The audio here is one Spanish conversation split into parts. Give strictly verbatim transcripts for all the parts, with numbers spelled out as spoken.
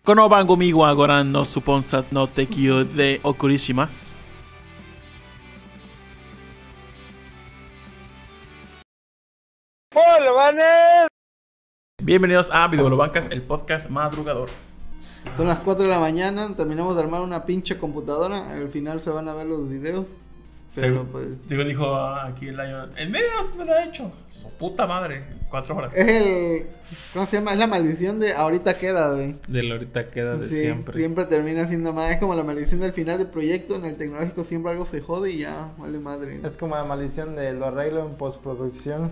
この番組はご覧のスポンサーの提供でお送りします。Bienvenidos a Videolobancas, el podcast madrugador. Son las cuatro de la mañana, terminamos de armar una pinche computadora. Al final se van a ver los videos. Pero sí, pues. Digo, dijo aquí el año. En medio me lo ha hecho. Su puta madre. Cuatro horas. Es el. ¿Cómo se llama? Es la maldición de ahorita queda, güey. De la ahorita queda de sí, siempre. Siempre termina siendo más. Es como la maldición del final del proyecto. En el tecnológico siempre algo se jode y ya vale madre. Es como la maldición de lo arreglo en postproducción.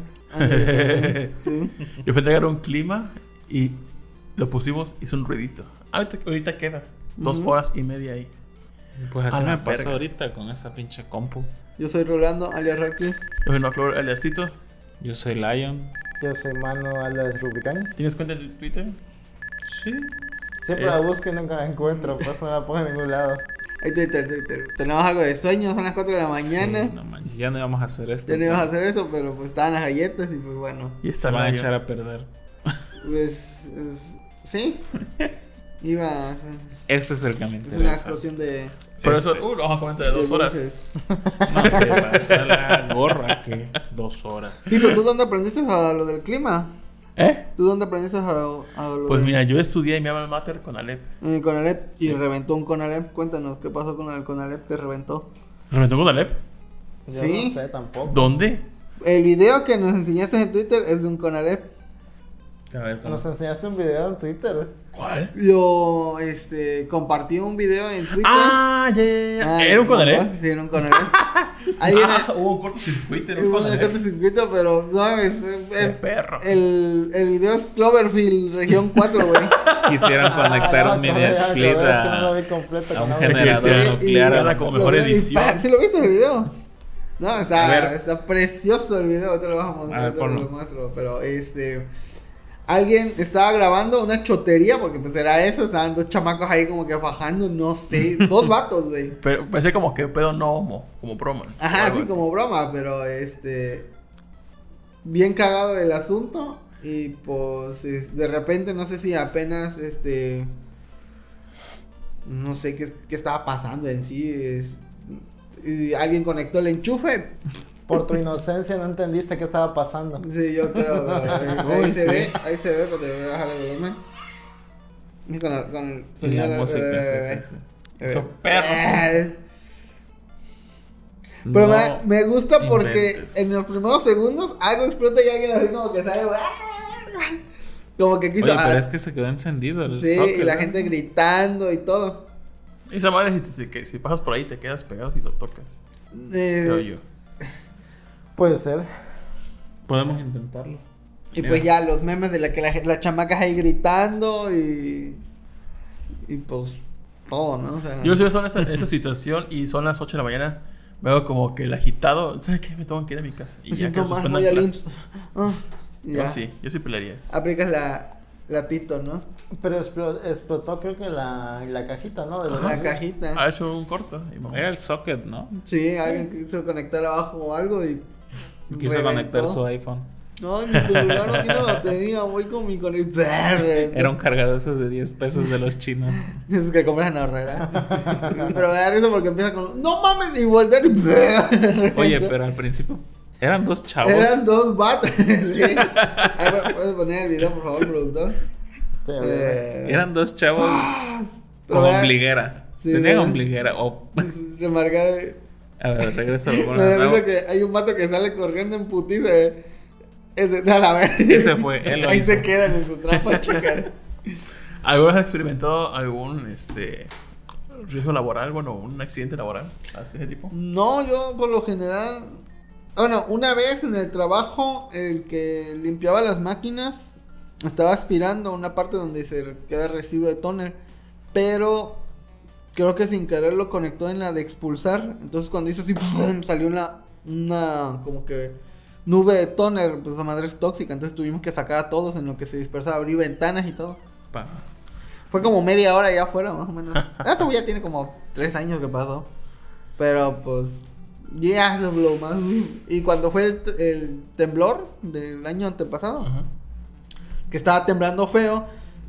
Sí. Yo fui a entregar un clima y lo pusimos, hizo un ruidito. Ahorita, ahorita queda. Dos uh-huh. horas y media ahí. Pues así a me la pasó verga. Ahorita con esa pinche compu. Yo soy Rolando, alias Raki. Yo soy Noclor, alias Tito. Yo soy Lion. Yo soy Manu, alias Rubicán. ¿Tienes cuenta de Twitter? Sí. Siempre Es... la busco y nunca la encuentro, por eso no la pongo en ningún lado. Hay Twitter, Twitter. Tenemos algo de sueño, son las cuatro de la mañana. Sí, no manches, ya no íbamos a hacer esto. Ya no íbamos a hacer eso, pero pues estaban las galletas y pues bueno. Y Se van a echar a perder. Pues, es, sí. Iba. Este es el que me Es interesa. una explosión de. Por Este. eso, uh, lo vamos a comentar de dos de horas. dulces. No te vas a la gorra que dos horas. Tito, ¿tú dónde aprendiste a lo del clima? ¿Eh? ¿Tú dónde aprendiste a, a lo Pues de... mira, yo estudié en mi alma mater con Alep. En el Conalep y Sí. reventó un Conalep. Cuéntanos, ¿qué pasó con el Conalep? ¿Te reventó? ¿Reventó con Alep? Yo ¿Sí? no sé tampoco. ¿Dónde? El video que nos enseñaste en Twitter es de un Conalep. A ver, ¿cómo? Nos enseñaste un video en Twitter. ¿Cuál? Yo, este, compartí un video en Twitter. Ah, ya, ya, ya. Ah, ¿Era un Conalep? Sí, era un Conalep. Ahí viene... Ah, hubo un cortocircuito, era un Hubo un Conalep. cortocircuito, pero no mames. ¡Qué El, perro! el, el video es Cloverfield, región cuatro, güey. Quisieran conectar Ah, un no, mini ya, split ya, ya, es que no lo a, vi completo, a un no. generador Sí, y- nuclear. Era como mejor Lo- y edición. pa- ¿Sí lo viste el video? No, A está, ver. está precioso el video, ahorita lo vamos a mostrar, A ver, ahorita ponlo. lo muestro, pero este... Alguien estaba grabando una chotería, porque pues era eso, estaban dos chamacos ahí como que fajando, no sé, dos vatos, güey. Pero pensé como que pedo no homo, como broma. Ajá, Algo así así. como broma, pero este... Bien cagado el asunto, y pues es- de repente no sé si apenas este... No sé qué, qué estaba pasando en sí, es, y alguien conectó el enchufe. Por tu inocencia no entendiste qué estaba pasando. Sí, yo creo, pero ahí, ahí Uy, se sí. ve, ahí se ve, pero te voy a bajar el volumen. Y con, la, con el Y sonido la de- música, eh, sí, sí, sí. eh, Eso, perro. eh, Pero No me, me gusta porque inventes. en los primeros segundos algo explota y alguien así como que sale, como que quiso, Oye, ah, pero es que se quedó encendido el sí, socket, y la ¿no? gente gritando y todo. Esa madre, si, te- que si pasas por ahí, te quedas pegado y lo tocas. Eh, Creo yo. Puede ser. Podemos intentarlo. Y Mira. pues ya los memes de la que la, las chamacas ahí gritando y. Y pues todo, ¿no? O sea, Yo si son esa, esa situación y son las ocho de la mañana, veo como que el agitado, ¿sabes qué? Me tengo que ir a mi casa. Y me ya que siento más suspendan muy al clases. I M S S. Ah, y Yo ya. sí, yo sí pelearía eso. Aplicas la, la Tito, ¿no? Pero explo- explotó creo que la, la cajita, ¿no? De La verdad. cajita. Ha hecho un corto. Y mamá. Era el socket, ¿no? Sí, alguien quiso conectar abajo o algo y. Quiso reventó. conectar su iPhone. No, mi celular no tiene batería, voy con mi conector. Era un cargador esos de diez pesos de los chinos. Es que compras en Horrera. Pero me da risa porque empieza con. ¡No mames! Y voltear y. Oye, pero al principio eran dos chavos. Eran dos vatos. Sí. Ahí puedes poner el video, por favor, productor. Sí, a ver. Eh, Eran dos chavos pero con vea- ombliguera. Sí, Tenían ¿no? ombliguera. Oh. Remarcada. A ver, regresa. Me da risa que hay un vato que sale corriendo en putiza. eh. Es de, a la vez. Ese fue, él lo Ahí hizo. se quedan en su trampa, chicas. ¿Alguna vez has experimentado algún este riesgo laboral? Bueno, un accidente laboral de ese tipo. No, yo por lo general. Bueno, una vez en el trabajo, el que limpiaba las máquinas estaba aspirando a una parte donde se queda el residuo de tóner. Pero creo que sin querer lo conectó en la de expulsar. Entonces cuando hizo así, salió una, una como que nube de tóner. Pues esa madre es tóxica. Entonces tuvimos que sacar a todos en lo que se dispersaba, abrir ventanas y todo. Pa. Fue como media hora allá afuera, más o menos. Eso ya tiene como tres años que pasó. Pero pues, ya es lo más. Y cuando fue el, el temblor del año antepasado, Ajá. que estaba temblando feo,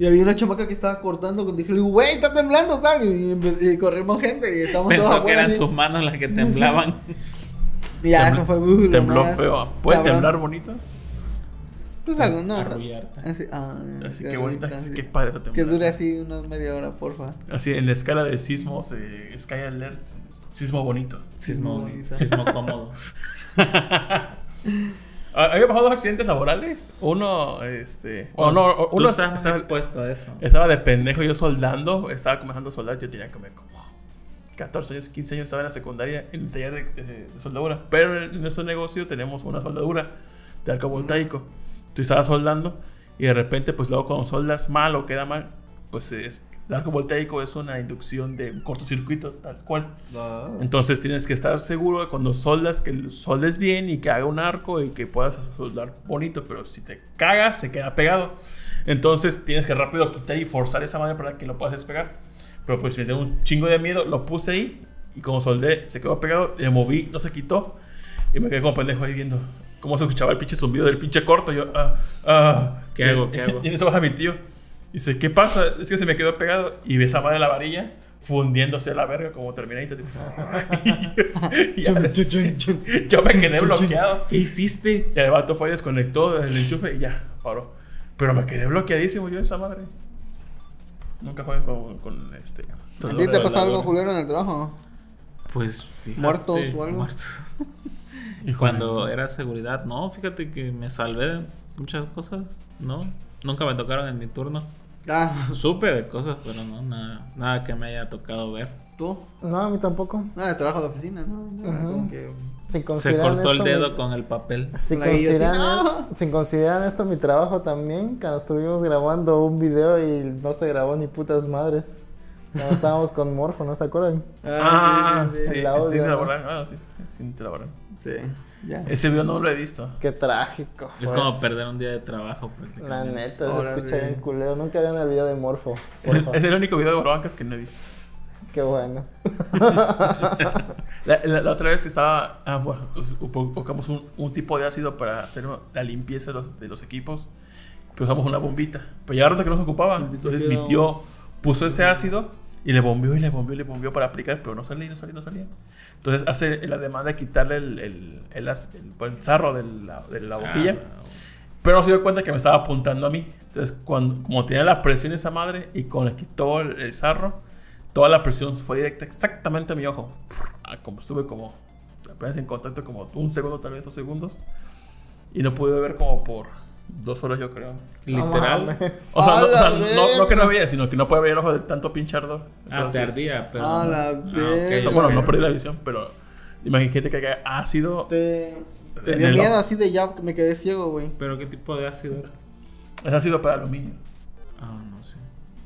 Y había una chamaca que estaba cortando. Cuando dije, le digo, güey, está temblando, ¿sabes? Y, y, y corrimos gente y estábamos todos Pensó que afuera. eran así. sus manos las que temblaban. Y ya, Tembló- eso fue uh, lo Tembló más feo. ¿Puede cabrón. temblar bonito? Pues algo, no. Arrullarte. Así, ah, Así qué que bonita. así. Qué padre esa Que temblada. dure así unas media hora, porfa. Así en la escala de sismos, eh, Sky Alert, sismo bonito. Sismo, bonito. sismo cómodo. Ah, había pasado dos accidentes laborales. Uno, este. O no, Tú uno estás estaba, expuesto a eso. estaba de pendejo yo soldando. Estaba comenzando a soldar. Yo tenía como, como catorce años, quince años. Estaba en la secundaria en el taller de, de- de soldadura. Pero en nuestro negocio tenemos una soldadura de arco voltaico. Tú estabas soldando y de repente, pues luego cuando soldas mal o queda mal, pues es, el arco voltaico es una inducción de un cortocircuito, tal cual. Entonces tienes que estar seguro de cuando soldas que soldes bien y que haga un arco y que puedas soldar bonito. Pero si te cagas, se queda pegado. Entonces tienes que rápido quitar y forzar esa madre para que lo puedas despegar. Pero pues me dio un chingo de miedo, lo puse ahí y como soldé, se quedó pegado, le moví, no se quitó. Y me quedé como pendejo ahí viendo cómo se escuchaba el pinche zumbido del pinche corto. Y yo, ah, ah. ¿Qué hago? ¿Qué hago? Y en eso baja mi tío. Y dice, ¿qué pasa? Es que se me quedó pegado. Y ve esa madre de la varilla fundiéndose a la verga como Terminator. Y ya les- yo me quedé bloqueado. ¿Qué hiciste? Y el vato fue y desconectó el enchufe y ya, paró. Pero me quedé bloqueadísimo yo esa madre. Nunca jueguen con, con este. ¿A ti te ha pasado algo culero en el trabajo? Pues fíjate, ¿Muertos o algo? Muertos. Híjole. Cuando era seguridad, no, fíjate que me salvé de muchas cosas, ¿no? Nunca me tocaron en mi turno. Ah, Supe de cosas, pero no, nada, nada que me haya tocado ver. ¿tú? No, a mí tampoco. Ah, de trabajo de oficina, ¿no? Era Ajá. como que... Si Se consideran cortó el esto, dedo mi- con el papel. Si La consideran, guillotina. si consideran esto mi trabajo también, cuando estuvimos grabando un video y no se grabó ni putas madres. Cuando estábamos con Morfo, ¿no se acuerdan? Ah, sí, sí, sí, El audio, sí, ¿no? laboral. Ah, sí, sí, laboral. sí. Sí, ya. Ese video no lo he visto. Qué trágico. Es pues. como perder un día de trabajo La prácticamente. neta, se Ahora escucha sí. bien culero. Nunca habían el video de Morfo. Es el, porfa. es el único video de Borobancas que no he visto. Qué bueno. La, la- la otra vez estaba. Ah, bueno, us- buscamos un, un tipo de ácido para hacer la limpieza de los, de los equipos. Pero usamos una bombita. Pero ya rato que no se ocupaba. Entonces mi tío puso ese ácido y le bombeó y le bombeó y le bombeó para aplicar. Pero no salía, no salía, no salía. Entonces hace la demanda de quitarle el, el, el, as- el- el sarro de la, de la boquilla. Ah, Pero no se dio cuenta que me estaba apuntando a mí. Entonces, cuando, como tenía la presión esa madre y cuando le quitó el, el sarro, toda la presión fue directa exactamente a mi ojo. Ah, como estuve como apenas en contacto, como un segundo, tal vez dos segundos. Y no pude ver como por dos horas, yo creo. literal. No mames. O sea, no, ¡A o sea, la no, no que no verga! veía, sino que no puede ver el ojo de tanto pinche ardor. Ah, Eso te sí. ardía, pero. A la Ah, ok. O sea, verga. bueno, no perdí la visión, pero imagínate que haya ácido. Te, te En dio el miedo ojo. así de ya que me quedé ciego, güey. ¿Pero qué tipo de ácido era? Es ácido para aluminio. Ah, no sé.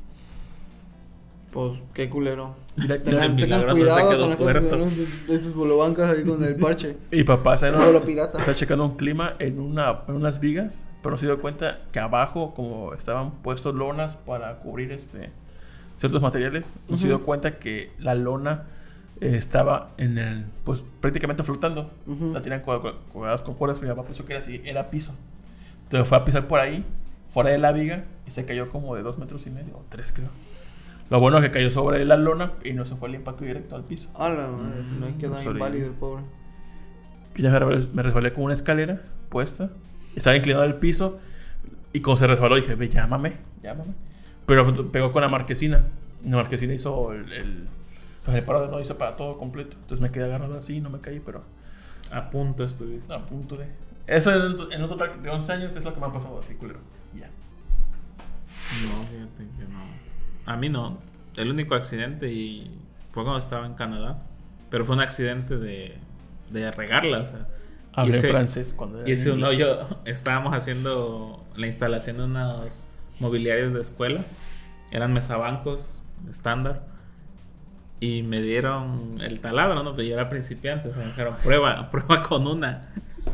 Pues qué culero. Y, la- Tengan, el tengan milagroso se cuidado quedó con las cosas de, tuerto. los- de estos bolobancas ahí con el parche. y papá está, en Como una- lo pirata. está checando un clima en, una, en unas vigas, pero no se dio cuenta que abajo, como estaban puestos lonas para cubrir este ciertos materiales, no se dio cuenta que la lona eh, estaba en el, pues prácticamente flotando. Ujú. La tenían colgadas colgadas con cuerdas, pero mi papá pensó que era así, era piso. Entonces fue a pisar por ahí, fuera de la viga, y se cayó como de dos metros y medio, o tres creo. Lo bueno es que cayó sobre la lona y no se fue el impacto directo al piso. A la madre, si no quedó Sorry. inválido el pobre. Y ya me resbalé, me resbalé con una escalera puesta. Estaba inclinado al piso. Y cuando se resbaló dije, ve, llámame, llámame. Pero pegó con la marquesina. Y la marquesina hizo el... el pues el paro de no hizo para todo completo. Entonces me quedé agarrado así, no me caí, pero A punto estuviste. a punto de... Eso en, en un total de once años es lo que me ha pasado así, culero. Ya. No, fíjate que no. A mí no. El único accidente y fue cuando estaba en Canadá. Pero fue un accidente de, de regarla, o sea. Hablé hice- francés cuando era Hice un niño. hoyo. Estábamos haciendo la instalación de unos mobiliarios de escuela. Eran mesabancos estándar. Y me dieron el taladro, ¿no? Pero yo era principiante. O sea, me dijeron, prueba, prueba con una.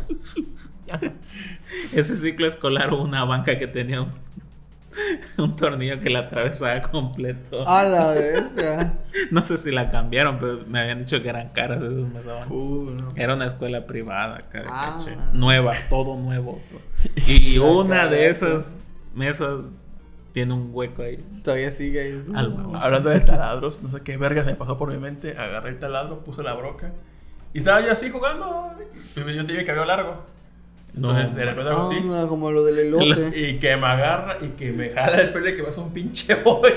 Ese ciclo escolar hubo una banca que tenía un, un tornillo que la atravesaba completo. A la bestia. No sé si la cambiaron, pero me habían dicho que eran caras esos mesabancos. Uh, no. Era una escuela privada acá de Ah. Caché. Nueva, todo nuevo. todo. Y La una de cabeza. esas mesas tiene un hueco ahí. Todavía sigue ahí. Al huevo. Hablando de taladros, no sé qué vergas me pasó por mi mente. Agarré el taladro, puse la broca. Y estaba yo así jugando. Y yo tenía el cabello largo. Entonces, No. de repente hago así. Ah, como lo del elote. Y que me agarra y que me jala el pelo y que me hace un pinche hoyo.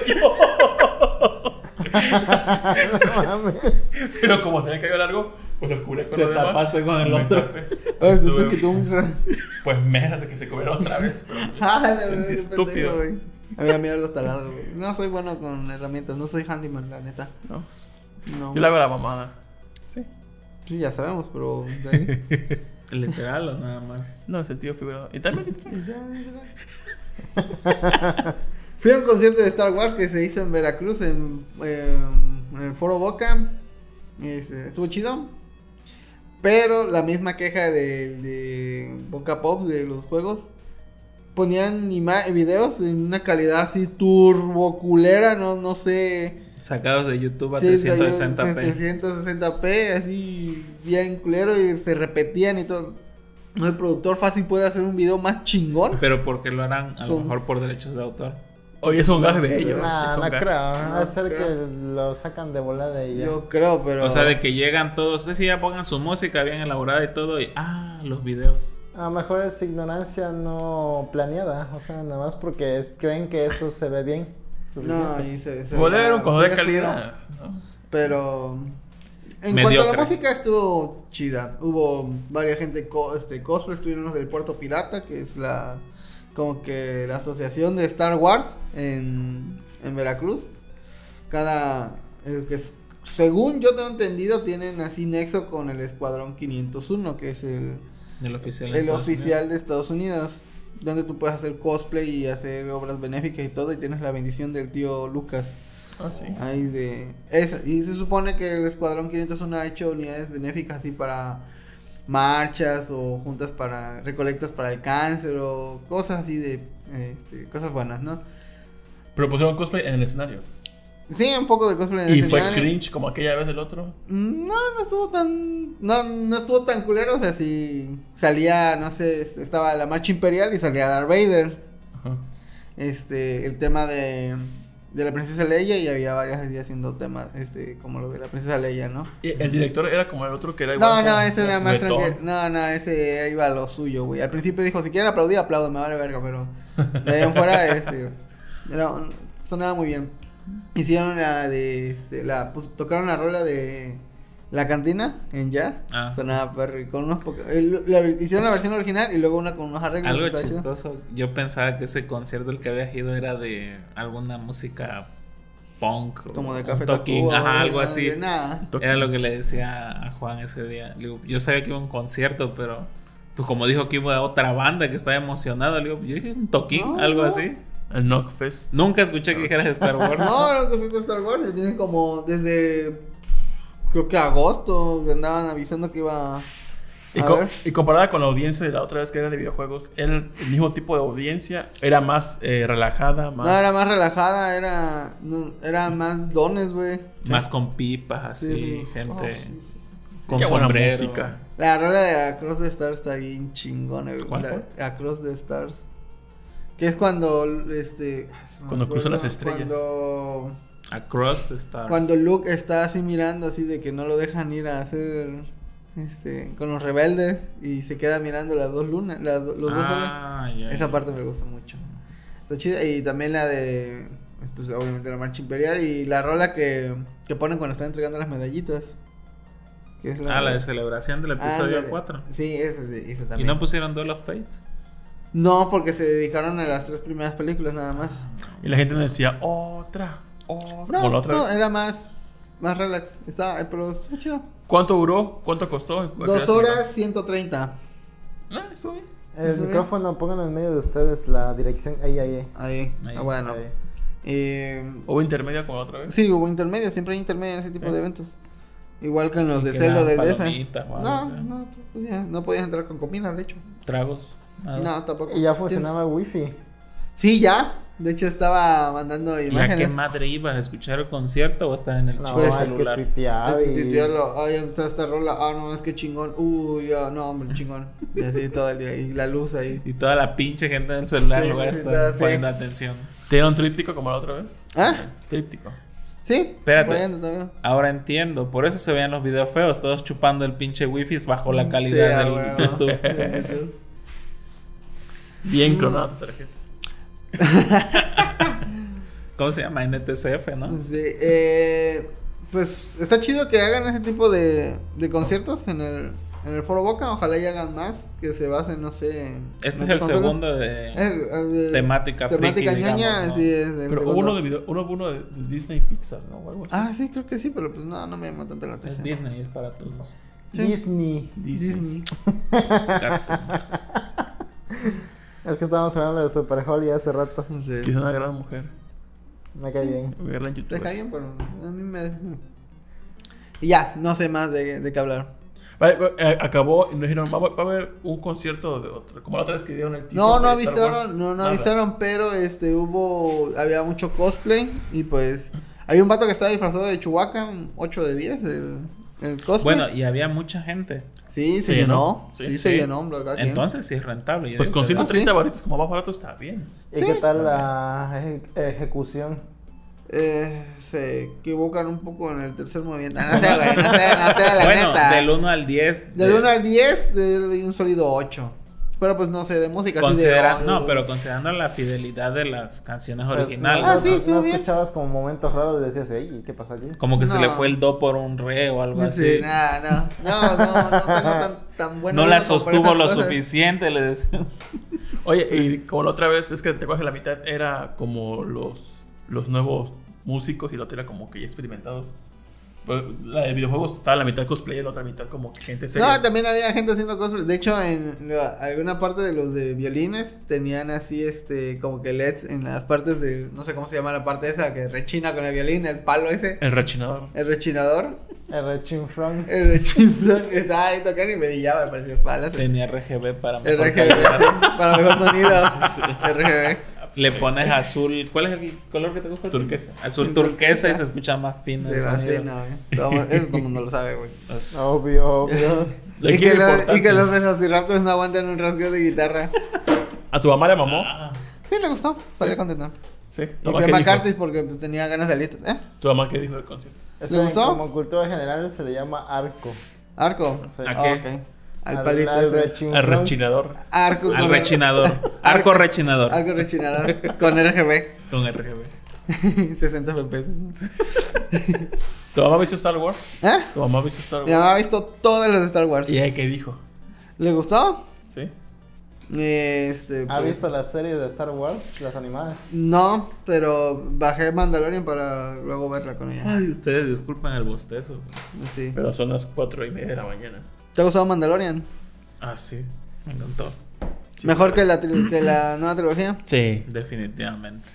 No mames. Pero como tenía el cabello largo, pues lo cubrí con Te lo demás. tapaste con el Me otro. tapé. Ah, esto Estuve- que tú un- Pues me hace que se comiera otra vez. Pero Ah, me la sentí verdad, qué estúpido. pendejo, güey. A mí me da miedo los taladros, güey. No soy bueno con herramientas, no soy handyman, la neta. ¿No? No. Yo le hago la mamada. Sí. Sí, ya sabemos, pero de ahí. Literal o nada más. No, en sentido figurado. Y también. Fui a un concierto de Star Wars que se hizo en Veracruz, en, eh, en el Foro Boca. Y, este, estuvo chido. Pero la misma queja de, de Boca Pop de los juegos. Ponían ima- videos en una calidad así turbo culera, no, no sé. Sacados de YouTube a Sí, trescientos sesenta p. trescientos sesenta p, así bien culero y se repetían y todo. No, el productor fácil puede hacer un video más chingón. Pero porque lo harán a lo ¿Cómo? mejor por derechos de autor. Oye, es un gag de No sé. ellos. Nah, es un no gag. creo. No Va a ser creo. que lo sacan de volada y ya. Yo creo, pero. O sea, de que llegan todos, sí, ya pongan su música bien elaborada y todo, y ah, los videos. A lo mejor es ignorancia no planeada. O sea, nada más porque es- creen que eso se ve bien. No, Suficiente. y se. se Volver veía- un color se de veía culero. calidad. ¿no? Pero. En Mediocre. cuanto a la música estuvo chida. Hubo varias gente co este, cosplay, estuvieron los del Puerto Pirata, que es la. Como que la asociación de Star Wars en, en Veracruz. Cada. eh, que es- según yo tengo entendido, tienen así nexo con el Escuadrón quinientos uno, que es el. El oficial. de El Estados oficial de Estados Unidos, donde tú puedes hacer cosplay y hacer obras benéficas y todo, y tienes la bendición del tío Lucas. Ah, sí. Ahí de eso. Y se supone que el Escuadrón quinientos uno ha hecho unidades benéficas así para marchas o juntas para recolectas para el cáncer o cosas así de este, cosas buenas, ¿no? Pero pusieron cosplay en el escenario. Sí, un poco de cosplay en el Y fue escenario. cringe como aquella vez del otro. No, no estuvo tan. No, no estuvo tan culero. O sea, si salía, no sé, estaba la marcha imperial y salía Darth Vader. Ajá. Este, el tema de, de la princesa Leia, y había varias así haciendo temas, este, como lo de la princesa Leia, ¿no? Y el director era como el otro que era No, igual. no, como ese era más Bretón. tranquilo. No, no, ese iba a lo suyo, güey. Al principio dijo, si quieren aplaudir, aplaudan, me vale verga, pero de ahí en fuera, este, era- sonaba muy bien. Hicieron la de, este, la, pues, tocaron la rola de La Cantina en jazz. Ah. Sonaba perro, y con unos poca- el- la- hicieron la versión original y luego una con unos arreglos. Algo está chido. chistoso. Yo pensaba que ese concierto al que había ido era de alguna música punk. o Como de un Café talking, Tacuba, ajá, o algo de- así. de nada. Era lo que le decía a Juan ese día. Le digo, yo sabía que iba a un concierto, pero pues como dijo que iba a otra banda que estaba emocionado, le digo, yo dije un toquín, No, algo no. así. El Knockfest. Nunca escuché que dijeras Star Wars. No, no, cosas de Star Wars. Ya tienen como desde. Creo que agosto. Andaban avisando que iba. Y, A co- ver. y comparada con la audiencia de la otra vez que era de videojuegos, era el mismo tipo de audiencia, era más eh, relajada, más... No, era más relajada. Era. No, era más dones, güey. Más con pipas, así, Sí, sí. gente Oh, sí, sí. con Qué buena sombrero. música. La rola de Across the Stars está bien chingona, güey. ¿Cuál, La- Across the Stars. Que es cuando. Este. ay, se me Cuando cruzan acuerdo, las estrellas. Cuando. Across the Stars. Cuando Luke está así mirando, así de que no lo dejan ir a hacer. Este. Con los rebeldes. Y se queda mirando las dos lunas. Las, do- los dos soles. ah, ya, Esa ya. parte me gusta mucho. Está chida. Y también la de. Pues obviamente la marcha imperial. Y la rola que, que ponen cuando están entregando las medallitas. Que es Ah, la de celebración del episodio Ándale. cuatro. Sí, esa, sí, esa ¿Y también. no pusieron Duel of Fates? No, porque se dedicaron a las tres primeras películas nada más. Y la gente nos decía, otra, otra. No, como la otra no, vez. era más. Más relax. Estaba, eh, pero estuvo chido. ¿Cuánto duró? ¿Cuánto costó? Dos horas ciento treinta. Ah, estuvo bien. El Eso bien. micrófono, pongan en medio de ustedes la dirección. Ahí, ahí, ahí. Ahí. Ahí. Ah, bueno. Ahí. Eh, ¿Hubo intermedia como la otra vez? sí, hubo intermedio. Siempre hay intermedio en ese tipo Sí. de eventos. Igual que en los de Que Zelda dan del D F. palomitas o algo, No, ¿no? no, pues ya, no podías entrar con comida, de hecho. Tragos. Nada. No, tampoco. Y ya funcionaba el wifi. Sí, ya. De hecho, estaba mandando ¿Y a imágenes. qué madre ibas? ¿A escuchar el concierto o estar en el No, show Pues, del hay que celular? tuitear Ay, y... tuitearlo. Ay, está esta rola. Ah, no, es que chingón. Uy, ya, no, hombre, chingón. Y así todo el día. Y la luz ahí. Y toda la pinche gente en el celular Sí, en lugar de sí, estar sí. poniendo atención. ¿Tiene un tríptico como la otra vez? ¿Ah? Tríptico. Sí, Espérate. por ahí ando todavía. Ahora entiendo. Por eso se veían los videos feos. Todos chupando el pinche wifi bajo la Sí, calidad a del huevo. YouTube. Bien clonada tu tarjeta. ¿Cómo se llama? N T C F, ¿no? Sí, eh, pues está chido que hagan ese tipo de, de conciertos en el, en el Foro Boca. Ojalá y hagan más que se basen, no sé. En Este es en el consola. segundo de Eh, eh, de- temática friki, temática ñoña, digamos, ¿no? sí, es el Pero hubo segundo. uno de, video, uno, uno de Disney Pixar, ¿no? O algo así. Ah, sí, creo que sí, pero pues no, no me llama tanto la Es atención. Disney, es para todos. Sí. Disney. Disney. Es que estábamos hablando de Super Holly hace rato. No Que sé. es una gran mujer. Me cae bien. Verla en YouTube. Deja bien, pero a mí me. Y ya, no sé más de, de qué hablar. Vale, eh, acabó y nos dijeron, va, va a haber un concierto de otro. Como la otra vez que dieron el teaser No, no de Star Wars. avisaron, no, no Nada. avisaron, pero este hubo, había mucho cosplay y pues había un vato que estaba disfrazado de Chewbacca, un ocho de diez el, el cosplay. Bueno, y había mucha gente. sí, se ¿se llenó, llenó? sí, Sí, se sí. llenó, ¿verdad? Entonces sí es rentable. Yo Pues digo con que- ciento treinta sí. varitos como más barato está bien. ¿Y Sí. qué tal la eje- ejecución? Eh, se equivocan un poco en el tercer movimiento. Ah, no sé, güey, no sé, no sé, la bueno, neta. del uno al diez. Del de- uno al diez, le doy un sólido ocho. Pero pues no sé, de música así de. considera- oh, No, pero considerando la fidelidad de las canciones Pues, originales. no, Ah, no- sí, sí, no bien. escuchabas como momentos raros y decías, "Ey, ¿qué pasa aquí?" Como que se No. le fue el do por un re o algo Sí, así. nah, no, no, no, no tengo tan, tan bueno. no la oído como para sostuvo esas lo cosas. suficiente, le decía. Oye, y como la otra vez, ves que te acuerdas que la mitad era como los, los nuevos músicos y la otra era como que ya experimentados. Pues la de videojuegos estaba la mitad cosplay y la otra mitad como que gente seria. No, también había gente haciendo cosplay. De hecho, en la- alguna parte de los de violines tenían así, este, como que L E Ds en las partes de, no sé cómo se llama la parte esa que rechina con el violín, el palo ese, El rechinador. el rechinador, El rechinflón. el rechinflón, estaba ahí tocando y me brillaba, me parecía espaldas. Tenía R G B para mejor R G B, calidad. sí, para mejor sonido. R G B. Le pones azul. ¿Cuál es el color que te gusta? Turquesa. Azul turquesa y se escucha más fino el Sí, va, sí, sonido. no, güey. Todo, eso todo el mundo lo sabe, güey. Es- Obvio, obvio. Le Y que, quiero lo- importante. y que los velociraptors no aguantan un rasgueo de guitarra. ¿A tu mamá le mamó? Sí, le gustó, salió contento. Sí. Y ¿Tu mamá fue qué a dijo? McCarthy's porque pues, tenía ganas de alitas. ¿Eh? ¿Tu mamá qué dijo del concierto? Esto en- gustó? Como cultura general se le llama arco. Arco. Sí. ¿A Ah, qué? ok. Al palito al ese. rechinflón. El rechinador. Arco Al con rechinador. Arco rechinador. Arco rechinador. Con R G B. Con R G B. sesenta F P S. ¿Tu mamá vio Star Wars? ¿Eh? ¿Tu mamá vio Star Mi Wars? mamá ha visto todas las de Star Wars. ¿Y ella qué dijo? ¿Le gustó? ¿Sí? Este. ¿Ha pues, visto las series de Star Wars? Las animadas. No, pero bajé Mandalorian para luego verla con ella. Ay, ustedes disculpen el bostezo. Sí. Pero son las cuatro y media de la mañana. ¿Te ha gustado Mandalorian? Ah, sí. Me encantó. ¿Mejor que la, tri- que la nueva trilogía? Sí. Definitivamente.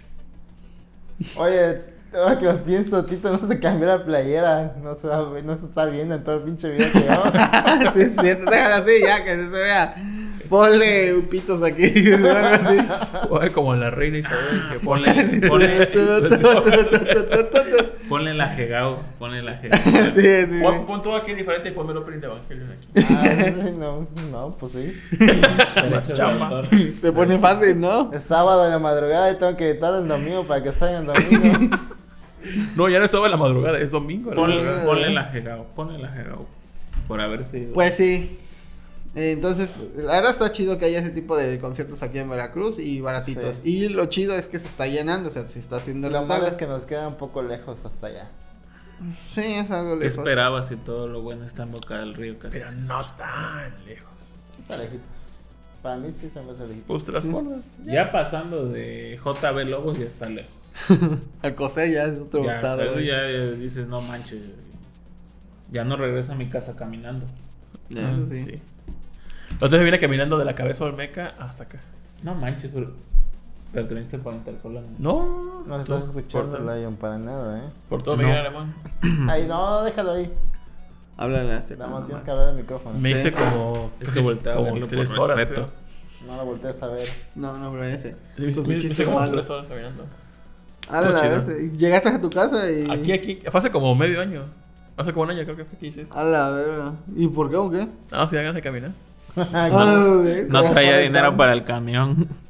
Oye, ahora que lo pienso, Tito no se cambió la playera. No se, va a ver- no se está viendo en todo el pinche video que llevamos. Sí, es cierto, déjalo así ya, que se vea. Ponle upitos aquí, o algo así. Oye, como en la reina Isabel. Que Ponle, pone. ponle, Tu, tu, tu, tu, tu, tu, tu. ponle la jegao. Ponle la jegao. Sí, sí. Pon, pon todo aquí diferente y ponme el opening de Evangelion aquí. Ah, sí, no, no, pues sí. Más chamba. Se pone fácil, ¿no? Es sábado en la madrugada y tengo que editar el domingo para que salga el domingo. No, ya no es sobre la madrugada, es domingo. Ponle, ¿verdad? ponle la jegao. Ponle la jegao. Por haber sido. Pues sí. Eh, Entonces, la verdad está chido que haya ese tipo de conciertos aquí en Veracruz y baratitos. Sí. Y lo chido es que se está llenando, o sea, se está haciendo Lo malo rentable. es que nos queda un poco lejos hasta allá. Sí, es algo ¿Qué lejos. esperabas si todo lo bueno está en Boca del Río casi? Pero no tan lejos. Está lejitos. Para mí sí se me hace lejitos. Pues te las pones. Ya pasando de J B Lobos ya está lejos. Alcocer ya es otro Ya, o estado. sea, eso güey. ya eh, dices, no manches. Ya no regreso a mi casa caminando. Ya, eso sí. Sí. Entonces viene caminando de la cabeza Olmeca hasta acá. No manches, pero. Pero te viniste por Intercolón. No. No tú, estás escuchando, por, Lion, para nada, ¿eh? por todo No. Miguel Alemán. Ay, no, déjalo ahí. Háblale a este Nada cabrón más tienes nomás. que hablar al micrófono. Me Sí. hice como. Es que voltea a como verlo por tres horas. respeto. creo. No lo voltees a ver. No, no, pero ese. Sí, me Sus hice- me hice chistes como malos. tres horas caminando. Háblale Estuvo a chido. ese. Llegaste a tu casa y. Aquí, aquí. Fue hace como medio año. Hace como un año creo que fue que hice eso. A la verga. ¿Y por qué o qué? No, si dan ganas de caminar. Ah, güey, No ya traía para dinero el para el camión.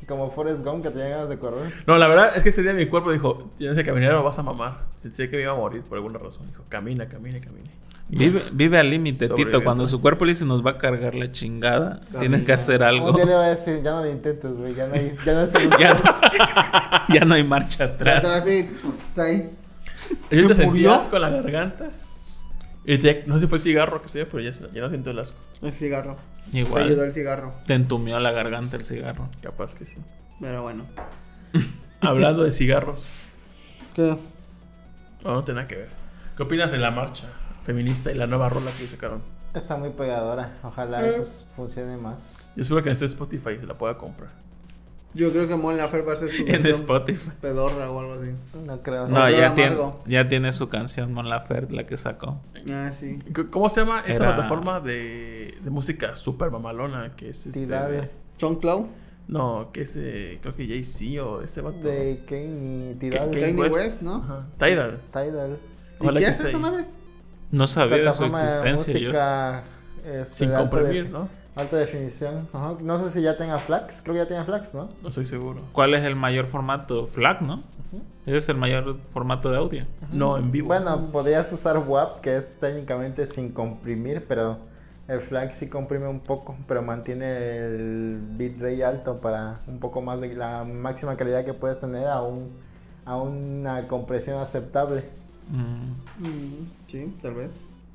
Como Forrest Gump, que tenía ganas de correr. No, la verdad es que ese día mi cuerpo dijo, tienes que caminar o vas a mamar. Sentí que me iba a morir por alguna razón. Dijo, camina, camina, camina. Vive, vive al límite, Tito. Sobreviviente. Cuando su cuerpo le dice nos va a cargar la chingada, tienes que hacer algo. Un día le va a decir, ya no lo intentes, güey. Ya no hay, ya no hay solución. Ya no, ya no hay marcha Están atrás. así, ahí. Y te ¿Me murió? sentías con la garganta. Y te- no sé si fue el cigarro que sea, pero ya, ya no siento el asco. El cigarro. Te ayudó Igual, el cigarro. te entumió la garganta el cigarro. Capaz que sí. Pero bueno. Hablando de cigarros, ¿Qué? no, no tiene nada que ver. ¿Qué opinas de la marcha feminista y la nueva rola que sacaron? Está muy pegadora. Ojalá Eh. eso funcione más. Yo espero que en este Spotify se la pueda comprar. Yo creo que Mon Laferte va a ser su En versión Spotify. pedorra o algo así. No creo. No, Olor ya tiene, amargo. ya tiene su canción Mon Laferte, la que sacó. Ah, sí. C- ¿Cómo se llama esa Era- plataforma de, de música super mamalona? Que es este. Tidal. John Clow. No, que es eh, creo que Jay-Z o ese vato. De Kanye y Tidal. Ke- Kanye West, ¿no? Ajá. Tidal. Tidal. ¿Y Ojalá qué que hace esté esa ahí. madre? No sabía de su Plataforma de existencia yo. música este, Sin de alta comprimir, defi- ¿no? Alta definición. Ajá. No sé si ya tenga Flax. Creo que ya tiene Flax, ¿no? No estoy seguro. ¿Cuál es el mayor formato? FLAC, ¿no? Ese es el mayor formato de audio. No, en vivo. Bueno, podrías usar W A P, que es técnicamente sin comprimir, pero el Flax sí comprime un poco, pero mantiene el bitrate alto para un poco más de la máxima calidad que puedes tener a un a una compresión aceptable. Mm. Mm, sí, tal vez.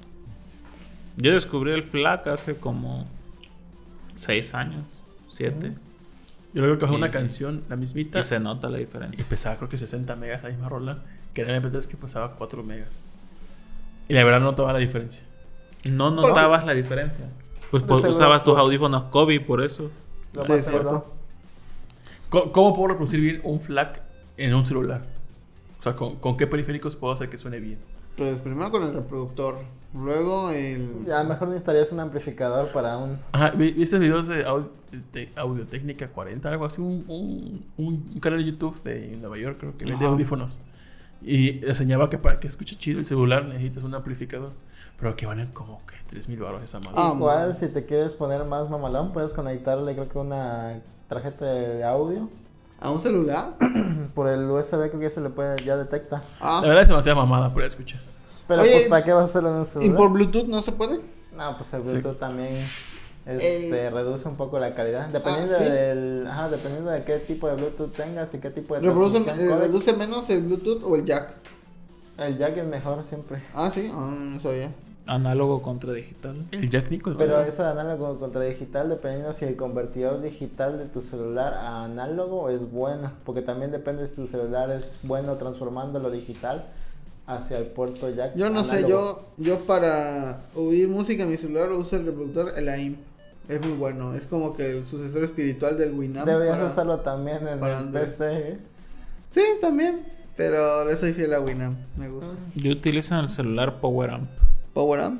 Yo descubrí el FLAC hace como seis años, siete. Yo creo que fue Y- una canción, la mismita. Y se nota la Y diferencia. pesaba creo que sesenta megas la misma rola. Que era el M P tres que pesaba cuatro megas. Y la verdad no notaba la diferencia. No notabas la diferencia. Pues De po- seguro, usabas tus pues. audífonos Kobe por eso. Lo Sí, más es seguro. cierto. ¿Cómo, cómo puedo reproducir bien un FLAC en un celular? O sea, ¿con, con qué periféricos puedo hacer que suene bien? Pues primero con el reproductor. Luego el. Ya mejor necesitarías un amplificador para un Ajá, vi- ¿viste videos de, au- de Audio-Técnica cuarenta? Algo así, un, un, un- un canal de YouTube de Nueva York, creo que vende Ajá. audífonos. Y enseñaba que para que escuche chido el celular necesitas un amplificador. Pero que van en como que tres mil baros esa madre. Ah, igual, man. si te quieres poner más mamalón, puedes conectarle creo que una tarjeta de audio ¿A un celular? por el U S B, creo que se le puede, ya detecta. Ah. La verdad es demasiada mamada por escuchar. Pero Oye, pues, ¿para qué vas a hacerlo en un ¿Y celular? por Bluetooth no se puede? No, pues el Sí. Bluetooth también este, reduce un poco la calidad. Dependiendo Ah, ¿sí? del, ajá, dependiendo de qué tipo de Bluetooth tengas y qué tipo de ¿Reproduce, transmisión eh, codec. ¿Reduce menos el Bluetooth o el jack? El jack es mejor siempre. Ah, sí, ah, no sabía. Análogo contra digital. El Jack Nicholson. Pero eso de análogo contra digital, dependiendo si el convertidor digital de tu celular a análogo es bueno, porque también depende si tu celular es bueno transformando lo digital hacia el puerto jack. Yo no sé, análogo. yo yo para oír música en mi celular uso el reproductor, el A I M. Es muy bueno, es como que el sucesor espiritual del Winamp. Deberías para- usarlo también en para el Android. P C. ¿eh? Sí, también, pero le soy fiel a Winamp, me gusta. Yo utilizo en el celular Power Amp. Power Amp.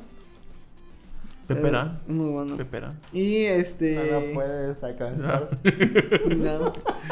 Pepera. Es muy bueno. Pepera. Y este... No, no puedes alcanzar. no.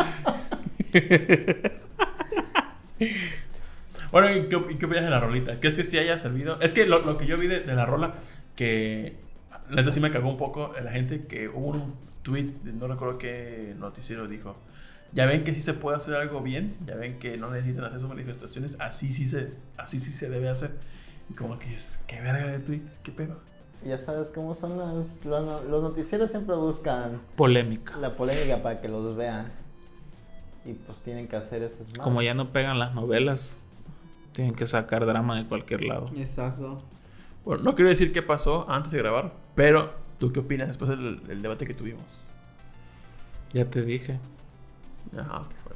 Bueno, ¿y qué, y qué opinas de la rolita? ¿Crees que sí haya servido? Es que lo, lo que yo vi de, de la rola, que la neta sí me cagó un poco la gente, que hubo un tweet, no recuerdo qué noticiero dijo. Ya ven que sí se puede hacer algo bien, ya ven que no necesitan hacer sus manifestaciones, así sí se, así sí se debe hacer. Y como que es, qué verga de tweet, qué pedo. Ya sabes cómo son los, los, no- los noticieros, siempre buscan Polémica. la polémica para que los vean. Y pues tienen que hacer esas madres. Como ya no pegan las novelas, tienen que sacar drama de cualquier lado. Exacto. Bueno, no quiero decir qué pasó antes de grabar, pero ¿tú qué opinas después del, del debate que tuvimos? Ya te dije. Ajá, ok, bueno.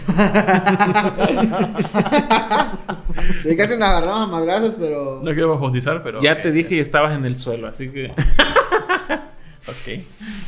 De casi nos agarramos a madrazos, pero... No quiero profundizar, pero... Ya te dije y estabas en el suelo, así que Ok.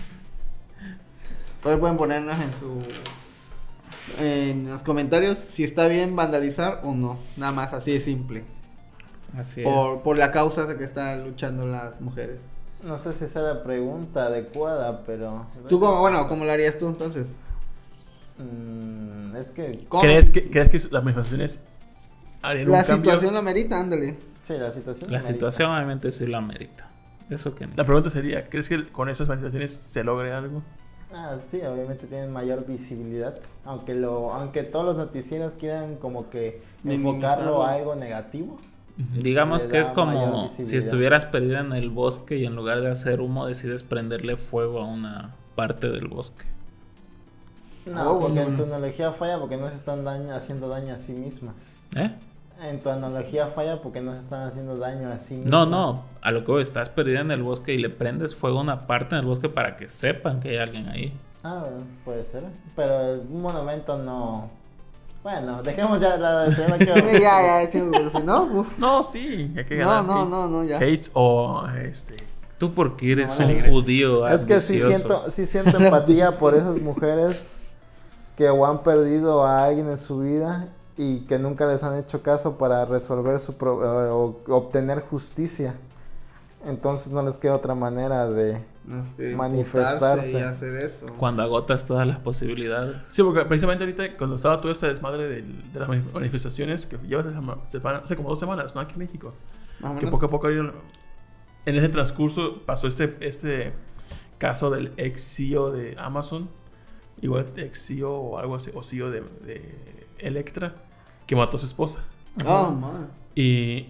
Pero pueden ponernos en su... En los comentarios si está bien vandalizar o no. Nada más, así de simple. así Por, es. por la causa de que están luchando las mujeres. No sé si esa es la pregunta adecuada, pero... ¿Tú cómo, bueno, cómo lo harías tú entonces? Mm, es que... ¿Cómo? ¿Crees que, ¿Crees que las manifestaciones harían La un cambio? situación lo amerita, ándale. Sí, la situación. La amerita. situación obviamente sí lo amerita. Eso que no. La pregunta sería, ¿crees que con esas manifestaciones se logre algo? Ah, sí, obviamente tienen mayor visibilidad, aunque lo, aunque todos los noticieros quieran como que enfocarlo a algo negativo. Digamos Le que es da como mayor si visibilidad. estuvieras perdida en el bosque y en lugar de hacer humo decides prenderle fuego a una parte del bosque. No, Oh, porque bueno. en tu analogía falla porque no se están daño, haciendo daño a sí mismas. ¿Eh? En tu analogía falla porque no se están haciendo daño a sí mismas. No, no, a lo que voy, estás perdida en el bosque y le prendes fuego a una parte del bosque para que sepan que hay alguien ahí. Ah, bueno, puede ser. Pero un monumento no. Bueno, dejemos ya la de segunda que Sí, ya, ya, chico, pero si no, uf. No, sí, hay que No, ganar. no, hates. no, no, ya. Hates o este. Tú porque eres No, un no, judío Es que sí ambicioso. siento, sí siento empatía por esas mujeres que o han perdido a alguien en su vida y que nunca les han hecho caso para resolver su pro- eh, o obtener justicia. Entonces no les queda otra manera de... No sé, Manifestarse. emputarse y hacer eso. Cuando agotas todas las posibilidades. Sí, porque precisamente ahorita cuando estaba todo este desmadre del- de las manif- manifestaciones que lleva hace como dos semanas, ¿no? Aquí en México. Más o Que menos. poco a poco en ese transcurso pasó este, este caso del ex C E O de Amazon, igual ex C E O o algo así, o C E O de, de Electra, que mató a su esposa. Oh, man. Y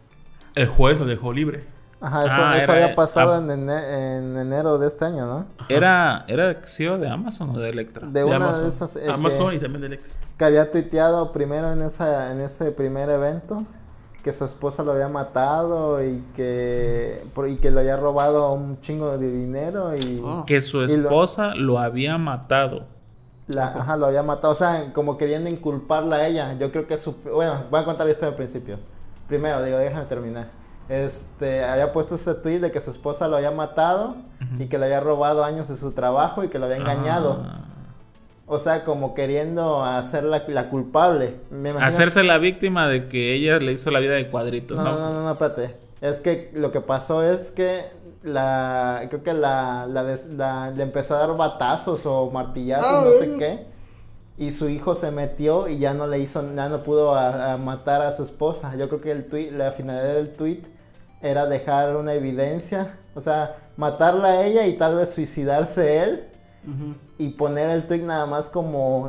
el juez lo dejó libre. Ajá, eso, Ah, eso era- había pasado ah. en, ene- en enero de este año, ¿no? ¿Era, ¿Era C E O de Amazon o de Electra? De, De una Amazon, de esas... eh, Amazon que- y también de Electra. que había tuiteado primero en esa en ese primer evento que su esposa lo había matado y que por- y que le había robado un chingo de dinero y Ah. Que su Y lo- esposa lo había matado. la, ajá, lo había matado, o sea, como queriendo inculparla a ella. Yo creo que su bueno, voy a contar la historia al principio. Primero, digo, déjame terminar. Este, había puesto ese tweet de que su esposa lo había matado y que le había robado años de su trabajo y que lo había engañado. Ah. O sea, como queriendo hacerla la culpable. Me imagino- Hacerse la víctima de que ella le hizo la vida de cuadritos, No, ¿no? no, no, no, no, espérate. Es que lo que pasó es que la, creo que la, la, des- la- le empezó a dar batazos o martillazos, Ah, no sé bueno. qué. Y su hijo se metió y ya no le hizo, ya no pudo a- a matar a su esposa. Yo creo que el tweet, la finalidad del tweet era dejar una evidencia, o sea, matarla a ella y tal vez suicidarse él Ujú. y poner el tweet nada más como,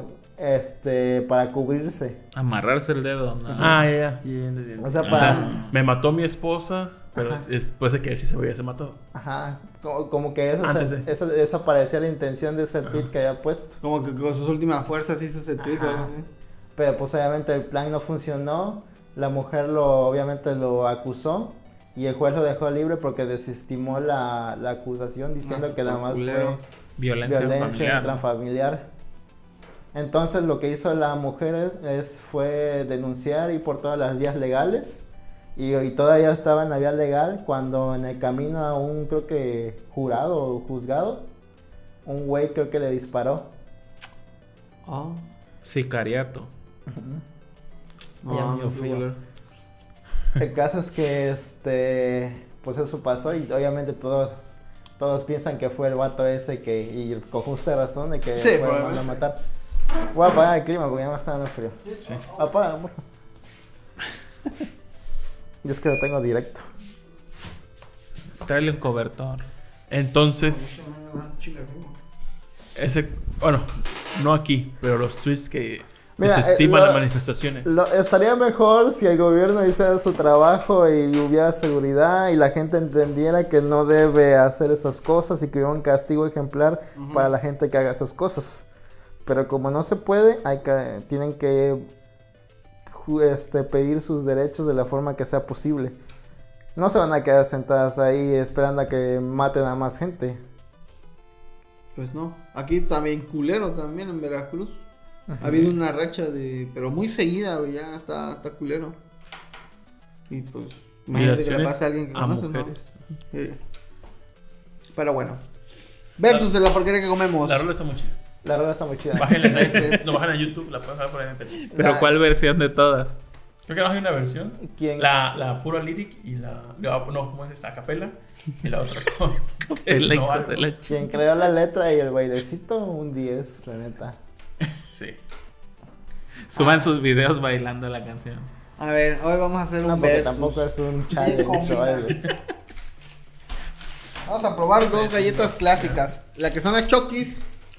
este, para cubrirse. Amarrarse el dedo, ¿no? Ah, ya, ya. ya, ya, ya. O sea, O para... sea, me mató mi esposa, pero Ajá. después de que él sí se hubiese matado. Ajá, como, como que esa, Antes se- de. esa, esa parecía la intención de ese tweet que había puesto. Como que con sus últimas fuerzas hizo ese tweet o Ajá. algo así. Pero pues obviamente el plan no funcionó, la mujer lo obviamente lo acusó y el juez lo dejó libre porque desestimó la, la acusación diciendo Ah, que nada más culero. fue Violencia, violencia familiar. ¿no? intrafamiliar. Entonces lo que hizo la mujer es, es- fue denunciar y por todas las vías legales y, y todavía estaba en la vía legal cuando en el camino a un creo que jurado o juzgado un güey creo que le disparó. Oh. Sicariato. Ya Ah, mío qué frío. culero. El caso es que este pues eso pasó y obviamente todos todos piensan que fue el vato ese que y con justa razón de que Sí, fue el mando a probablemente. matar. Voy a apagar el clima porque ya me está dando frío. Sí. Apaga, amor. Yo es que lo tengo directo. Traerle un cobertor. Entonces, ese, bueno, no aquí, pero los tweets que Mira, desestiman eh, lo- las manifestaciones. Lo- estaría mejor si el gobierno hiciera su trabajo y hubiera seguridad y la gente entendiera que no debe hacer esas cosas y que hubiera un castigo ejemplar Ujú. para la gente que haga esas cosas. Pero como no se puede, hay que, tienen que ju- este, pedir sus derechos de la forma que sea posible. No se van a quedar sentadas ahí esperando a que maten a más gente. Pues no. Aquí también culero también en Veracruz. Ha habido una racha de... Pero muy seguida, güey. Ya está, está culero. Y pues... Imagínate que le Violaciones pase a alguien que a conoces, ¿no? mujeres. Sí. Pero bueno. Versus de la porquería que comemos. La rola está muy chida. La verdad está muy chida. Bájenla en- no bajan a YouTube, la pueden por ahí en M P tres. Pero La- ¿cuál versión de todas? Creo que no hay una versión. ¿Quién? La, la pura lyric y la. No, no, ¿cómo es esta? A capela. Y la otra con. El no, hijo algo. de la ch- Quien creó la letra y el bailecito, un diez, la neta. Sí. Suban sus videos bailando la canción. A ver, hoy vamos a hacer No, un porque versus. tampoco es un Bien challenge o combinado. algo. Vamos a probar dos galletas clásicas. La que son las Chokis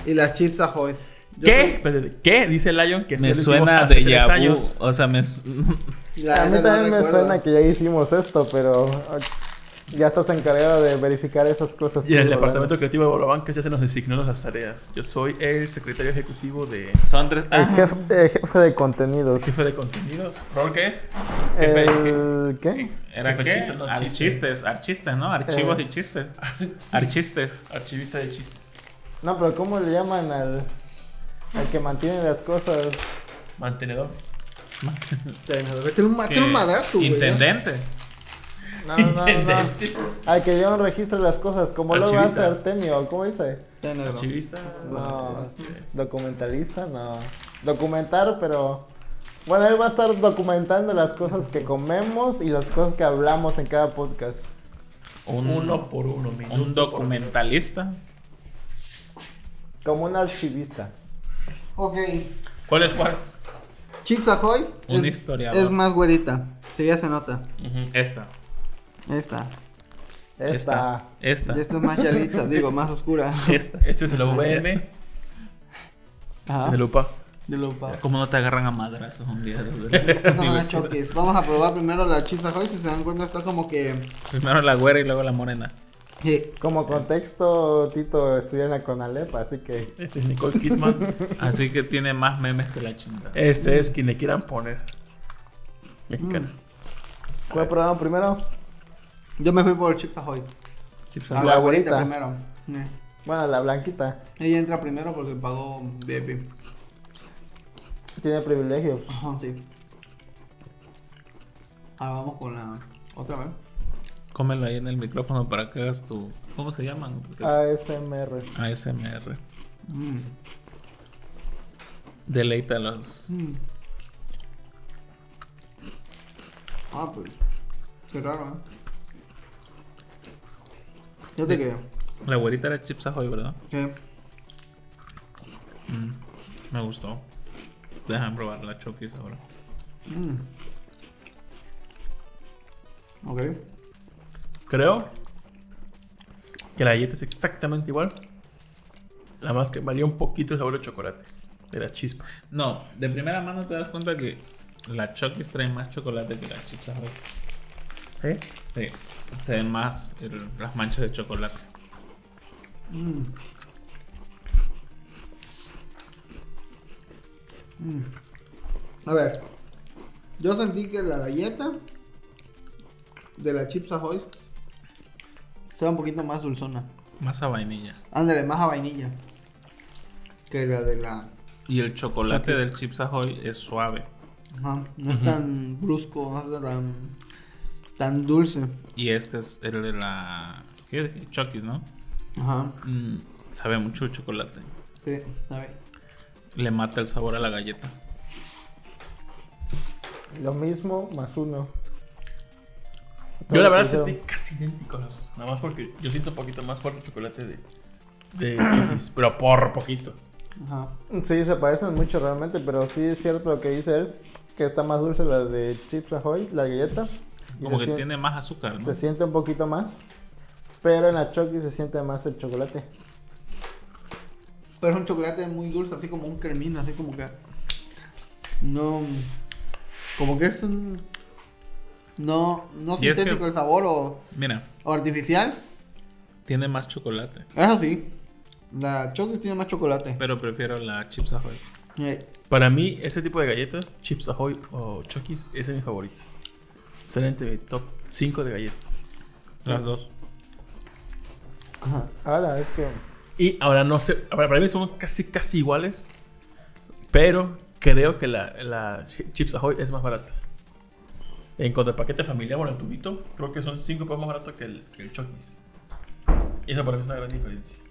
Y las Chips Ahoy. Yo ¿Qué? soy- Espérate, ¿qué? Dice Lion que Me sí lo suena hicimos hace de tres Yabu. años. O sea, me. s- La A mí neta no también me recuerdo. suena que ya hicimos esto, pero ya estás encargado de verificar esas cosas. Y en el tú, departamento Rolando. creativo de Bolobancas ya se nos designó las tareas. Yo soy el secretario ejecutivo de Son tres. El Ah, jefe, el jefe de contenidos. jefe de contenidos. ¿Rol qué es? Jefe de- El ¿qué? ¿Era jefe qué? chistes, no, chistes. Archistes, archistes, ¿no? Archivos Eh. y chistes. Archistes. Archivista de chistes. No, pero ¿cómo le llaman al, al que mantiene las cosas? Mantenedor. Tiene un, ma- tiene un madrazo, güey. Intendente. No, no, no, no. Intendente. Al que lleva un registro de las cosas, como lo hace Archivista. Artemio, ¿cómo dice? Tiene- Archivista. No, este, documentalista, no. Documentar, pero... Bueno, él va a estar documentando las cosas que comemos y las cosas que hablamos en cada podcast. Un, Uno por uno, minuto un por documentalista. Como un archivista. Ok. ¿Cuál es cuál? Chips Ahoy Un es, historiador. es más güerita. Sí, ya se nota. Ujú. Esta. Esta. Esta. Esta. Y esta es más yalitza, digo, más oscura. Esta. Este es el V M. Este Ajá. es el U P A. De lupa. ¿Cómo no te agarran a madrazos un día? Estas son las Chokis. Vamos a probar primero la Chips Ahoy. Si se dan cuenta, está como que. Primero la güera y luego la morena. Sí. Como contexto, Tito estudia en la Conalep, así que... Este es Nicole Kidman. Así que tiene más memes que la chingada. Este es quien le quieran poner. Mexicana. ¿Cuál programa primero? Yo me fui por Chips Ahoy. Chips A La la güerita güerita. primero. Eh. Bueno, la blanquita. Ella entra primero porque pagó V I P. Tiene privilegios. Ajá, sí. Ahora vamos con la otra vez. Cómelo ahí en el micrófono para que hagas tu. ¿Cómo se llaman? A S M R. A S M R. Mm. Deleita a los. Mm. Ah, pues. Qué raro, ¿eh? Fíjate que. La güerita era Chips Ahoy, ¿verdad? que Mm, me gustó. Déjame probar la Chokis ahora. mm. Ok. Creo que la galleta es exactamente igual. Nada más que varía un poquito el sabor de chocolate. De las chispas. No, de primera mano te das cuenta que la Chokis trae más chocolate que la Chips Ahoy. ¿Eh? Sí, se ven más el- las manchas de chocolate. Mm. Mm. A ver. Yo sentí que la galleta de la Chips Ahoy sea un poquito más dulzona. Más a vainilla. Ándale, más a vainilla que la de la. Y el chocolate Chokis. del Chips Ahoy es suave. Ajá, no es tan brusco, no es tan, tan dulce. Y este es el de la. ¿Qué dije? Chokis, ¿no? Ajá, Mm, sabe mucho el chocolate. sí, a ver. Le mata el sabor a la galleta. Lo mismo más uno. Yo la verdad Todo sentí casi idéntico a los dos. Nada más porque yo siento un poquito más fuerte el chocolate de, de Chokis. Pero por poquito. Ajá. Sí, se parecen mucho realmente, pero sí es cierto lo que dice él, que está más dulce la de Chips Ahoy, la galleta. y Como se que sien- tiene más azúcar, ¿no? Se siente un poquito más, pero en la Chucky se siente más el chocolate. Pero es un chocolate muy dulce, así como un cremino, así como que. No. Como que es un. No, no Y es que- sintético el sabor o, Mira, o artificial. tiene más chocolate. Eso sí. La Chokis tiene más chocolate. Pero prefiero la Chips Ahoy. Eh, Para mí, ese tipo de galletas, Chips Ahoy o Chokis, es de mis favoritos. Están entre mi top cinco de galletas. Las dos. Ajá. Ahora es que Y ahora no sé, para para mí son casi casi iguales, pero creo que la, la Chips Ahoy es más barata. En cuanto al paquete familiar, bueno, el tubito, creo que son cinco pesos más barato que el, que el Chokis. Y eso para mí es una gran diferencia.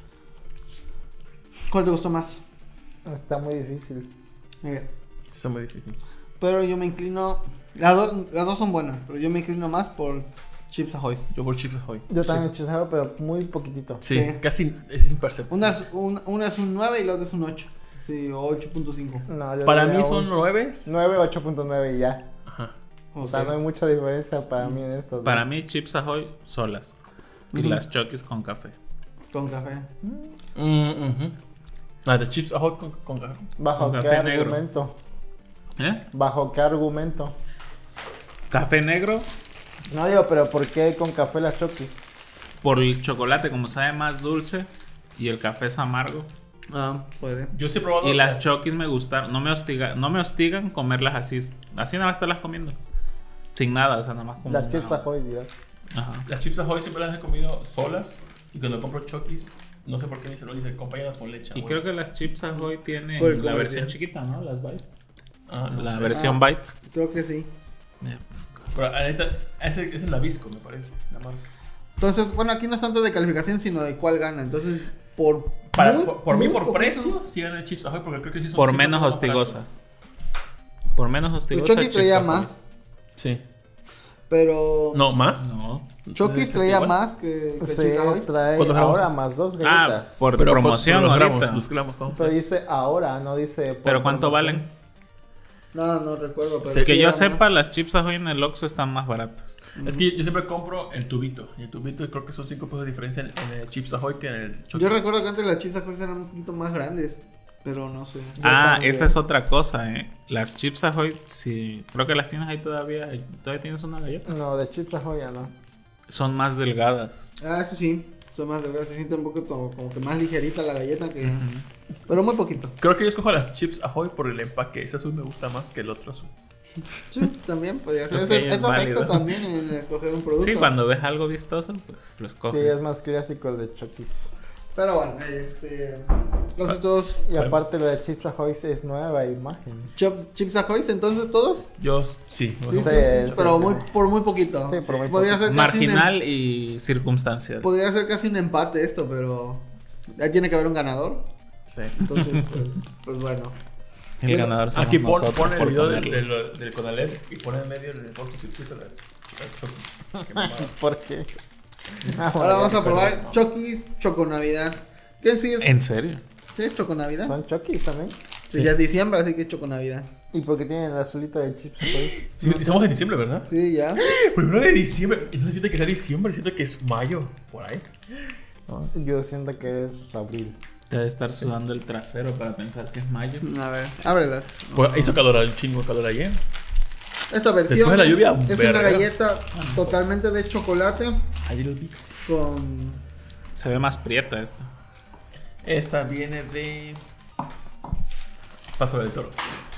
¿Cuál te gustó más? está muy difícil. Eh, Está muy difícil. Pero yo me inclino. Las dos, las dos son buenas, pero yo me inclino más por Chips Ahoy. Yo por Chips Ahoy. Yo también hechizado, pero muy poquitito. Sí, Sí. casi es imperceptible. Una es un, una es un nueve y la otra es un ocho. Sí, o ocho punto cinco. No, yo Para diría mí son un nueves. nueve, ocho punto nueve y ya. Ajá. O sea, no hay mucha diferencia para mí en estos. Para dos. mí, Chips Ahoy solas. Y Ujú. las Chokis con café. Con café. Mm, ujú. Ah, de chips Ahoy con, con café. ¿Bajo Con qué café negro. argumento? ¿Eh? ¿Bajo qué argumento? Café negro No digo, pero ¿por qué con café las Chokis? por el chocolate, como sabe más dulce. Y el café es amargo. Ah, puede. Yo sí he probado. Y las Chokis me gustaron. No me hostiga, no me hostigan comerlas así. Así nada más estarlas comiendo. Sin nada, o sea, nada más como. Las una- chips Ahoy, dirás. Ajá. Las chips Ahoy siempre las he comido solas. Y cuando compro Chokis, no sé por qué ni se lo dice, acompáñalas con leche. Y güey. creo que las chips Ahoy tienen Por el la comercial. versión chiquita, ¿no? Las Bites. Ah, no la sé. versión Ah. Bites. Creo que sí. Pero ahorita, ese, ese es Nabisco, me parece, la marca. Entonces, bueno, aquí no es tanto de calificación, sino de cuál gana. Entonces, por. Para, muy- por, por mí, muy por poquito. precio, sí ganan chips Ahoy porque creo que sí son Por sí menos son más hostigosa. baratos. Por menos El hostigosa. Chokis Chips traía Ahoy. más, Sí. pero. No, más. No. Chokis ¿Es traía igual? más que, que Se Chips Ahoy. trae ¿Cuántos gramos? ahora más dos Ah, galletas. por Pero promoción los gramos, ahorita. los gramos, ¿cómo? Pero dice ahora, no dice. por Pero ¿cuánto promoción. valen? No, no recuerdo. Pero Sí, Que sí yo era sepa, más. las chips Ahoy en el Oxxo están más baratas. Es que yo, yo siempre compro el tubito. Y el tubito creo que son cinco pesos de diferencia en, en el chips Ahoy que en el Chokis. Yo recuerdo que antes las Chips Ahoy eran un poquito más grandes. Pero no sé. Ah, también. esa es otra cosa, eh. Las chips Ahoy, sí. Creo que las tienes ahí todavía. ¿Todavía tienes una galleta? No, de chips Ahoy ya no. Son más delgadas. Ah, eso sí. Son más delgadas. Se siente un poco como, como que más ligerita la galleta que. Pero muy poquito. Creo que yo escojo las chips Ahoy por el empaque. Ese azul me gusta más que el otro azul. Sí, también podría ser. Ok, eso es eso afecta válido. también en escoger un producto. Sí, cuando ves algo vistoso, pues lo Sí, escoges. es más clásico el de Chokis. Pero bueno, este. Entonces todos. Y aparte lo de chips Ahoy es nueva imagen. Chop- Chips Ahoy, entonces todos. Yo sí. me Sí, gusta. sí, sí, sí, pero sí. muy, por muy poquito. Sí, por muy podría poquito. ser casi un em- Marginal y circunstancial. podría ser casi un empate esto, pero. Ahí tiene que haber un ganador. Sí. Entonces, pues, pues bueno. El Pero ganador somos Aquí pon, nosotros pone el por video del, ponerlo. del, del Conalep y pone en medio el cortocircuito de las, las Chokis. Qué mamada. ¿Por qué? Ah, Ahora bueno, vamos a probar perdón, ¿no? Chokis Choconavidad. ¿Qué en sí es? ¿En serio? ¿Sí es Choconavidad? Son Chokis también. Sí, ya es diciembre, así que es Choconavidad. ¿Y por qué tienen el azulito de chips Ahoy? Sí, estamos en diciembre, ¿verdad? Sí, ya. Primero de diciembre. Y no siento que sea diciembre, siento que es mayo. Por ahí. Yo siento que es abril. Te debe estar sudando el trasero para pensar que es mayo. A ver, ábrelas. Pues hizo calor, un chingo de calor ayer. Esta versión Después de la es- lluvia, es, verga. una galleta totalmente de chocolate Ayer lo vi. con... Se ve más prieta esta. Esta viene de. Paso del Toro.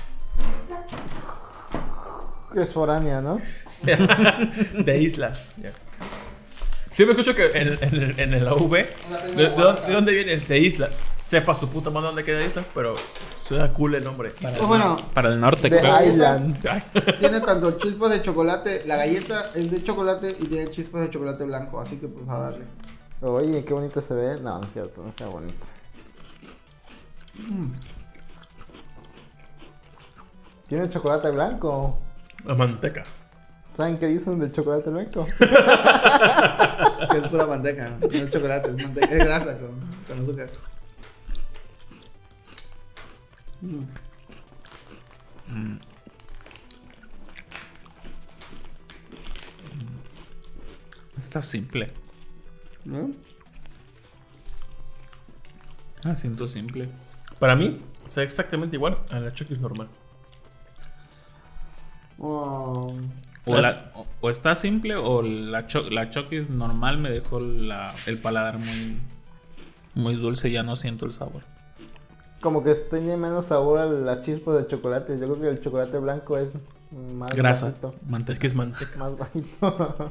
Es foránea, ¿no? De Isla. Ya. Siempre escucho que en, en, en el A V. ¿De, de, dónde- de dónde viene? De Isla. Sepa su puta madre dónde queda Isla, pero suena cool el nombre. Pues bueno, Para el norte, De creo. Island. Ay, tiene tanto chispas de chocolate, la galleta es de chocolate y tiene chispas de chocolate blanco, así que pues a darle. Oye, qué bonito se ve. No, no es cierto, no sea bonito. Tiene chocolate blanco. La manteca. ¿Saben qué dicen del chocolate blanco? Que es pura manteca, no es chocolate, es manteca, es grasa con, con azúcar. Está simple. ¿No? Ah, siento simple. Para mí, sabe exactamente igual a la Chokis normal. Oh, O, la- o- o está simple o la, cho- la Chokis normal me dejó la- el paladar muy, muy dulce. Ya no siento el sabor. Como que tiene menos sabor a las chispas de chocolate. Yo creo que el chocolate blanco es más Grasa. bajito. Manteca. Es que es manteca. Más bajito.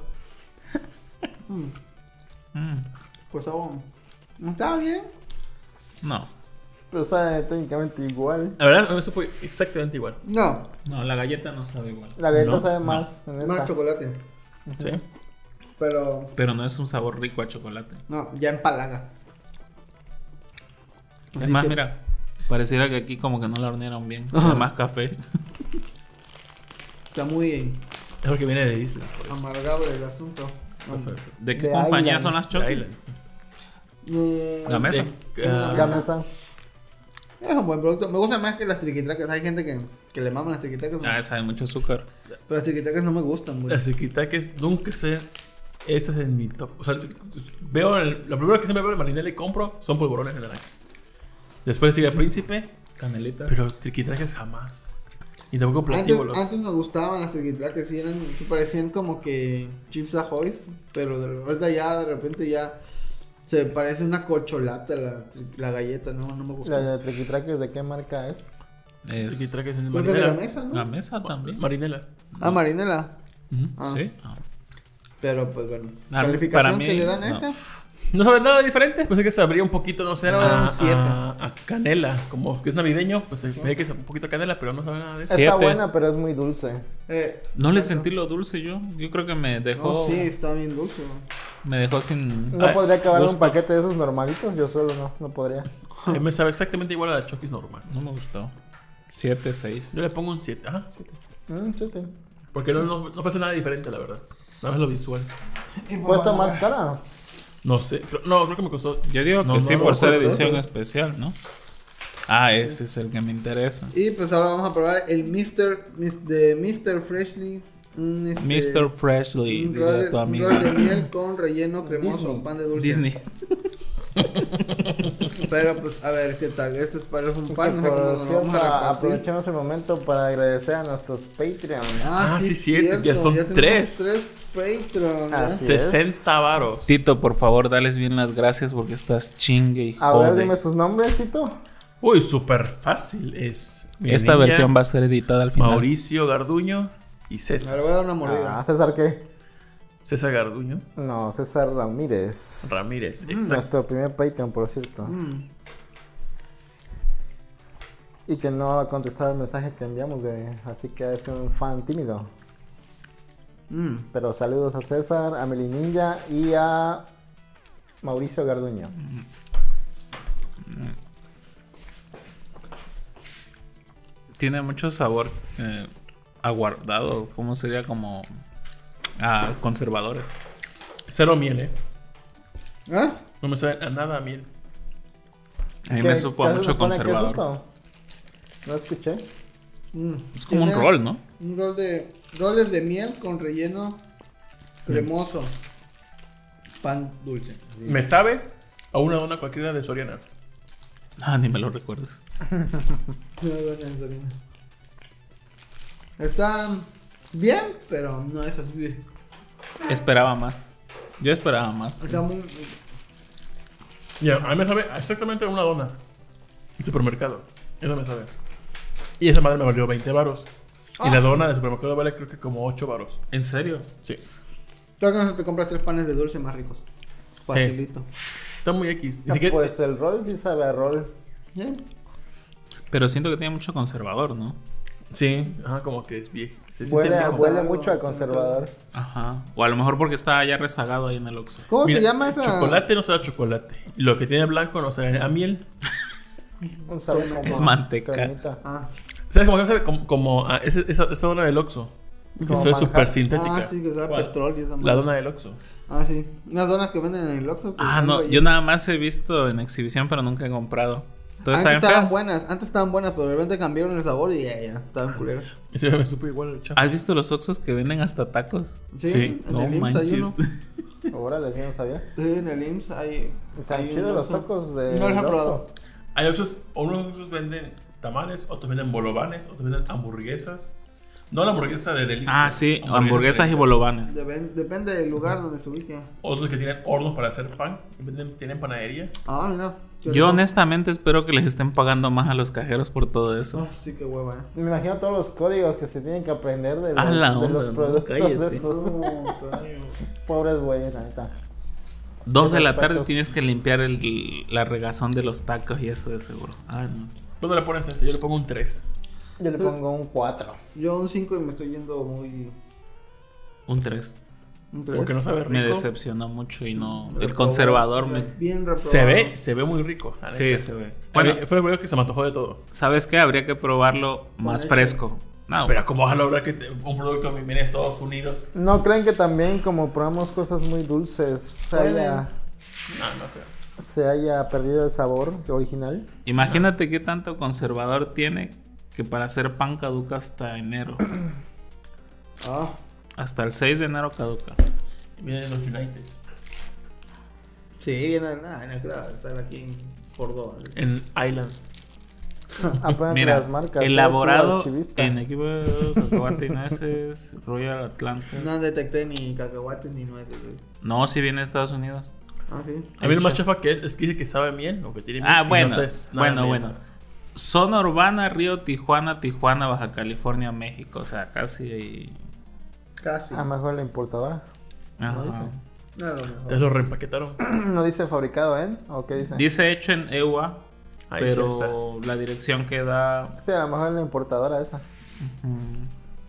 Mm, pues oh, está bien. no. Pero sabe técnicamente igual. La verdad, eso fue exactamente igual. No, No, la galleta no sabe igual. La galleta No, sabe no. más en más esta. chocolate, Sí. pero Pero no es un sabor rico a chocolate. no, ya empalaga. Es Así más, que- mira, pareciera que aquí como que no la hornearon bien. Ajá. Sabe más café. Está muy Es porque viene de Isla. por eso. amargado el asunto. Vas a ver. ¿De qué De compañía Island. son las De Chokis? Island. Eh, La mesa. De- ah, La mesa. Es un buen producto. Me gusta más que las triquitracas. Hay gente que, que le maman las triquitracas. Ah, sabe mucho azúcar. Pero las triquitracas no me gustan, güey. Las triquitaques nunca sé. Ese es en mi top. O sea, veo el- lo primero que siempre veo en Marinela y compro son polvorones de naranja. Después sigue Príncipe, Canelita. pero triquitraques jamás. Y tampoco Antes, platíbulos. antes me gustaban las triquitraques, sí, eran, sí parecían como que Chips Ahoy, pero de ahorita ya, de repente ya se parece una corcholata la, la galleta, no, no me gusta. ¿La de Triquitraques de qué marca es? Es Triquitraques en Creo que es de la Marinela. mesa, ¿no? la mesa también. Marinela. Ah, Marinela. Ujú. Ah, Sí. Ah. Pero pues bueno, Ah, calificación para mí, que le dan a no. esta. No sabe nada diferente. Pensé que sabría un poquito, no sé, Ah, a, un siete. a, a canela. Como que es navideño, pues se ve que es un poquito canela, pero no sabe nada de eso. Sí. Está Siete. buena, pero es muy dulce. Eh, No le bueno. sentí lo dulce yo. Yo creo que me dejó. No, sí, está bien dulce. ¿no? Me dejó sin. No Ay, podría acabar gusto. un paquete de esos normalitos, yo solo no, no podría. A mí me sabe exactamente igual a la Chokis normal. No me gustó. siete, seis. Yo le pongo un siete. Ajá, siete. Mm, sí, sí. Porque no, no, no ofrece nada diferente, la verdad. Nada más lo visual. Y pues, Cuesta bueno, más cara. No sé. creo- no, creo que me costó. Yo digo No, que no, sí, no, por no, ser no, edición no. especial, ¿no? Ah, ese es el que me interesa. Y pues ahora vamos a probar el mister Mis- de mister Freshly. Un, este, mister Freshly, un dile roll, a tu un amigo. roll de miel con relleno cremoso, Disney. pan de dulce. Disney. Pero pues a ver qué tal. Este es para un Que pan, no sé cómo por lo vamos cierto, a repartir. aprovechemos el momento para agradecer a nuestros Patreons. Ah, sí, cierto, ya son tenemos tres. tres Patreons. Ah, ¿eh? sí. sesenta varos. Tito, por favor, dales bien las gracias porque estás chingue y A ver, jode. dime sus nombres, Tito. Uy, súper fácil. Es mi Esta niña, versión va a ser editada al final. Mauricio Garduño y Me César. le voy a dar una mordida. Ah, ¿César qué? César Garduño No, César Ramírez. Ramírez. Exacto. Nuestro primer Patreon, por cierto. Mm. Y que no ha contestado el mensaje que enviamos, de, así que es un fan tímido. Mm. Pero saludos a César, a Meli Ninja y a Mauricio Garduño. Tiene mucho sabor eh, aguardado. ¿Cómo sería? Como a conservadores. Cero miel, eh. ¿Ah? No me sabe a nada a miel. A mí ¿Qué- me supo a qué se mucho supone que es conservador. esto? No escuché. Mm. Es como un Tiene rol, ¿no? Un rol de roles de miel con relleno cremoso. Pan dulce. así. Me sabe a una dona cualquiera de Soriana. Ah, ni me lo recuerdes. Está bien, pero no es así. Esperaba más. Yo esperaba más. Está muy. Ya, a mí me sabe exactamente a una dona. En supermercado. Eso me sabe. Y esa madre me valió veinte varos. Y Ah. la dona de supermercado vale creo que como ocho varos. ¿En serio? Sí. Claro que no te compras tres panes de dulce más ricos. Facilito. Está muy X. Ni Ah, siquiera. pues el rol sí sabe a rol. ¿Eh? Pero siento que tiene mucho conservador, ¿no? Sí, ajá, como que es viejo. Sí, sí, Huele, sí, a- viejo. huele algo, mucho a se conservador. Ajá. O a lo mejor porque está ya rezagado ahí en el Oxxo. ¿Cómo Mira, se llama esa? Chocolate no sabe a chocolate. Y lo que tiene blanco no sabe a miel. Un sabor como Es manteca. cremita. Ah, ¿Sabes cómo sabe? Como, como a ese- esa, esa dona del Oxxo. Que Como eso es manjar. súper sintética. ah, sí, que sabe a ¿Cuál? petróleo y esa La madre. dona del Oxxo. Ah, sí. Unas donas que venden en el Oxxo. que Ah, están no. rellenas. Yo nada más he visto en exhibición, pero nunca he comprado. Entonces, Antes ¿saben estaban feas? buenas, antes estaban buenas, pero de repente cambiaron el sabor y ya, ya, estaban culeras. Ese me supo igual el chapo. ¿Has visto los Oxxos que venden hasta tacos? Sí, Sí, en no el I M S S hay manches. uno. Órale, yo no sabía. Sí, en el I M S S hay. Están hay un chidos los Oxxo. tacos de. No los he Oxxo. probado. Hay Oxxos, o unos Oxxos venden tamales, otros venden bolovanes, otros venden hamburguesas. No la hamburguesa de delicia. Ah, sí. Hamburguesas y bolovanes. Depen- depende del lugar donde se ubique. Otros que tienen hornos para hacer pan. Y venden- tienen panadería. Ah, mira. qué Yo rico. honestamente espero que les estén pagando más a los cajeros por todo eso. Ah, sí, qué hueva, eh. Me imagino todos los códigos que se tienen que aprender de los, A la de onda, los no, productos cállate. esos. No, coño. Pobres güeyes, la neta. Dos de la tarde Tacos. tienes que limpiar el, la regazón de los tacos y eso de seguro. Ah, no. ¿Dónde le pones ese? Yo le pongo un tres. Yo le pongo un cuatro. Yo un cinco y me estoy yendo muy. Un tres. Un tres. Porque no sabe rico. Me decepcionó mucho y no. El Reprobado. conservador me. Bien reprobado. Se ve, se ve muy rico. la Sí, neta. se ve. Bueno, Bueno, fue lo primero que se me antojó de todo. ¿sabes qué? Habría que probarlo más leche. fresco. No, Pero como vas a lograr que te- un producto viene de Estados Unidos. ¿No creen que también como probamos cosas muy dulces se Pueden. haya, No, no creo. se haya perdido el sabor original? imagínate qué tanto conservador tiene que para hacer pan caduca hasta enero. Ah, Hasta el seis de enero caduca. Vienen de los Uniteds. sí, viene. Nada, no creo estar aquí. por dos. En Island. Apenas Mira, las marcas. elaborado ¿eh? Tú, archivista. en equipo de cacahuate y nueces, Royal Atlanta. No detecté ni cacahuates ni nueces, güey. No, si viene de Estados Unidos. Ah, sí. A mí lo más chafa que es, es que dice que sabe miel o que tiene miel. Ah, y bueno, no sé, es nada bueno, miel. bueno. Zona urbana, Río Tijuana, Tijuana, Baja California, México. O sea, casi. Casi. A lo mejor la importadora. Ajá. No dice. No, no, no. Entonces lo reempaquetaron. ¿No dice fabricado en? ¿O qué dice? Dice hecho en E U A, Ahí ya está. pero la dirección que da. Sí, a lo mejor la importadora esa. mm,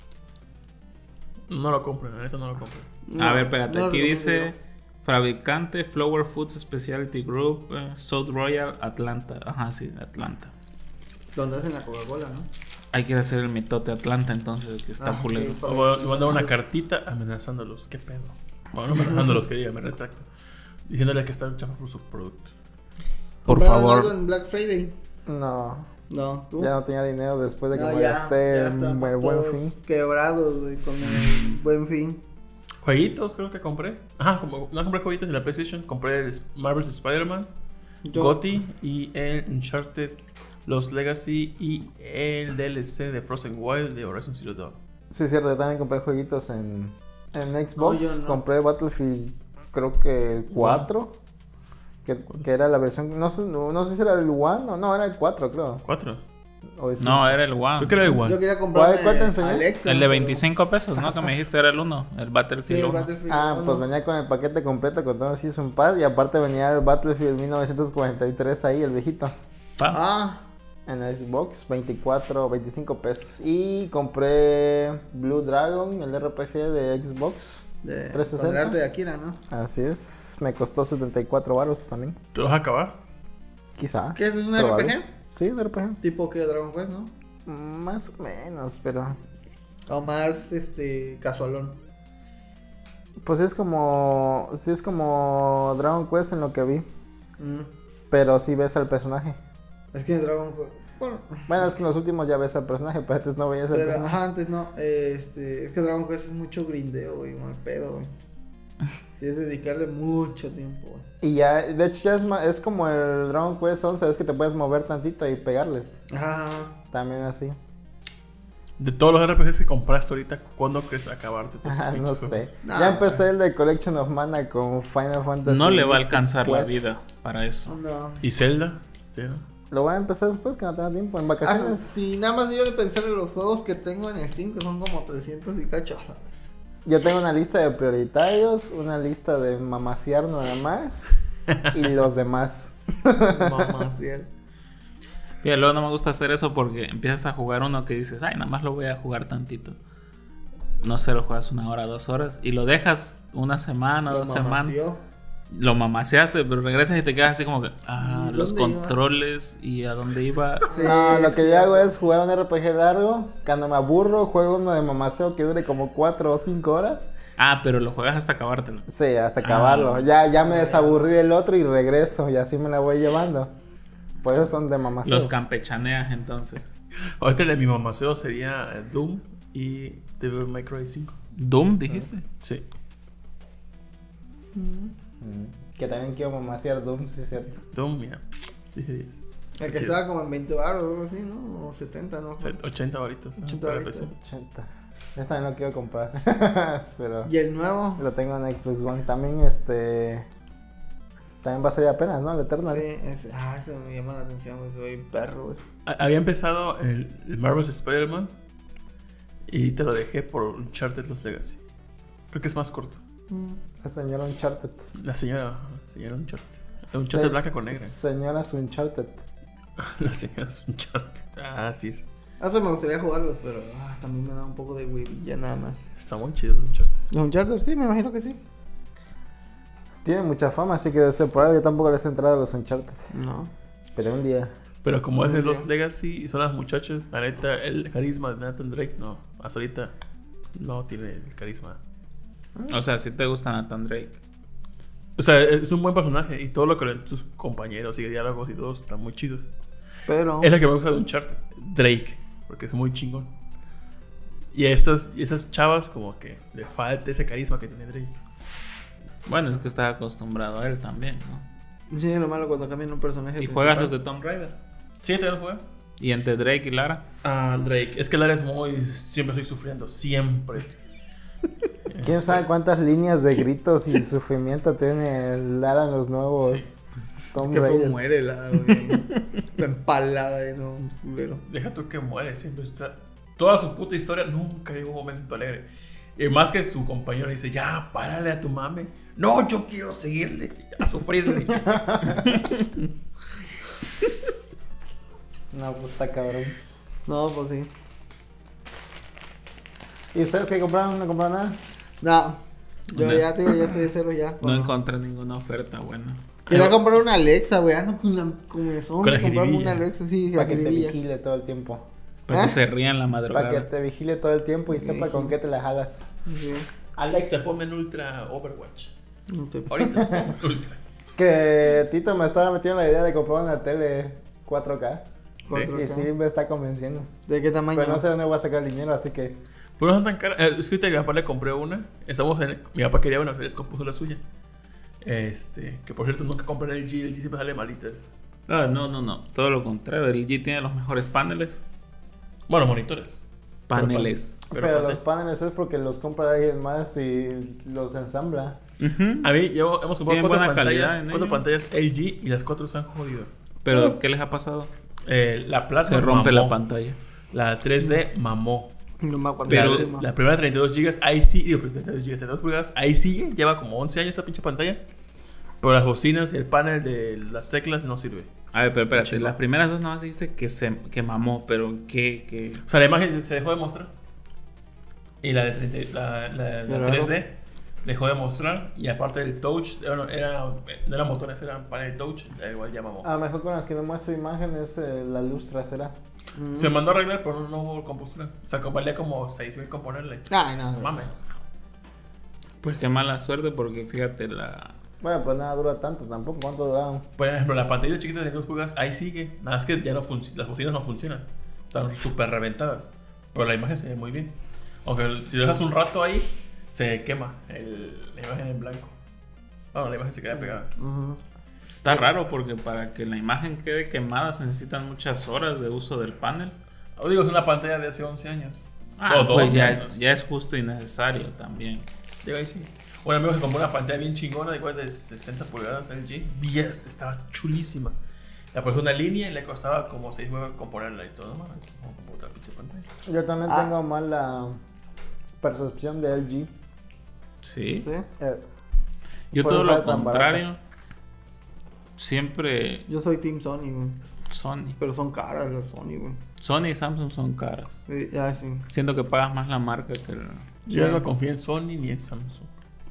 No lo compren, la neta no lo compren. No, A ver, espérate, no aquí lo dice recomiendo. fabricante Flower Foods Specialty Group, eh, South Royal, Atlanta. Ajá, sí, Atlanta. Donde hacen la Coca-Cola, ¿no? Hay que hacer el mitote Atlanta, entonces, que está Ah, pulero. ok. Le voy a mandar una cartita amenazándolos. ¿Qué pedo? Bueno, no amenazándolos, que diga, me retracto. Diciéndole que están chafas por su producto. Por ¿Compraron algo favor. en Black Friday? No. No, ¿tú? Ya no tenía dinero después de que No, me ya, gasté ya en estamos el buen todos fin. quebrados, güey, con el buen fin. Jueguitos creo que compré. Ajá, como, no compré jueguitos en la PlayStation. Compré el Sp- Marvel's Spider-Man, Yo- Gotti y el Uncharted, Los Legacy y el D L C de Frozen Wild de Horizon Zero Dawn. Sí, cierto, yo también compré jueguitos en, en Xbox. No, yo no. Compré Battlefield, creo que el cuatro. Que, que era la versión. No sé, no, no sé si era el One o no, era el cuatro, creo. ¿Cuatro? O el No, era el One. Creo que era el Yo One. quería comprarme ¿Cuál te enseñó? Alexa. El de pero- veinticinco pesos, ¿no? Que me dijiste era el uno. El Sí, Battlefield el uno. Battlefield. Ah, uno. pues venía con el paquete completo con todo el Season Pass. Y aparte venía el Battlefield mil novecientos cuarenta y tres ahí, el viejito. Pa. Ah, En el Xbox, veinticuatro, veinticinco pesos. Y compré Blue Dragon, el R P G de Xbox. de, trescientos sesenta. con el arte de Akira, ¿no? Así es. Me costó setenta y cuatro baros también. ¿Te lo vas a acabar? Quizá. ¿Qué es un Probable. R P G? Sí, un R P G. Tipo que Dragon Quest, ¿no? Más o menos, pero. O más, este, casualón. Pues es como. Sí, es como Dragon Quest en lo que vi. Mm. Pero sí ves al personaje. Es que Dragon Quest... Bueno, Bueno, es que en los últimos ya ves al personaje, pero antes no veías al pero, personaje. ajá, antes no. Este, es que Dragon Quest es mucho grindeo, güey, mal pedo, güey. Sí, es dedicarle mucho tiempo, güey. Y ya, de hecho, ya es, ma- es como el Dragon Quest once, es que te puedes mover tantito y pegarles. Ajá. También así. De todos los R P Gs que compraste ahorita, ¿cuándo crees acabarte tus Ajá, no pinches sé. juegos? No, ya empecé el de Collection of Mana con Final Fantasy. No le va a Mystic alcanzar la Quest. vida para eso. No. ¿Y Zelda? ¿Sí? Lo voy a empezar después que no tenga tiempo, en Ah, vacaciones. si nada más yo de pensar en los juegos que tengo en Steam, que son como trescientos y cacho. Yo tengo una lista de prioritarios, una lista de mamasear nada más y los demás. Mamá, cielo. Y luego no me gusta hacer eso porque empiezas a jugar uno que dices, ay, nada más lo voy a jugar tantito. No sé, lo juegas una hora, dos horas y lo dejas una semana, Lo dos semanas. mamació. Lo mamaseaste, pero regresas y te quedas así como que, ah, ¿Y los dónde iba? controles y a dónde iba. Sí, No, lo que sí. yo hago es jugar un R P G largo. Cuando me aburro, juego uno de mamaseo que dure como cuatro o cinco horas. Ah, pero lo juegas hasta acabártelo. Sí, hasta acabarlo. Ah. Ya, ya me desaburrí del otro y regreso. Y así me la voy llevando. Por eso son de mamaseo. Los campechaneas entonces. Ahorita el de mi mamaceo sería eh, Doom y Devil May Cry cinco. Doom, dijiste. Sí. Mm, Que también quiero mamasear Doom, sí es cierto. Doom, mira. Dije diez. El que estaba como en veinte baros o algo así, ¿no? O setenta, ¿no? ochenta varitos. ¿no? ochenta Para varitos. P C. ochenta. Este también lo quiero comprar. Pero Y el nuevo. lo tengo en Xbox One. También este. También va a salir apenas, ¿no? El Eternal. Sí, ese, ah, ese me llama la atención, güey. Soy perro, güey. Ha- Había empezado el, el Marvel's Spider-Man y te lo dejé por Uncharted Los Legacy. Creo que es más corto. La señora Uncharted. La señora, la señora Uncharted. La Uncharted Sí. blanca con negra. Señoras Uncharted. La señora Uncharted. Ah, sí es. Eso me gustaría jugarlos, pero ah, también me da un poco de ya nada más. Está muy chido el Uncharted. ¿Los Uncharted? Sí, me imagino que sí. Tiene mucha fama, así que de ser por ahí yo tampoco les he entrado a los Uncharted. No. Pero un día. Pero como Muy es de bien. Los Legacy y son las muchachas, la neta, el carisma de Nathan Drake, no. Hasta ahorita no tiene el carisma. O sea, si te gusta Nathan Drake. O sea, es un buen personaje y todo lo que ven sus compañeros y diálogos y todo están muy chidos. Pero. Es la que me gusta de Uncharted, Drake, porque es muy chingón. Y a estos, y esas chavas como que le falta ese carisma que tiene Drake. Bueno, es que está acostumbrado a él también, ¿no? Sí, es lo malo cuando cambian un personaje. ¿Y principal. juegas los de Tomb Raider? Sí, te lo juego. ¿Y entre Drake y Lara? Ah, Drake. Es que Lara es muy. Siempre estoy sufriendo. Siempre. ¿Quién sabe cuántas líneas de gritos y sufrimiento tiene Lara en los nuevos Sí. Tomb Que fue Raider? muere la, güey. Está empalada de no, culero. Deja tú que muere. Siempre está. Toda su puta historia nunca llegó un momento alegre. Y más que su compañero dice: ya, párale a tu mame. No, yo quiero seguirle a sufrirle. No, pues está cabrón. No, pues sí. ¿Y ustedes qué compraron? ¿No compraron nada? No. Yo No. ya, tío, ya estoy de cero ya. No Bueno. encontré ninguna oferta buena. Quería comprar una Alexa, güey. Ando con una comezón Con de la comprarme jiribilla. una Alexa, sí, la Para que te jiribilla. vigile todo el tiempo. Para ¿Eh? que se rían la Para que madrugada. te vigile todo el tiempo y sepa con qué te la jalas. Sí. Alexa, ponme en Ultra Overwatch. No te- Ahorita, ponme en Ultra. Que Tito me estaba metiendo la idea de comprar una tele cuatro K. cuatro K. Y sí me está convenciendo. ¿De qué tamaño? Pero no sé dónde voy a sacar el dinero, así que... Pero no son tan caras. Eh, Es que ahorita mi papá le compré una. Estamos en. Mi papá quería una, se les compuso la suya. Este. Que por cierto, nunca compré el G. El G siempre sale malitas. Ah, no, no, no. Todo lo contrario. El L G tiene los mejores paneles. Bueno, monitores. Paneles. Pero, Pero, los paneles es porque los compra alguien más y los ensambla. Ujú. A mí, yo, hemos comprado Tienen cuatro buena calidad pantallas. en Cuatro ello. pantallas L G y las cuatro se han jodido. Pero, ¿qué les ha pasado? Eh, la plasma Se rompe mamó. la pantalla. La tres D mamó. No me acuerdo. Pero del tema. la primera treinta y dos gigas, ahí sí, digo, treinta y dos gigas, treinta y dos pulgadas, ahí sigue, lleva como once años esa pinche pantalla. Pero las bocinas y el panel de las teclas no sirve. A ver, pero espérate. Chico. Las primeras dos nada más dice que se que mamó, pero ¿qué? qué? O sea, la imagen se dejó de mostrar. Y la de treinta, la, la, la Qué raro. tres D dejó de mostrar. Y aparte del touch, era, era, no eran botones, eran panel touch, da igual ya mamó. A lo mejor con las que no muestra imagen es eh, la luz trasera. Mm. Se mandó a arreglar, pero no, no hubo compostura. O sea, valía como seis mil componerle. Ay, no. Mames. Pues qué mala suerte porque fíjate la... Bueno, pues nada dura tanto tampoco. ¿Cuánto duraron? Por ejemplo, la pantalla chiquita de treinta y dos pulgadas, ahí sigue. Nada más que ya no funciona. Las bocinas no funcionan. Están súper reventadas. Pero la imagen se ve muy bien. Aunque si lo dejas un rato ahí, se quema el- la imagen en blanco. Bueno, la imagen se queda pegada. Ujú. Está raro porque para que la imagen quede quemada se necesitan muchas horas de uso del panel. O digo, es una pantalla de hace once años. Ah, o pues doce ya años. es, ya es justo y necesario también. Llega ahí sí. Un amigo se compró una pantalla bien chingona, de igual de sesenta pulgadas L G. Y esta estaba chulísima. Le puso una línea y le costaba como seis nueve componerla y todo. No, como otra pinche pantalla. Yo también Ah. tengo mala percepción de L G. Sí. ¿Sí? Eh, Yo Por todo estar lo tan contrario. Siempre Yo soy Team Sony, güey. Sony. Pero son caras las Sony, güey. Sony y Samsung son caras. Sí, ya, sí. Siento que pagas más la marca que el... Yo no confío en Sony ni en Samsung.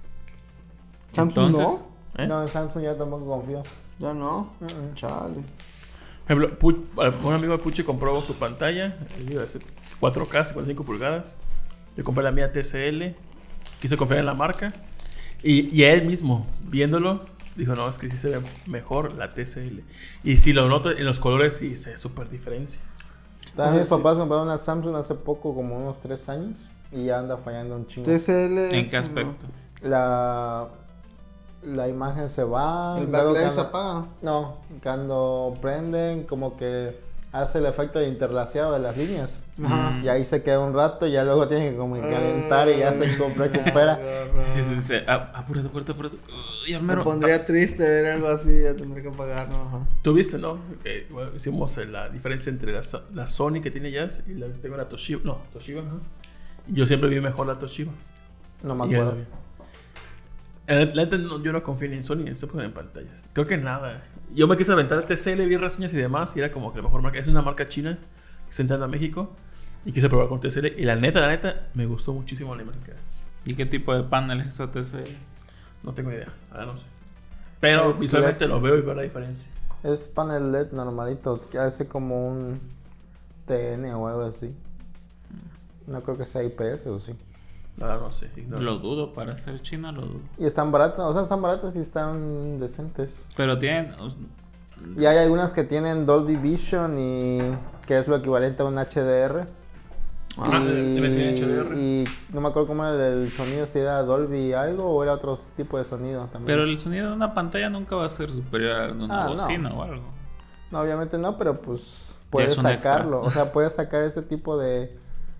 Samsung Entonces, ¿Eh? No, en Samsung ya tampoco confío. no. Ya no. Mm-mm. Chale. Por ejemplo, Pu- un amigo de Puchi compró su pantalla, digo, es cuatro K, cincuenta y cinco pulgadas. Yo compré la mía T C L, quise confiar en la marca. Y, y él mismo, viéndolo, dijo: no, es que sí se ve mejor la T C L. Y si lo noto en los colores, sí se ve súper diferencia. También mis Sí, sí. papás compraron una Samsung hace poco, como unos tres años. Y ya anda fallando un chingo. T C L. ¿en qué aspecto? La, la imagen se va. El luego backlight se cuando- apaga. No, cuando prenden, como que hace el efecto de interlaceado de las líneas. Ajá. Y ahí se queda un rato y ya luego tiene que como que calentar y ya se compra- recupera. Y dice, "Ah, apúrate, apúrate, apúrate. Uh, ya Me mero". pondría triste ver algo así, ya tendré que pagar, ¿no? Ajá. Tú viste, ¿no? Eh, bueno, hicimos eh, la diferencia entre la, Sa- la Sony que tiene Jazz y la que tengo la Toshiba. No, Toshiba, ¿no? Y yo siempre vi mejor la Toshiba. No me Y él acuerdo. la vio. Eh, La neta, no- yo no confío ni en Sony ni en Samsung en pantallas. Creo que nada. Yo me quise aventar el T C L, vi reseñas y demás, y era como que la mejor marca. Es una marca china que se entrando a México. Y quise probar con T C L. Y la neta, la neta, me gustó muchísimo la imagen que da. ¿Y qué tipo de panel es esa T C L? No tengo idea, ahora no sé. Pero Es visualmente L E D. lo veo y veo la diferencia. Es panel L E D normalito, que hace como un T N o algo así. No creo que sea I P S o sí. Ahora no sé. ignoro. Lo dudo, para ser china lo dudo. Y están baratas, o sea, están baratas y están decentes. Pero tienen... o s- Y hay algunas que tienen Dolby Vision y que es lo equivalente a un H D R. Ah, le metí H D R. Y no me acuerdo cómo era el sonido, si era Dolby algo o era otro tipo de sonido también. Pero el sonido de una pantalla nunca va a ser superior al de una Ah, no. bocina o algo. No, obviamente no, pero pues puedes es un sacarlo. extra. O sea, puedes sacar ese tipo de.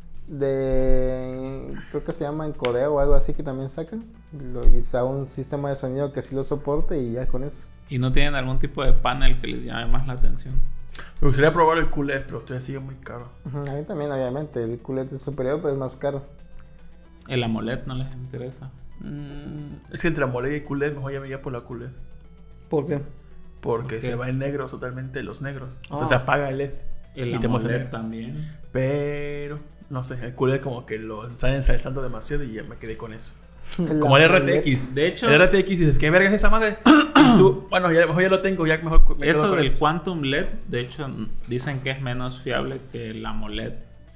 de creo que se llama encodeo o algo así que también sacan. Lo, y sea un sistema de sonido que sí lo soporte y ya con eso. Y no tienen algún tipo de panel que les llame más la atención. Me gustaría probar el Q L E D, pero todavía sigue muy caro. Ujú, a mí también, obviamente. El Q L E D es superior, pero es más caro. El AMOLED no les interesa. Mm, es que entre AMOLED y Q L E D, mejor ya me iría por la Q L E D. ¿Por qué? Porque ¿Por qué? se va en negro totalmente los negros. O sea, Ah. se apaga el L E D. El y te muestra AMOLED negro. también. Pero, no sé, el Q L E D como que lo están ensalzando demasiado y ya me quedé con eso. La Como el AMOLED. R T X. De hecho- el R T X dices, ¿qué verga es esa madre? Y tú, bueno, ya, mejor ya lo tengo, ya mejor me quedo Eso con del esto. Quantum L E D, de hecho, dicen que es menos fiable que el AMOLED.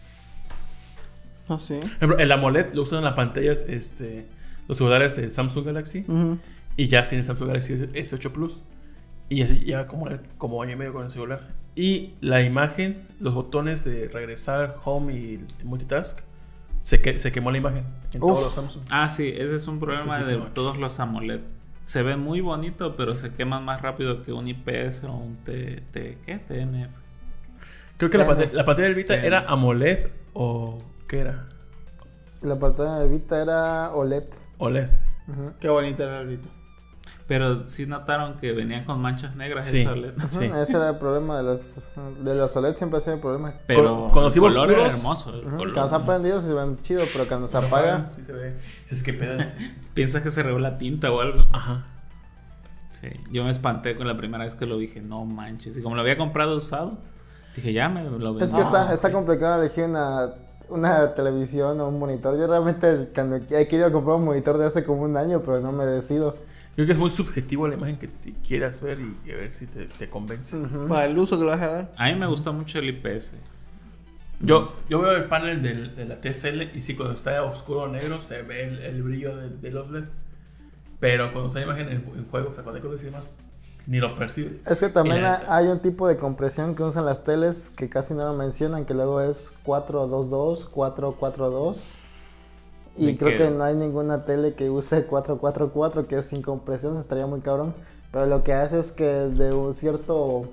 Ah, sí. Por ejemplo, el AMOLED lo usan en las pantallas, este, los celulares de Samsung Galaxy. Ujú. Y ya sin el Samsung Galaxy S ocho Plus. Y así ya como, como año y medio con el celular. Y la imagen, los botones de regresar, home y multitask, se, que, se quemó la imagen en Uf. todos los Samsung. Ah, sí, ese es un problema Entonces, de como- todos los AMOLED. Se ve muy bonito, pero se queman más rápido que un I P S o un T, T ¿qué? T N F. Creo que la, Bueno. pantalla, la pantalla del Vita Bueno. era AMOLED o... ¿Qué era? La pantalla de Vita era O L E D. O L E D. Ujú. Qué bonita era el Vita. Pero sí notaron que venían con manchas negras Sí. esa O L E D. Ujú, Sí. Ese era el problema de los, de los O L E D, siempre ha sido el problema. Pero Cuando se el iba color era oscuros- hermoso. el Ujú, color. Cuando se han prendido se ven chido, pero cuando se apaga. Sí se ve. Es que pedas. Piensas que se regó la tinta o algo. Ajá. Sí, yo me espanté con la primera vez que lo dije, no manches. Y como lo había comprado usado, dije, ya me lo vendí. Es que está, Ah, está sí. complicado elegir una, una televisión o un monitor. Yo realmente cuando he querido comprar un monitor de hace como un año, pero no me decido. Creo que es muy subjetivo la imagen que te quieras ver y, y a ver si te, te convence. Ujú. Para el uso que le vas a dar. A mí me gusta mucho el I P S. Yo, yo veo el panel del- de la T S L y sí, cuando está oscuro o negro se ve el, el brillo de, de los L E D. Pero cuando está la imagen en, en juego, o sea, cuando hay cosas y demás, ni lo percibes. Es que también Y la ha- neta- hay un tipo de compresión que usan las teles que casi no lo mencionan, que luego es cuatro dos dos, cuatro cuatro dos. Y ¿De creo qué? que no hay ninguna tele que use cuatro cuatro cuatro, que es sin compresión, estaría muy cabrón. Pero lo que hace es que de un cierto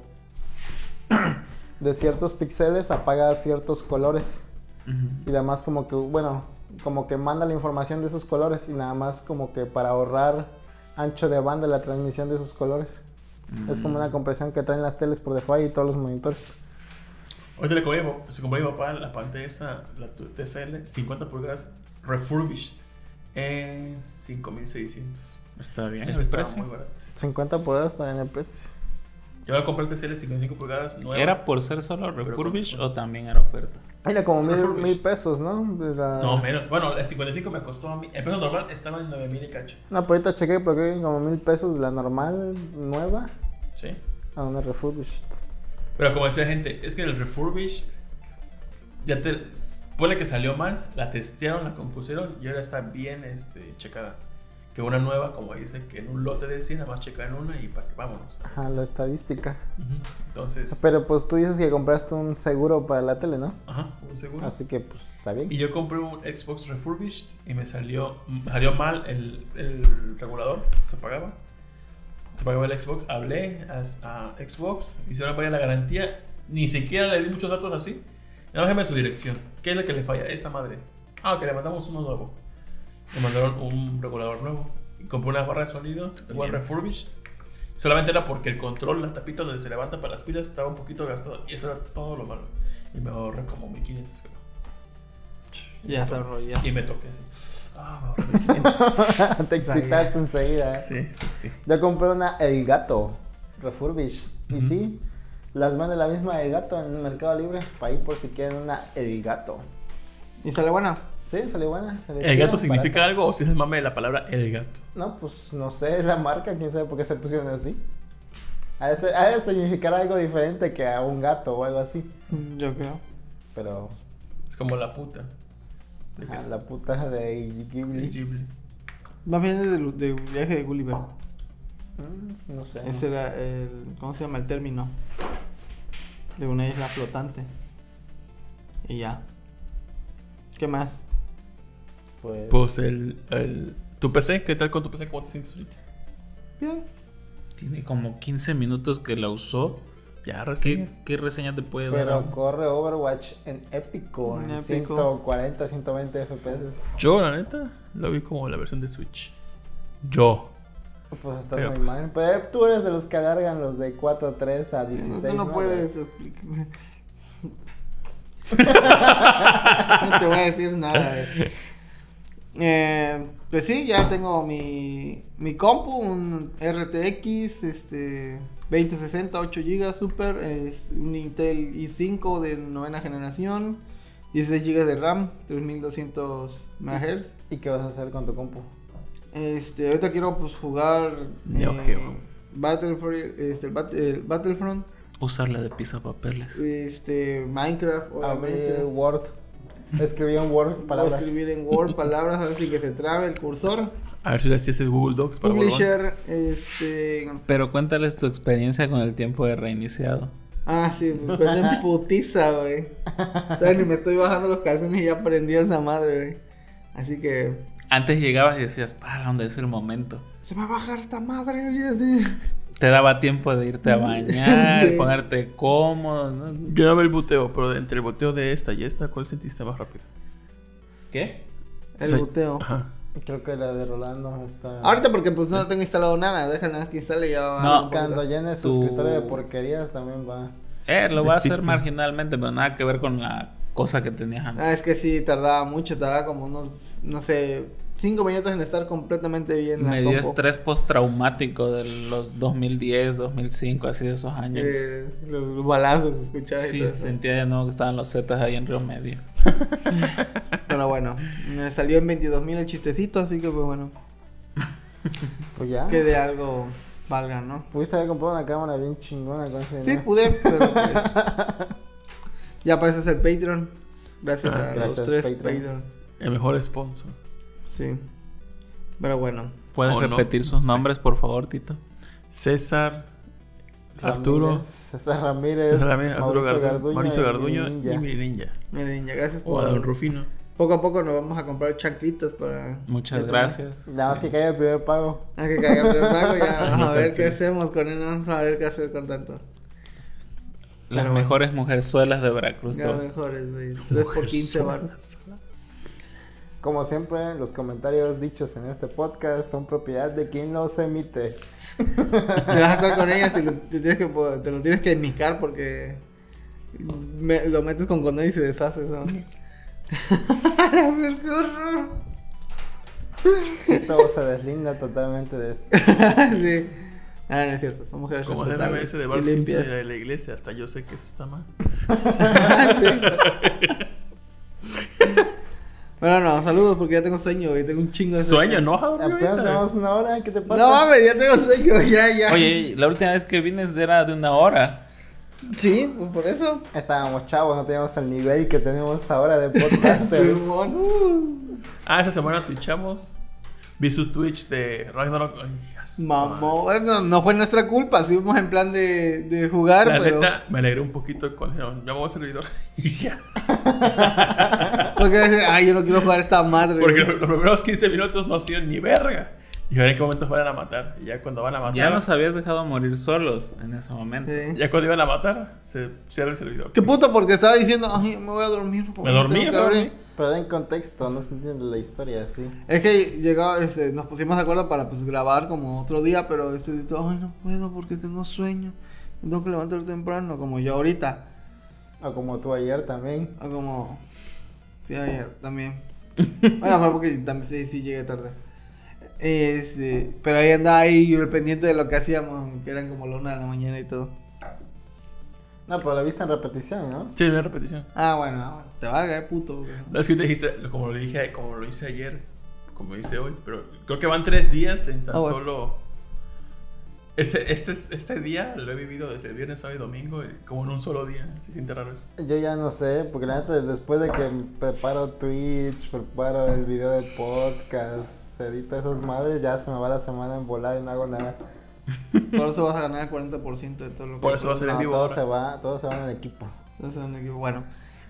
de ciertos píxeles apaga ciertos colores. Y además como que, bueno, como que manda la información de esos colores y nada más como que para ahorrar ancho de banda la transmisión de esos colores. Es como una compresión que traen las teles por default y todos los monitores. Ahorita le compré, se compró a mi papá la pantalla esta, la T S L, cincuenta pulgadas, refurbished, en cinco mil seiscientos. Está bien Neta, el estaba precio. muy barato. cincuenta pulgadas está en el precio. Yo me compré el T S L cincuenta y cinco pulgadas nueva. ¿Era por ser solo Pero refurbished con- o también era oferta? Era como mil, Refurbished. mil pesos, ¿no? De la- No, menos. Bueno, el cincuenta y cinco me costó a mí. El precio normal estaba en nueve mil y cacho. No, pero ahorita chequé porque como mil pesos la normal, nueva, Sí. a una refurbished. Pero como decía gente, es que en el refurbished ya te pone que salió mal, la testearon, la compusieron y ahora está bien este, checada. Que una nueva, como dice, que en un lote de cien, nada más checa en una y para que vámonos. Ajá, la estadística. Ujú. Entonces, Pero pues tú dices que compraste un seguro para la tele, ¿no? ajá, un seguro. Así que pues está bien. Y yo compré un Xbox refurbished y me salió, me salió mal el, el regulador, se apagaba. Se apagaba el Xbox, hablé a, a Xbox, hicieron variar la garantía, ni siquiera le di muchos datos así. Nada más déjame su dirección. ¿Qué es lo que le falla? Esa madre. Ah, ok, le mandamos uno nuevo. Me mandaron un regulador nuevo. Y compré una barra de sonido, igual Bien. refurbished. Solamente era porque el control, la tapita donde se levanta para las pilas, estaba un poquito gastado. Y eso era todo lo malo. Y me ahorré como mil quinientos, creo. Ya está enrollado. Y me toqué así. Ah, me ahorré mil quinientos. Te excitaste enseguida. Sí, sí, sí. Yo compré una El Gato refurbished. Y Ujú. sí, las vende la misma El Gato en Mercado Libre. Para ir por si quieren una El Gato. ¿Y sale buena? Sí, salió buena. salió ¿El chida, gato significa barata. algo o si es el mame de la palabra el gato? No, pues no sé, es la marca, quién sabe por qué se pusieron así. Ha de ser- ha de significar algo diferente que a un gato o algo así. Mm, Yo creo. Pero Es como la puta. ¿De qué ajá, es? la puta de El Ghibli. Ghibli. Más bien es del de viaje de Gulliver. Mm, no sé. Ese era el. ¿Cómo se llama el término? De una isla flotante. Y ya. ¿Qué más? Pues, Pues el, el... ¿Tu P C? ¿Qué tal con tu P C? ¿Cómo te sientes ahorita? Bien. Tiene como quince minutos que la usó. Ya, recién. ¿Qué, qué reseña te puede dar? pero corre Overwatch en épico, En en épico. ciento cuarenta, ciento veinte F P S. Yo, la neta, lo vi como la versión de Switch. Yo. Pues estás Pero, muy pues, mal. Pero tú eres de los que alargan los de cuatro tres a Sí, dieciséis. tú no ¿no? puedes explicar. No te voy a decir nada. güey. Eh, pues sí, ya tengo mi, mi compu, un R T X, este, veinte sesenta, ocho gigas super, es un Intel i cinco de novena generación, dieciséis gigas de RAM, tres mil doscientos megahertz. ¿Y qué vas a hacer con tu compu? Este, ahorita quiero pues jugar Neo eh, Geo. Battlefront, este, el, Bat- el Battlefront, Usarla de pisapapeles. este, Minecraft, obviamente. Abrir Word. Escribí en Word Puedo palabras. escribir en Word palabras, a ver si que se trabe el cursor. A ver si le haces Google Docs para Publisher, borbones. este... Pero cuéntales tu experiencia con el tiempo de reiniciado. Ah, sí, me prende en putiza, güey. Todavía ni me estoy bajando los calzones y ya prendí esa madre, güey. Así que... Antes llegabas y decías, para, ¿dónde es el momento? Se va a bajar esta madre, güey, así. Te daba tiempo de irte a bañar, Sí. ponerte cómodo, ¿no? Yo no veo el boteo, pero de- entre el boteo de esta y esta, ¿cuál sentiste más rápido? ¿Qué? El O sea, boteo. Ajá. Creo que la de Rolando está. Ahorita porque pues no tengo instalado nada. Deja nada más que instale y ya va. No. Cuando llene su Tu- escritorio de porquerías también va. Eh, lo va a hacer Definitivamente. marginalmente, pero nada que ver con la cosa que tenías antes. Ah, es que sí, tardaba mucho. Tardaba como unos, no sé, cinco minutos en estar completamente bien la Me dio compu. estrés postraumático de los dos mil diez, dos mil cinco, así de esos años. Eh, los balazos, escuchaba y Sí, todo eso. sentía de nuevo que estaban los Zetas ahí en Río Medio. Pero bueno, me salió en veintidós mil el chistecito, así que pues bueno, Pues ya. que de algo valga, ¿no? Pudiste haber comprado una cámara bien chingona con ese Sí, dinero. pude, pero pues. Ya apareces el Patreon. Gracias Ah, a gracias, los tres Patreon. Patreon. El mejor sponsor. Sí. Pero bueno. ¿Puedes ¿O no? repetir sus Sí. nombres, por favor, Tito? César, Ramírez, Arturo, César Ramírez. César Ramírez, Arturo Mauricio Garduño, Garduño, Mauricio y Garduño Ninja. y mi ninja. Miren, ya gracias O a por. Don Rufino. Poco a poco nos vamos a comprar chanclitas para. Muchas ya gracias. Nada más que caiga el primer pago. tener- A que caiga el primer pago, ya vamos No a ver pensé. qué hacemos con él. Vamos a ver qué hacer con tanto. Las Pero bueno. mejores mujerzuelas de Veracruz. Ya todo. mejores, güey. tres por quince baros. Como siempre, los comentarios dichos en este podcast son propiedad de quien los emite. Si vas a estar con ellas, te lo, te tienes que, po- te lo tienes que enmicar porque me- lo metes con condón y se deshace eso. A ver, qué horror. Todo se deslinda totalmente de esto. Sí. Ah, no es cierto, son mujeres Como el meme respetables ese de y Bart Simpson limpias. de la iglesia, hasta yo sé que eso está mal. Sí. Bueno, no, saludos porque ya tengo sueño y tengo un chingo de Sueño, ¿no? Dormí Apenas ahorita. llevamos una hora, ¿qué te pasa? No mames, ya tengo sueño, ya, ya. Oye, la última vez que vine era de una hora. Sí, pues por eso. Estábamos chavos, no teníamos el nivel que tenemos ahora de podcasters. Simón. Ah, esa semana twitchamos. Vi su Twitch de Ragnarok. Ay, yes, Mamó, no, no fue nuestra culpa, sí fuimos en plan de, de jugar, La pero. neta, me alegré un poquito con ya me voy al servidor. Y ya. Porque decir, ay, yo no quiero jugar esta madre. Porque güey. los primeros quince minutos no hacían ni verga. Y a ver en qué momentos van a matar. Y ya cuando van a matar. Ya nos habías dejado morir solos en ese momento. Sí. Ya cuando iban a matar, se cierra el servidor. Qué puto, porque estaba diciendo, ay, me voy a dormir. porque Me dormí, tengo que me abrir". dormí. Pero en contexto, no se entiende la historia así. Es que llegaba, este, nos pusimos de acuerdo para pues grabar como otro día, pero este dito, ay, no puedo porque tengo sueño. Me tengo que levantar temprano, como yo ahorita. O como tú ayer también. O como. Sí, ayer también. Bueno, fue porque también sí, sí llegué tarde. Este, pero ahí andaba ahí yo el pendiente de lo que hacíamos, que eran como la una de la mañana y todo. No, pero la viste en repetición, ¿no? Sí, una repetición. Ah, bueno, ah, bueno, te valga, eh, puto. güey. No, es que te dije, como lo dije, como lo hice ayer, como hice hoy, pero creo que van tres días en tan Ah, bueno. solo. Este, este, este día lo he vivido desde el viernes, sábado y domingo, y como en un solo día. Se siente raro eso. Yo ya no sé, porque la neta, después de que preparo Twitch, preparo el video del podcast, edito esas madres, ya se me va la semana en volar y no hago nada. Por eso vas a ganar el cuarenta por ciento de todo lo que Por eso vas a ser en No, vivo todo ahora. se va, todo se va en el equipo. Entonces, un equipo- bueno.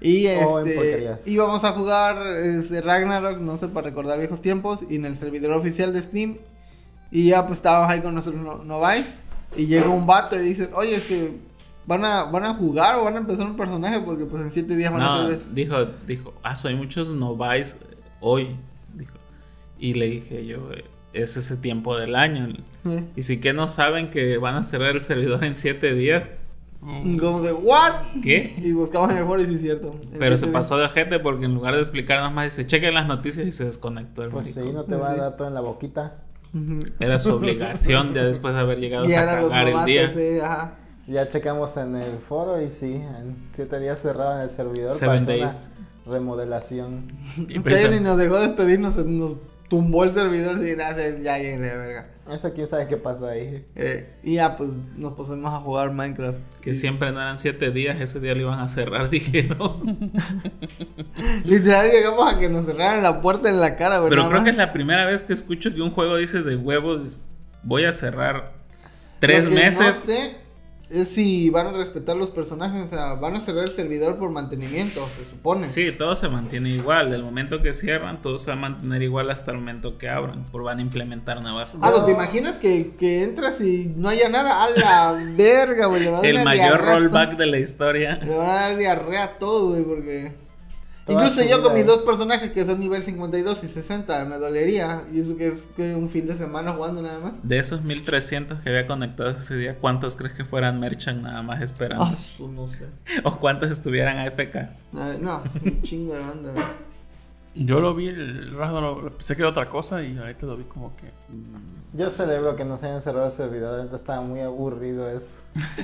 Y O en este, porquerías. íbamos a jugar este, Ragnarok, no sé, para recordar viejos tiempos, y en el servidor oficial de Steam. Y ya pues estábamos ahí con nuestros no- novice. Y llega un vato y dice, oye, es que van a, van a jugar o van a empezar un personaje porque pues en siete días van a No, hacer... dijo, dijo, ah, soy muchos novice hoy, dijo. Y le dije yo, eh, es ese tiempo del año. Eh, Y si que no saben que van a cerrar el servidor en siete días, Como de, ¿what? ¿qué? Y buscamos en el foro y sí es cierto. En Pero se siete pasó de ojete porque en lugar de explicar nada más dice, chequen las noticias y se desconectó el Pues sí, marico. no te Pues va sí. a dar todo en la boquita. días. Ujú. Era su obligación ya después de haber llegado Y a ahora los cagar el día. novatos, eh, ajá. Ya checamos en el foro y sí, en siete días cerraban el servidor Seven para hacer days. una remodelación. Y Que pensé, ni nos dejó despedirnos, nos tumbó el servidor y gracias, ya llegué a verga. Eso quién sabe qué pasó ahí. Eh, y ya pues nos pusimos a jugar Minecraft. que Y- siempre no eran siete días, ese día lo iban a cerrar, dijeron. Literal llegamos a que nos cerraran la puerta en la cara, güey. Pero nada creo más. que es la primera vez que escucho que un juego dice de huevos, voy a cerrar tres Lo que meses. No sé es si van a respetar los personajes, o sea, van a cerrar el servidor por mantenimiento, se supone. Sí, todo se mantiene igual. Del momento que cierran, todo se va a mantener igual hasta el momento que abran. Porque van a implementar nuevas Ah, cosas. ¿te imaginas que, que entras y no haya nada? A la verga, güey. Le va a dar El una mayor diarrea a rollback todo. de la historia. Le van a dar diarrea a todo, güey, porque... Toda Incluso su yo vida, con mis eh. dos personajes que son nivel cincuenta y dos y sesenta, me dolería. Y eso que es que un fin de semana jugando nada más. De esos mil trescientos que había conectados ese día, ¿cuántos crees que fueran merchant nada más esperando? Ah, su- no sé. ¿O cuántos estuvieran A F K? Ay, no, un chingo de banda, güey. Yo lo vi, el Ragnarok, pensé que era otra cosa y ahorita lo vi como que. mm, Yo celebro que nos hayan cerrado el servidor, ahorita estaba muy aburrido eso.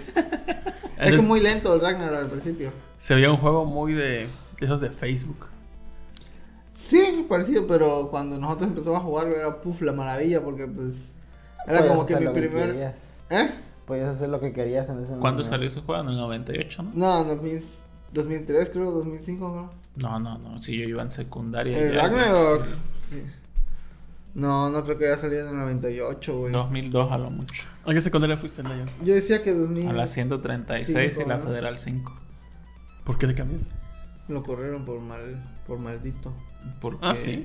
Es que muy lento el Ragnarok al principio. Se veía un juego muy de, de esos de Facebook. Sí, parecido, pero cuando nosotros empezamos a jugar era puff la maravilla porque pues era Podías como que hacer mi lo primer... querías. ¿Eh? Podías hacer lo que querías en ese momento. ¿Cuándo salió ese juego? En el noventa y ocho, ¿no? No, dos mil, dos mil tres creo, dos mil cinco creo. No, no, no. Si yo iba en secundaria. El ya, Ragnarok, sí. No, no creo que haya salido en el noventa y ocho, güey. dos mil dos a lo mucho. ¿A qué secundaria fuiste, Leon? Yo decía que dos mil A la ciento treinta y seis Cinco, y la ¿no? Federal cinco. ¿Por qué le cambias? lo corrieron por mal, por maldito. Porque... Ah, sí.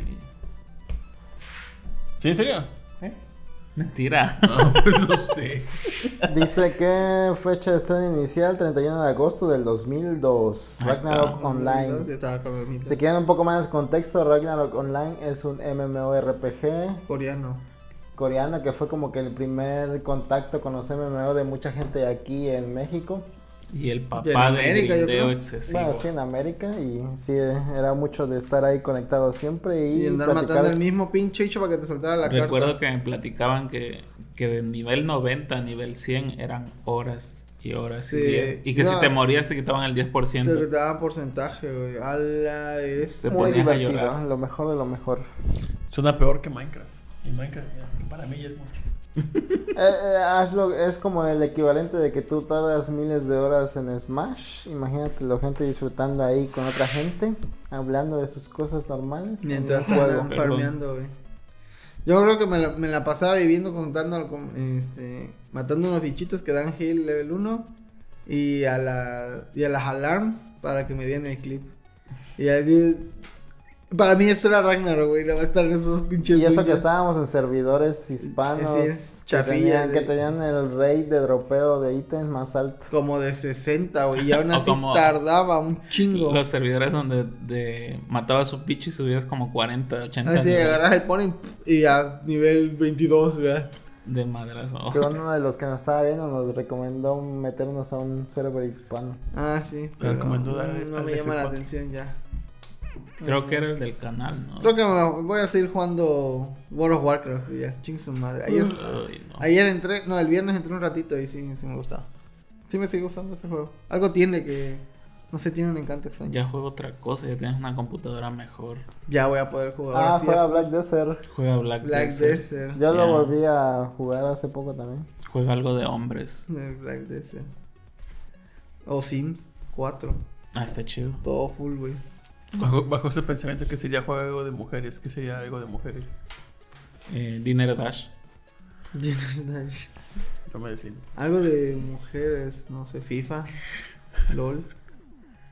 ¿Sí, en serio? ¿Eh? Mentira. No, no sé. Dice que fecha de estreno inicial treinta y uno de agosto del dos mil dos. Ahí está. Ragnarok Online. Yo estaba con el mito. Si quieren un poco más de contexto, Ragnarok Online es un MMORPG Coreano. coreano que fue como que el primer contacto con los M M O de mucha gente aquí en México. Y el Y en papá del América, yo grindeo creo. excesivo. Bueno, sí, en América y sí, era mucho de estar ahí conectado siempre y, Y andar platicar. matando el mismo pinche hecho para que te soltara la Recuerdo carta. que me platicaban que, que de nivel noventa a nivel cien eran horas y horas Sí. y días. Y que No. si te morías te quitaban el diez por ciento. Te daban porcentaje, güey. Ala, es. Te Muy ponías a divertido, llorar. lo mejor de lo mejor. Suena peor que Minecraft. Y Minecraft, ya, que para mí ya es mucho. Eh, eh, hazlo- es como el equivalente de que tú tardas miles de horas en Smash. Imagínate la gente disfrutando ahí con otra gente, hablando de sus cosas normales. en Mientras un juego. andaban perdón. farmeando, güey. Yo creo que me la, me la pasaba viviendo contando, con, este, matando unos bichitos que dan heal level uno y a, la, y a las alarms para que me dieran el clip. Y así, para mí eso era Ragnarok, güey, no va a estar esos pinches. Y eso que dungeons. estábamos en servidores hispanos Sí, es que, chafilla tenían, de- que tenían el rate de dropeo de ítems más alto. Como de sesenta, güey, y aún O así como- tardaba un chingo. Los servidores donde de, matabas un bicho y subías como cuarenta, ochenta Así nivel agarras el pony pf, y a nivel veintidós, ¿verdad? de madrazo. Que uno de los que nos estaba viendo nos recomendó meternos a un server hispano. Ah, sí, Me pero recomendó no, dar- no al me F llama la cuatro. atención ya. Creo que era el del canal, ¿no? Creo que me voy a seguir jugando World of Warcraft y ya, ching su madre. Ayer, Uy, no. ayer entré, no, el viernes entré un ratito y sí, sí me gustaba. Sí me sigue gustando ese juego. Algo tiene que, no sé, tiene un encanto extraño. Ya, Ya juego otra cosa, ya tienes una computadora mejor. voy a poder jugar. Ah, Ahora sí, juega a Black Desert. Juega Black, Black Desert. Desert. Yo Ya. lo volví a jugar hace poco también. Juega algo de hombres. El Black Desert. O Sims cuatro. Ah, está chido. Todo full, güey. Bajo, bajo ese pensamiento que sería juego algo de mujeres. ¿Qué sería algo de mujeres? Eh, Dinner Dash. Yo me deslindo. Algo de mujeres, no sé, FIFA, LOL.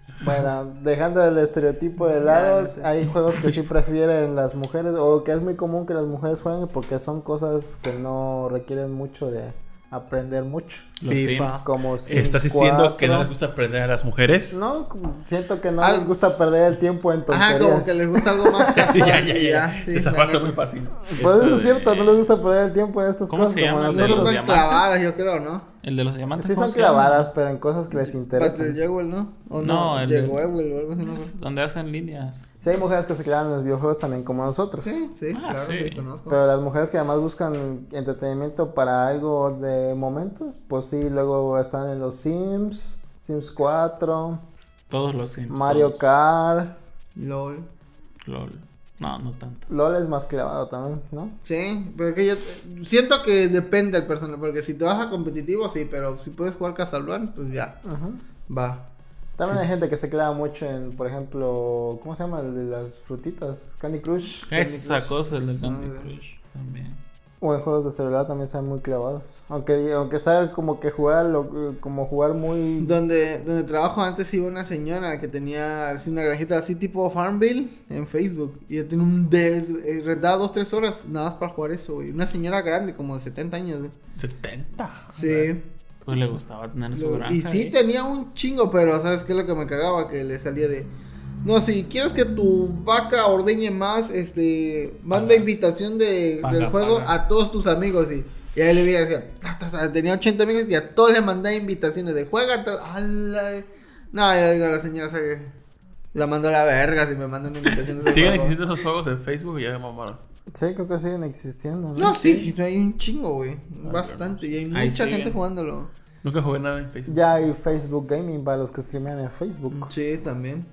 Bueno, dejando el estereotipo de lado, Ya, no sé. hay juegos que sí prefieren las mujeres o que es muy común que las mujeres jueguen porque son cosas que no requieren mucho de aprender mucho. Los FIFA. Sims. Como Sims ¿Estás diciendo que no les cuatro. gusta aprender a las mujeres? No, como- siento que no Ah, les gusta perder el tiempo en tonterías. Ajá, como que les gusta algo más casual. ya, ya, y ya. sí, Esa la parte neta. muy fácil. Pues Esto eso es de- cierto, no les gusta perder el tiempo en estas ¿Cómo cosas se como llama? No de son los nosotros. tan diamantes? clavadas, yo creo, ¿no? El de los diamantes. Sí ¿cómo son se llama? clavadas, pero en cosas que les Battle interesan. Jewel, ¿no? O No, no, el llegó de- Ewell o algo así, ¿no? Sí, Donde hacen líneas. Sí hay mujeres que se clavan en los videojuegos también como nosotros. sí, Ah, claro, sí. sí, conozco. Pero las mujeres que además buscan entretenimiento para algo de momentos, pues sí, luego están en los Sims, Sims cuatro, Todos los Sims. Mario todos. Kart. LOL. LOL. No, no tanto. LOL es más clavado también, ¿no? Sí, pero que yo siento que depende del personaje, porque si te vas a competitivo, sí, pero si puedes jugar casual, pues ya, Ajá. va. También hay gente que se clava mucho en, por ejemplo, ¿cómo se llama? El de las frutitas, Candy Crush. Esa Crush. cosa es el Sí. Candy Crush también. O en juegos de celular también están muy clavados. Aunque aunque sabe como que jugar lo- como jugar muy Donde, donde trabajo antes iba una señora que tenía así una granjita así tipo Farmville en Facebook. Y ella tiene un des... eh, rentaba dos, tres horas nada más para jugar eso, güey. Una señora grande, como de setenta años, güey. setenta. Sí. Pues le gustaba tener su Lo- granja. y sí ahí. tenía un chingo, pero ¿sabes qué es lo que me cagaba? Que le salía de... No, si quieres que tu vaca ordeñe más, este... Manda Paga. invitación de, Paga, del juego paga. a todos tus amigos. Y, y ahí le veía, decía... ta, ta, ta, tenía ochenta amigos y a todos les mandaba invitaciones de juega. Tal, a la- No, ya digo, la señora sabe... La mandó a la verga si me manda una invitación de ¿Siguen juego. existiendo esos juegos en Facebook y ya me mamaron? Sí, creo que siguen existiendo, ¿no? No, sí, hay un chingo, güey. Ah, Bastante. Y hay Ahí mucha siguen. gente jugándolo. Nunca jugué nada en Facebook. Ya hay Facebook Gaming para los que streamean en Facebook. Sí, también.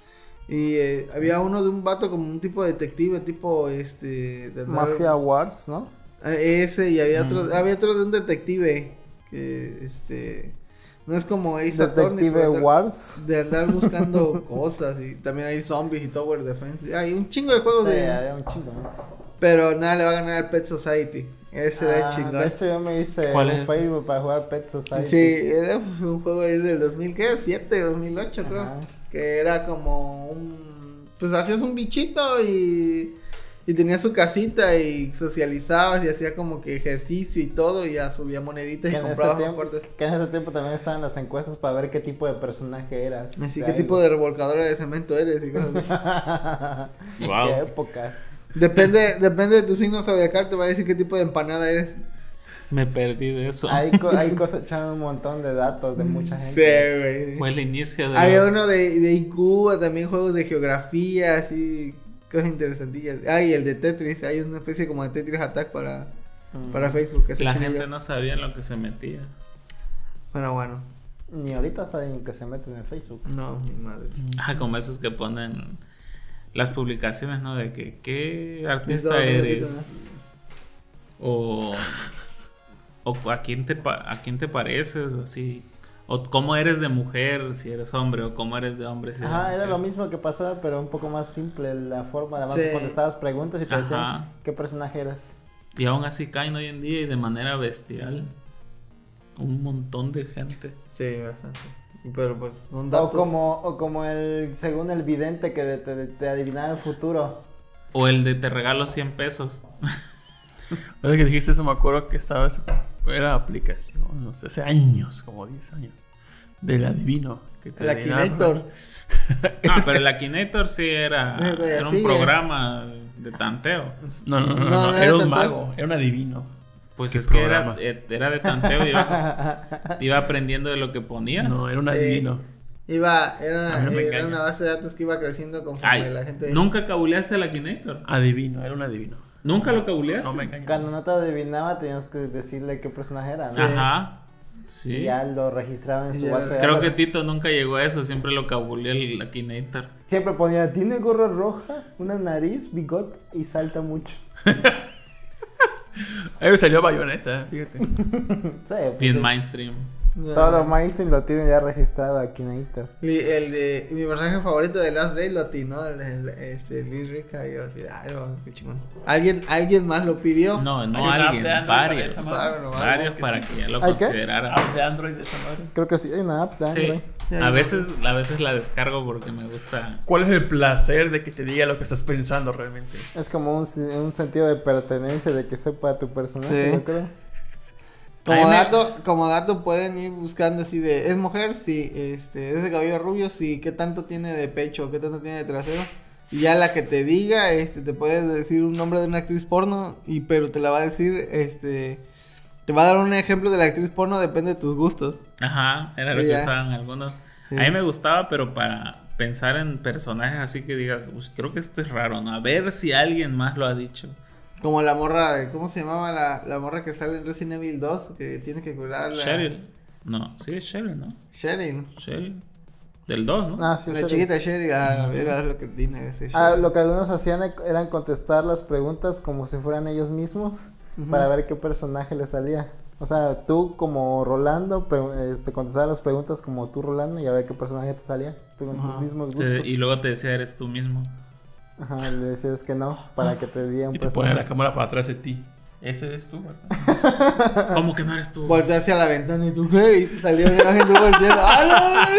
Y eh, había uno de un vato como un tipo de detective, tipo este... de andar- Mafia Wars, ¿no? Eh, Ese, y había otro, Mm. había otro de un detective. Que este... No es como Ace Attorney, Detective pero andar- Wars. de andar buscando cosas. Y también hay zombies y Tower Defense. Hay un chingo de juegos Sí, de... había un chingo, ¿no? Pero nada le va a ganar al Pet Society. Ese era el Ah, chingón. de hecho yo me hice ¿Cuál un es ese? Facebook para jugar Pet Society. Sí, era un juego desde el dos mil siete, dos mil ocho creo. Ajá. Que era como un... Pues hacías un bichito y... Y tenía su casita y socializabas y hacía como que ejercicio y todo y ya subía moneditas y Que en, ese compraba tiempo, fuertes. que en ese tiempo también estaban las encuestas para ver qué tipo de personaje eras. Así, de ¿qué algo. tipo de revolcadora de cemento eres? Y cosas así. Wow. Qué épocas. Depende, depende de tu signo zodiacal, te va a decir qué tipo de empanada eres. Me perdí de eso. Ahí, co- ahí cosecharon un montón de datos de mucha gente. Sí, güey. Fue el inicio de. Había la- uno de, de I Q, también juegos de geografía, así, cosas interesantillas. Ah, y el de Tetris, hay una especie como de Tetris Attack para, Mm. para Facebook. Que se La echen gente ellos. no sabía en lo que se metía. Bueno, bueno, Ni ahorita saben que se meten en Facebook. no, mi madre. Ah, como esos que ponen las publicaciones, ¿no? De que, ¿qué artista Estados Unidos, eres? O, o a quién te pa- a quién te pareces, o así. O cómo eres de mujer si eres hombre, o cómo eres de hombre si eres Ajá, mujer. era lo mismo que pasaba, pero un poco más simple la forma. Además, Sí. contestabas preguntas y te decían Ajá. qué personaje eras. Y aún así caen hoy en día y de manera bestial. Un montón de gente. Sí, bastante. Pero pues, son O datos. como, o como el, según el vidente que de- te, te adivinaba el futuro. O el de te regalo cien pesos. Ahora que dijiste eso, me acuerdo que estaba. Era aplicación, no sé, hace años, como diez años. Del adivino. Que te El adivinaba. Akinator. Ah, pero el Akinator sí era, Ese todavía era un sigue. programa de tanteo. No, no, no, no, No, no, no era era un tanto. mago, era un adivino. Pues ¿Qué es que era, programa? eh, era de tanteo y iba, iba aprendiendo de lo que ponías. No, era un Eh, adivino. Iba, era, A mí no me era engaña. una base de datos que iba creciendo conforme Ay, la gente. ¿nunca cabuleaste al Akinator? Adivino, era un adivino. ¿Nunca lo cabuleaste? No me engañes. Cuando no te adivinaba, tenías que decirle qué personaje era, ¿no? Sí. Ajá. Y Sí. ya lo registraba en su Ya. base de Creo datos. que Tito nunca llegó a eso, siempre lo cabuleó el Akinator. Siempre ponía, tiene gorra roja, una nariz, bigote y salta mucho. Ahí me salió Bayonetta, fíjate. Sí, pues Bien sí. mainstream. No. Todos los mainstream lo tienen ya registrado aquí en Akinator. Y el de mi personaje favorito de Last Blade lo atinó, el, el, este, Liz Rica, y yo así, ay, no, qué chingón. ¿Alguien, alguien más lo pidió? No, Hay no una alguien, app de Android para varios. esa madre. Bueno, Varios que para sí. que ya lo ¿Hay qué? considerara. App de Android de esa madre. Creo que sí, hay una app de Sí. Android. Ya, A ya. veces, a veces la descargo porque me gusta. ¿Cuál es el placer de que te diga lo que estás pensando realmente? Es como un, un sentido de pertenencia, de que sepa tu personaje, Sí. yo creo. Como A mí me- dato, como dato pueden ir buscando así de, ¿es mujer? Sí, este, ¿es de cabello rubio? Sí, ¿qué tanto tiene de pecho? ¿Qué tanto tiene de trasero? Y ya la que te diga, este, te puedes decir un nombre de una actriz porno, y pero te la va a decir, este, te va a dar un ejemplo de la actriz porno, depende de tus gustos. Ajá, era lo Sí, que ya. usaban algunos. Sí. A mí me gustaba, pero para pensar en personajes así que digas, "Uy, creo que este es raro, ¿no? A ver si alguien más lo ha dicho. Como la morra, de, ¿cómo se llamaba la, la morra que sale en Resident Evil dos? Que tiene que curar la... Cheryl. No, sí es Cheryl, ¿no? Cheryl. Cheryl. Del dos, ¿no? Ah, sí, La serio. chiquita Cheryl, a ver, es lo que tiene ese Ah, Cheryl. lo que algunos hacían e- eran contestar las preguntas como si fueran ellos mismos Ujú. para ver qué personaje les salía. O sea, tú como Rolando, pre- este, contestabas las preguntas como tú Rolando y a ver qué personaje te salía. Tú con Ajá. tus mismos Te- gustos. y luego te decía, eres tú mismo. Ajá, le decías que no, para que te diera un Y te pone personaje. la cámara para atrás de ti. Ese eres tú, ¿verdad? ¿Cómo que no eres tú? Voltea hacia la ventana y tú, ¿qué? Y te salió una imagen tú volteando. ¡Ah,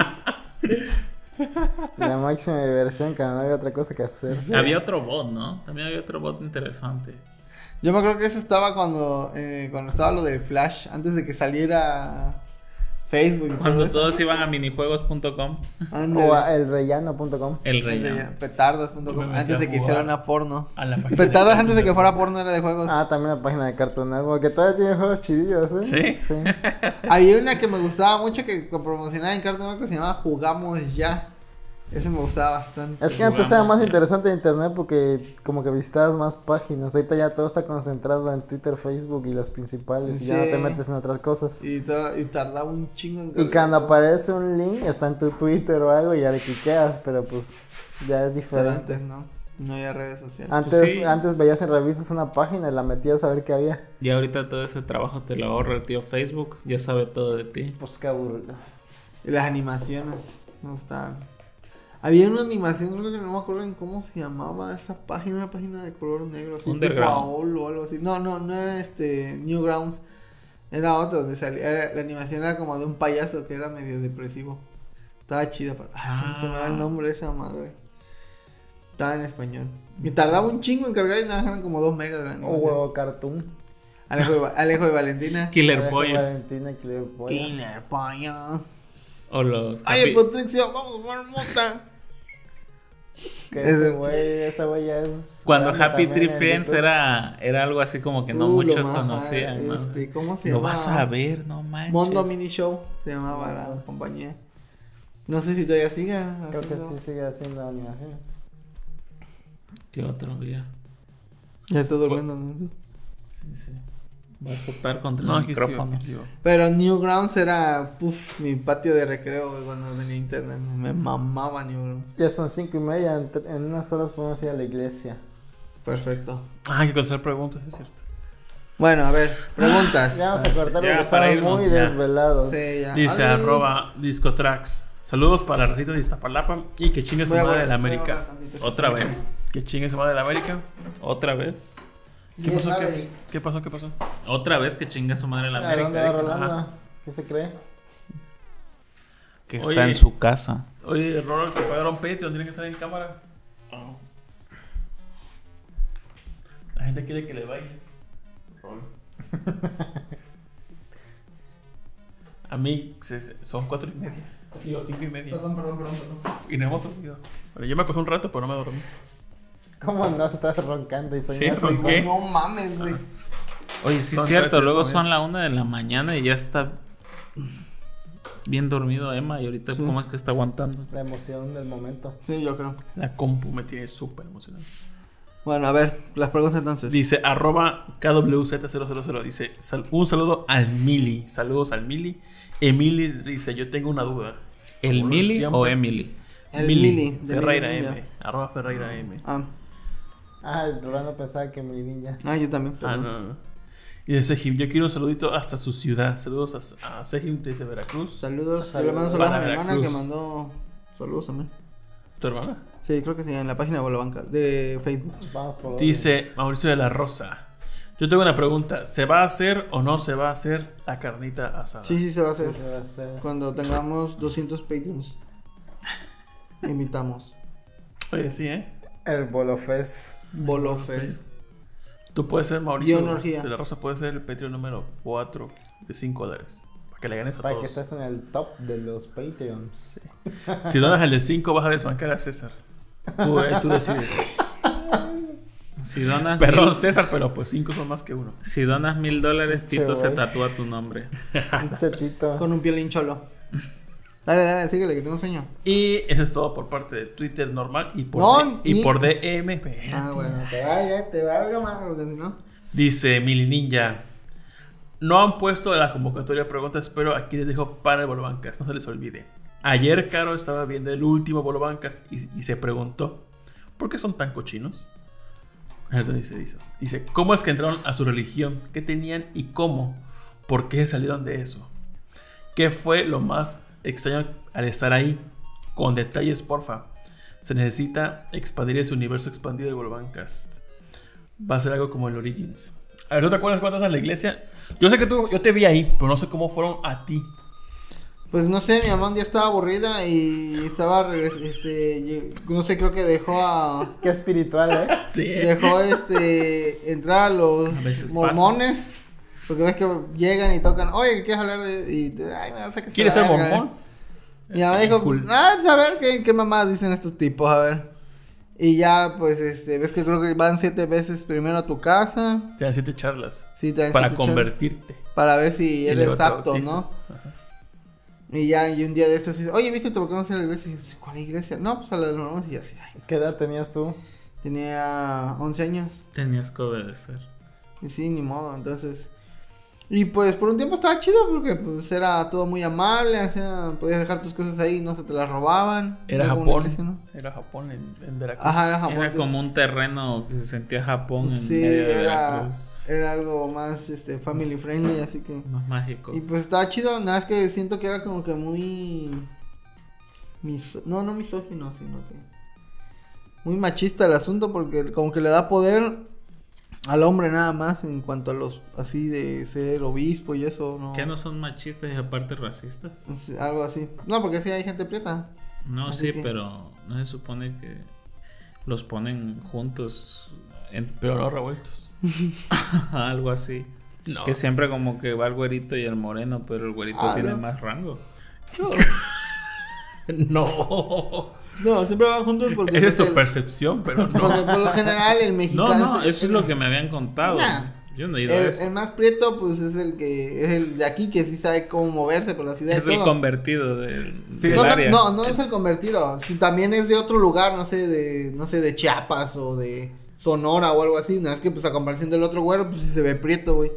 no! La máxima diversión, que no había otra cosa que hacer. Sí. Había otro bot, ¿no? También había otro bot interesante. Yo me acuerdo que eso estaba cuando, eh, cuando estaba lo del Flash, antes de que saliera Facebook y Cuando todo eso. todos iban a minijuegos punto com, Ándale. O a elrellano punto com. el Ándale, relleno. Petardas punto com, Me metí antes a de que jugar hiciera una porno. A la página Petardas de antes de que Cartoon fuera porno era de juegos. Ah, también la página de Cartoon Network, que todavía tiene juegos chidillos, ¿eh? ¿Sí? Sí. Había una que me gustaba mucho que, que promocionaba en Cartoon Network que se llamaba Jugamos Ya. Ese me gustaba bastante. Es que antes era Jugamos, más ya. interesante internet porque como que visitabas más páginas. Ahorita ya todo está concentrado en Twitter, Facebook y las principales y ya no te Sí. metes en otras cosas. Y, todo, y tardaba un chingo en Y cargar cuando todo. aparece un link está en tu Twitter o algo y ya le cliqueas, pero pues ya es Pero diferente. antes no, no había redes sociales. Antes, Pues sí. antes veías en revistas una página y la metías a ver qué había. Y ahorita todo ese trabajo te lo ahorra el tío Facebook. Ya sabe todo de ti. Pues qué aburrido. Y las animaciones me gustaban. Había una animación, creo que no me acuerdo en cómo se llamaba esa página, una página de color negro, así tipo Underground. AOL o algo así. No, no, no era este Newgrounds, era otra donde salía, era- la animación era como de un payaso que era medio depresivo. Estaba chida, pero ay, se me va el nombre de esa madre. Estaba en español. Y tardaba un chingo en cargar y nada, eran como dos megas de la O animación. huevo cartoon. Alejo, de, Va- Alejo de Valentina. Killer Alejo Pollo. Valentina, Killer Pollo. Killer pollo. O los Ay, Happy- Patricio, vamos a jugar mota. Que Ese- ese güey, ese güey ya es. Cuando grande Happy también Tree en Friends YouTube. era, era algo así como que no Uh, lo muchos más, conocían, ¿no? Este, ¿cómo se Lo llama? vas a ver, no manches. Mondo Mini Show se llamaba la compañía. No sé si todavía siga. Creo que haciendo- sí sigue haciendo animaciones. ¿Qué otro día? Ya está durmiendo. ¿no? Sí, sí. Va a soltar contra No, el aquí sí, micrófono. aquí sí. Pero Newgrounds era puf, mi patio de recreo güey, cuando tenía internet. Me mamaba Newgrounds. Ya son cinco y media. En, tre- en unas horas podemos ir a la iglesia. Perfecto. Ah, hay que contestar preguntas, es cierto. Bueno, a ver, preguntas. Ya vamos a cortar Ya, porque para estaban irnos, muy ya. desvelados. Sí, ya. Dice Ay, arroba discotracks. Saludos para Rajito de Iztapalapa y que chingue su voy a madre borrar- de la voy a América. borrar tantito. Otra vez. Que chingue su madre de la América. Otra vez. ¿Qué Bien, pasó? ¿Qué, Maverick. ¿Qué pasó? ¿Qué pasó? Otra vez que chinga su madre la ¿A dónde América. va dijo. Rolando? Ajá. ¿Qué se cree? Que Oye. está en su casa. Oye, Ronald, te pagaron Patreon, tiene que salir en cámara. Oh. La gente quiere que le bailes. Rol. A mí se- se- son cuatro y media. Digo, cinco y media. Perdón, perdón, perdón, perdón. Y no hemos dormido. Bueno, yo me acosté un rato, pero no me dormí. ¿Cómo no estás roncando y soñando? Sí, ¿por qué? No mames, güey. Oye, sí Son es cierto. tres, Luego cinco, son la una de la mañana y ya está bien dormido Emma. Y ahorita, Sí. ¿cómo es que está aguantando? La emoción del momento. Sí, yo creo. La compu me tiene súper emocionado. Bueno, a ver, las preguntas entonces. Dice arroba K W Z cero cero cero. Dice sal- un saludo al Mili. Saludos al Mili. Emily dice: yo tengo una duda. ¿El Como Mili siempre. o Emily? El Mili, de Ferreira Mili M. Ninja. Arroba Ferreira M. Ah, Ah, el Rolando pensaba que mi niña. ah, yo también. Ah, perdón. no, no. Y de Sejim, yo quiero un saludito hasta su ciudad. Saludos a, a Sejim desde Veracruz. Saludos. Yo le Saludos mando saludos a para mi hermana Veracruz. que mandó saludos también. ¿Tu hermana? Sí, creo que sí, en la página de Bolobanca, de Facebook. Vamos por Dice Mauricio de la Rosa. Yo tengo una pregunta. ¿Se va a hacer o no se va a hacer la carnita asada? Sí, sí se va a hacer. Sí, se va a hacer. Cuando tengamos doscientos Patreons. Invitamos. Oye, sí, ¿eh? El Bolo Fest. Bolo Fest. Tú puedes ser Mauricio Guión orgía. de la Rosa, puedes ser el Patreon número cuatro de cinco dólares. Para que le ganes a Para que todos. estés en el top de los Patreons. Si donas el de cinco, vas a desbancar a César. Tú, eh, tú decides. Si donas Perdón, mil, César, pero pues cinco son más que uno. si donas mil dólares, Tito Che, se güey. tatúa tu nombre. Un chetito. Con un piolín cholo. Dale, dale, síguele que tengo sueño. Y eso es todo por parte de Twitter normal y por, No, D- y ni- por D M. Espérate. Ah, bueno, te vaya, te valga más, porque si no. Dice Mili Ninja. No han puesto la convocatoria de preguntas, pero aquí les dejo para el Bolo Bancas. No se les olvide. Ayer Caro estaba viendo el último Bolo Bancas y, y se preguntó: ¿por qué son tan cochinos? Eso dice, dice, dice, ¿cómo es que entraron a su religión? ¿Qué tenían y cómo? ¿Por qué salieron de eso? ¿Qué fue lo más extraño al estar ahí? Con detalles, porfa. Se necesita expandir ese universo expandido de Bolo Bancast. Va a ser algo como el Origins. A ver, ¿no te acuerdas cuando estás en la iglesia? Yo sé que tú, yo te vi ahí, pero no sé cómo fueron a ti. Pues no sé, mi mamá un día estaba aburrida y estaba regres este, lle- no sé, creo que dejó a Qué espiritual, ¿eh? Sí. dejó este entrar a los A veces mormones, porque ves que llegan y tocan, "Oye, ¿qué quieres hablar de?" y te- ay, me vas a que ¿Quieres ser mormón? Mi mamá dijo, Cool. "Ah, a ver qué qué mamás dicen estos tipos, a ver." Y ya pues este, ves que creo que van siete veces primero a tu casa, Te dan siete charlas sí, te dan para siete char- convertirte. para ver si Y eres luego te apto, ¿no? bautizas. Ajá. Y ya, y un día de esos, dice, "Oye, ¿viste por qué vamos a ir a la iglesia?" Y yo, "¿Cuál iglesia?" "No, pues a la de los mormones." Y así, ay. ¿Qué edad tenías tú? Tenía once años. Tenías que obedecer. Y sí, ni modo, entonces. Y pues por un tiempo estaba chido porque pues era todo muy amable, o sea, podías dejar tus cosas ahí, no se te las robaban. Era Luego una Japón. iglesia, ¿no? Era Japón en, en Veracruz. Ajá, era Japón. Era tío. como un terreno que se sentía Japón en Sí, medio de era, Veracruz. era algo más este family friendly, así que. Más mágico. Y pues estaba chido, nada más que siento que era como que muy. Miso... No, no misógino, sino que. Muy machista el asunto porque como que le da poder al hombre nada más en cuanto a los. Así de ser obispo y eso, ¿no? ¿Qué no son machistas y aparte racistas? Sí, algo así. No, porque sí hay gente prieta. No, Así sí, que- pero no se supone que los ponen juntos en Pero no revueltos. algo así. No. Que siempre como que va el güerito y el moreno, pero el güerito Ah, tiene no. más rango. No. No, siempre van juntos porque. Esa es pues, tu el- percepción, pero no. Porque por lo general el No, mexicano. no, eso es lo que me habían contado. Nah. Yo no he ido a El, eso. el más prieto, pues es el que. Es el de aquí que sí sabe cómo moverse por la ciudad. Es y el todo. convertido del, del No, no, área. no, no es el convertido. Si también es de otro lugar, no sé, de, no sé, de Chiapas o de Sonora o algo así. Nada, es que pues a comparación del otro güero, pues sí se ve prieto, güey.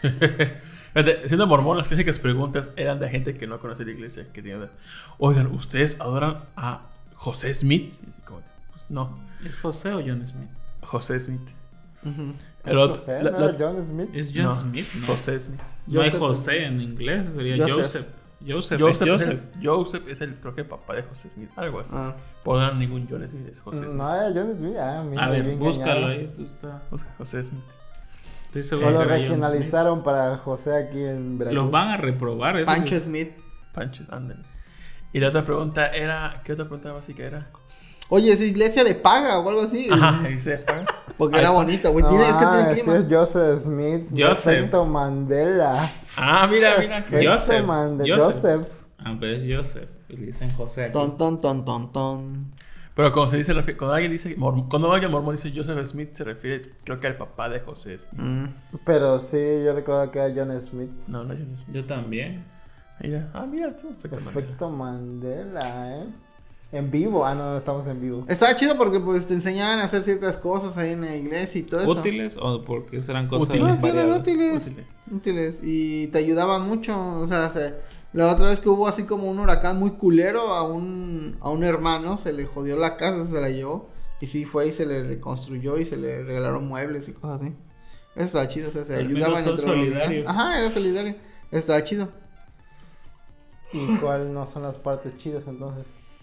Fíjate, siendo mormón, las clásicas preguntas eran de gente que no conoce la iglesia. Que tenía, oigan, ¿ustedes adoran a José Smith? Y como, pues no, ¿Es José o John Smith? José Smith. Ujú. El otro, José, la- ¿no la- era John Smith? ¿Es John no, Smith? No. José Smith. No hay Joseph. José en inglés, sería Joseph. Joseph. Joseph, Joseph, es es Joseph. el, Joseph es el, creo que papá de José Smith, algo así. Ah. Pues no, ningún John Smith, es José Smith. No era John Smith. Ah, mira, A me ver, vi búscalo engañado. ahí. Tú está. Busca José Smith. Estoy O seguro lo que era John Smith. regionalizaron para José aquí en Veracruz. Los van a reprobar. Eso Pancho es- Smith. Panchos, ándale. Y la otra pregunta era, ¿qué otra pregunta básica era? Oye, ¿es iglesia de paga o algo así? Ajá, dice, ¿eh? Porque Ay, era bonito, güey. Tiene, es que tiene Ah, clima. sí es Joseph Smith. Joseph. Efecto Mandela. Ah, mira, mira. Efecto Joseph, Mandela. Joseph. Joseph. Ah, pero es Joseph. Y le dicen José aquí. Ton, ton, ton, ton, ton. Pero cuando se dice, refi- cuando alguien dice, morm- cuando alguien mormón dice Joseph Smith, se refiere, creo que al papá de José Smith. Mm. Pero sí, yo recuerdo que era John Smith. No, no, yo no sé. Yo también. Mira, ah, mira tú, perfecto. Efecto Mandela, ¿eh? En vivo. Ah, no, estamos en vivo. Estaba chido porque pues te enseñaban a hacer ciertas cosas ahí en la iglesia y todo eso. ¿Útiles o porque serán cosas Útiles. No, sí, eran variadas? útiles. Útiles. Útiles. Y te ayudaban mucho. O sea, se- la otra vez que hubo así como un huracán muy culero a un, a un hermano, se le jodió la casa, se la llevó. Y sí, fue y se le reconstruyó y se le regalaron muebles y cosas así. Eso estaba chido, o sea, se Al menos ayudaban son entre la unidad. solidarios. Ajá, era solidario. Estaba chido. ¿Y cuáles no son las partes chidas entonces?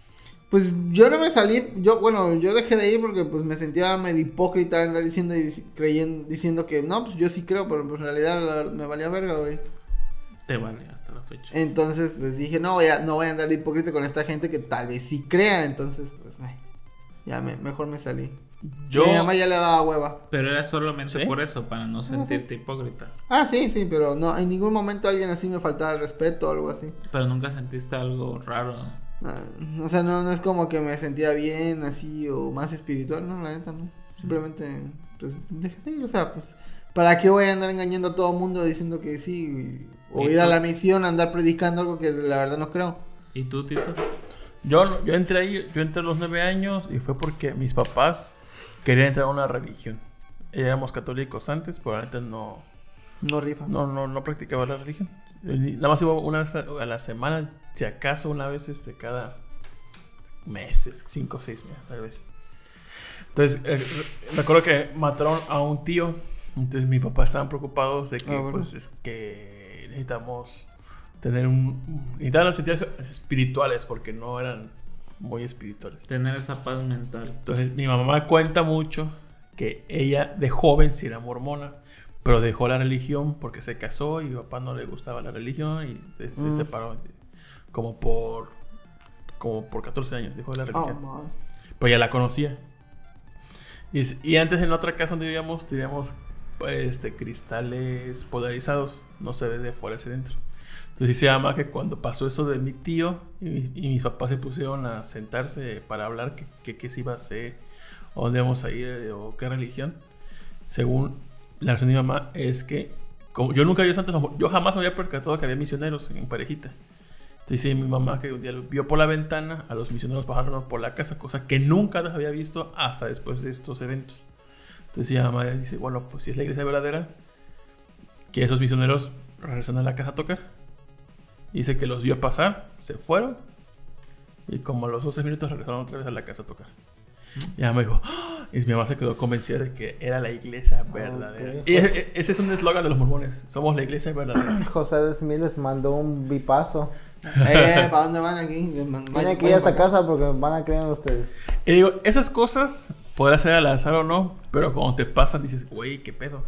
Pues yo no me salí, yo, bueno, yo dejé de ir porque pues me sentía medio hipócrita andar diciendo y creyendo, diciendo que no, pues yo sí creo, pero pues en realidad la, me valía verga, güey. Te vale hasta la fecha. Entonces, pues dije, no voy a, no voy a andar de hipócrita con esta gente que tal vez sí crea, entonces, pues, ay, ya me, mejor me salí. Yo... Mi mamá ya le daba hueva. Pero era solamente ¿Sí? por eso, para no sentirte hipócrita. Ah, sí, sí, pero no, en ningún momento alguien así me faltaba el respeto o algo así. Pero nunca sentiste algo raro. Ah, o sea, no, no es como que me sentía bien así o más espiritual, no, la neta no. Simplemente, pues, dejé de ir, o sea, pues, ¿para qué voy a andar engañando a todo el mundo diciendo que sí? O ¿Y ir a tú? la misión a andar predicando algo que la verdad no creo. ¿Y tú, Tito? Yo, no- yo entré ahí, yo entré a los nueve años y fue porque mis papás querían entrar a una religión. Éramos católicos antes, pero antes no, No rifa. no, no, no practicaba la religión. Y nada más iba una vez a a la semana, si acaso una vez este, cada meses, cinco o seis meses tal vez. Entonces, eh, me acuerdo que mataron a un tío. Entonces mis papás estaban preocupados de que Ah, bueno. pues es que necesitamos tener un... Necesitaban los sentidos espirituales porque no eran muy espirituales. Tener esa paz mental. Entonces mi mamá cuenta mucho que ella de joven sí era mormona, pero dejó la religión porque se casó y a mi papá no le gustaba la religión y se, se Mm. separó como por como por catorce años, dejó la Oh, religión. man. Pero ya la conocía. Y, s- y antes en otra casa donde vivíamos teníamos pues, este, cristales polarizados, no se ve de fuera hacia adentro. Entonces dice mamá que cuando pasó eso de mi tío y, mi- y mis papás se pusieron a sentarse para hablar qué que, qué se iba a hacer, a dónde íbamos a ir eh, o qué religión, según la versión de mi mamá es que como yo nunca había visto antes, yo jamás me había percatado que había misioneros en parejita. Entonces dice mi mamá que un día vio por la ventana a los misioneros pasaron por la casa, cosa que nunca los había visto hasta después de estos eventos. Entonces mi mamá dice, bueno, pues si es la iglesia verdadera, que esos misioneros regresan a la casa a tocar. Y dice que los vio pasar, se fueron, y como a los doce minutos regresaron otra vez a la casa a tocar. Y mi mamá dijo, ¡ah! Y mi mamá se quedó convencida de que era la iglesia verdadera. Ok. Y ese, ese es un eslogan de los mormones, somos la iglesia verdadera. José de Smith les mandó un bipazo. Eh, ¿para dónde van aquí? Tienen que ir a esta casa porque van a creer en ustedes. Y digo, esas cosas podrá ser al azar o no, pero cuando te pasan dices, güey, ¿qué pedo?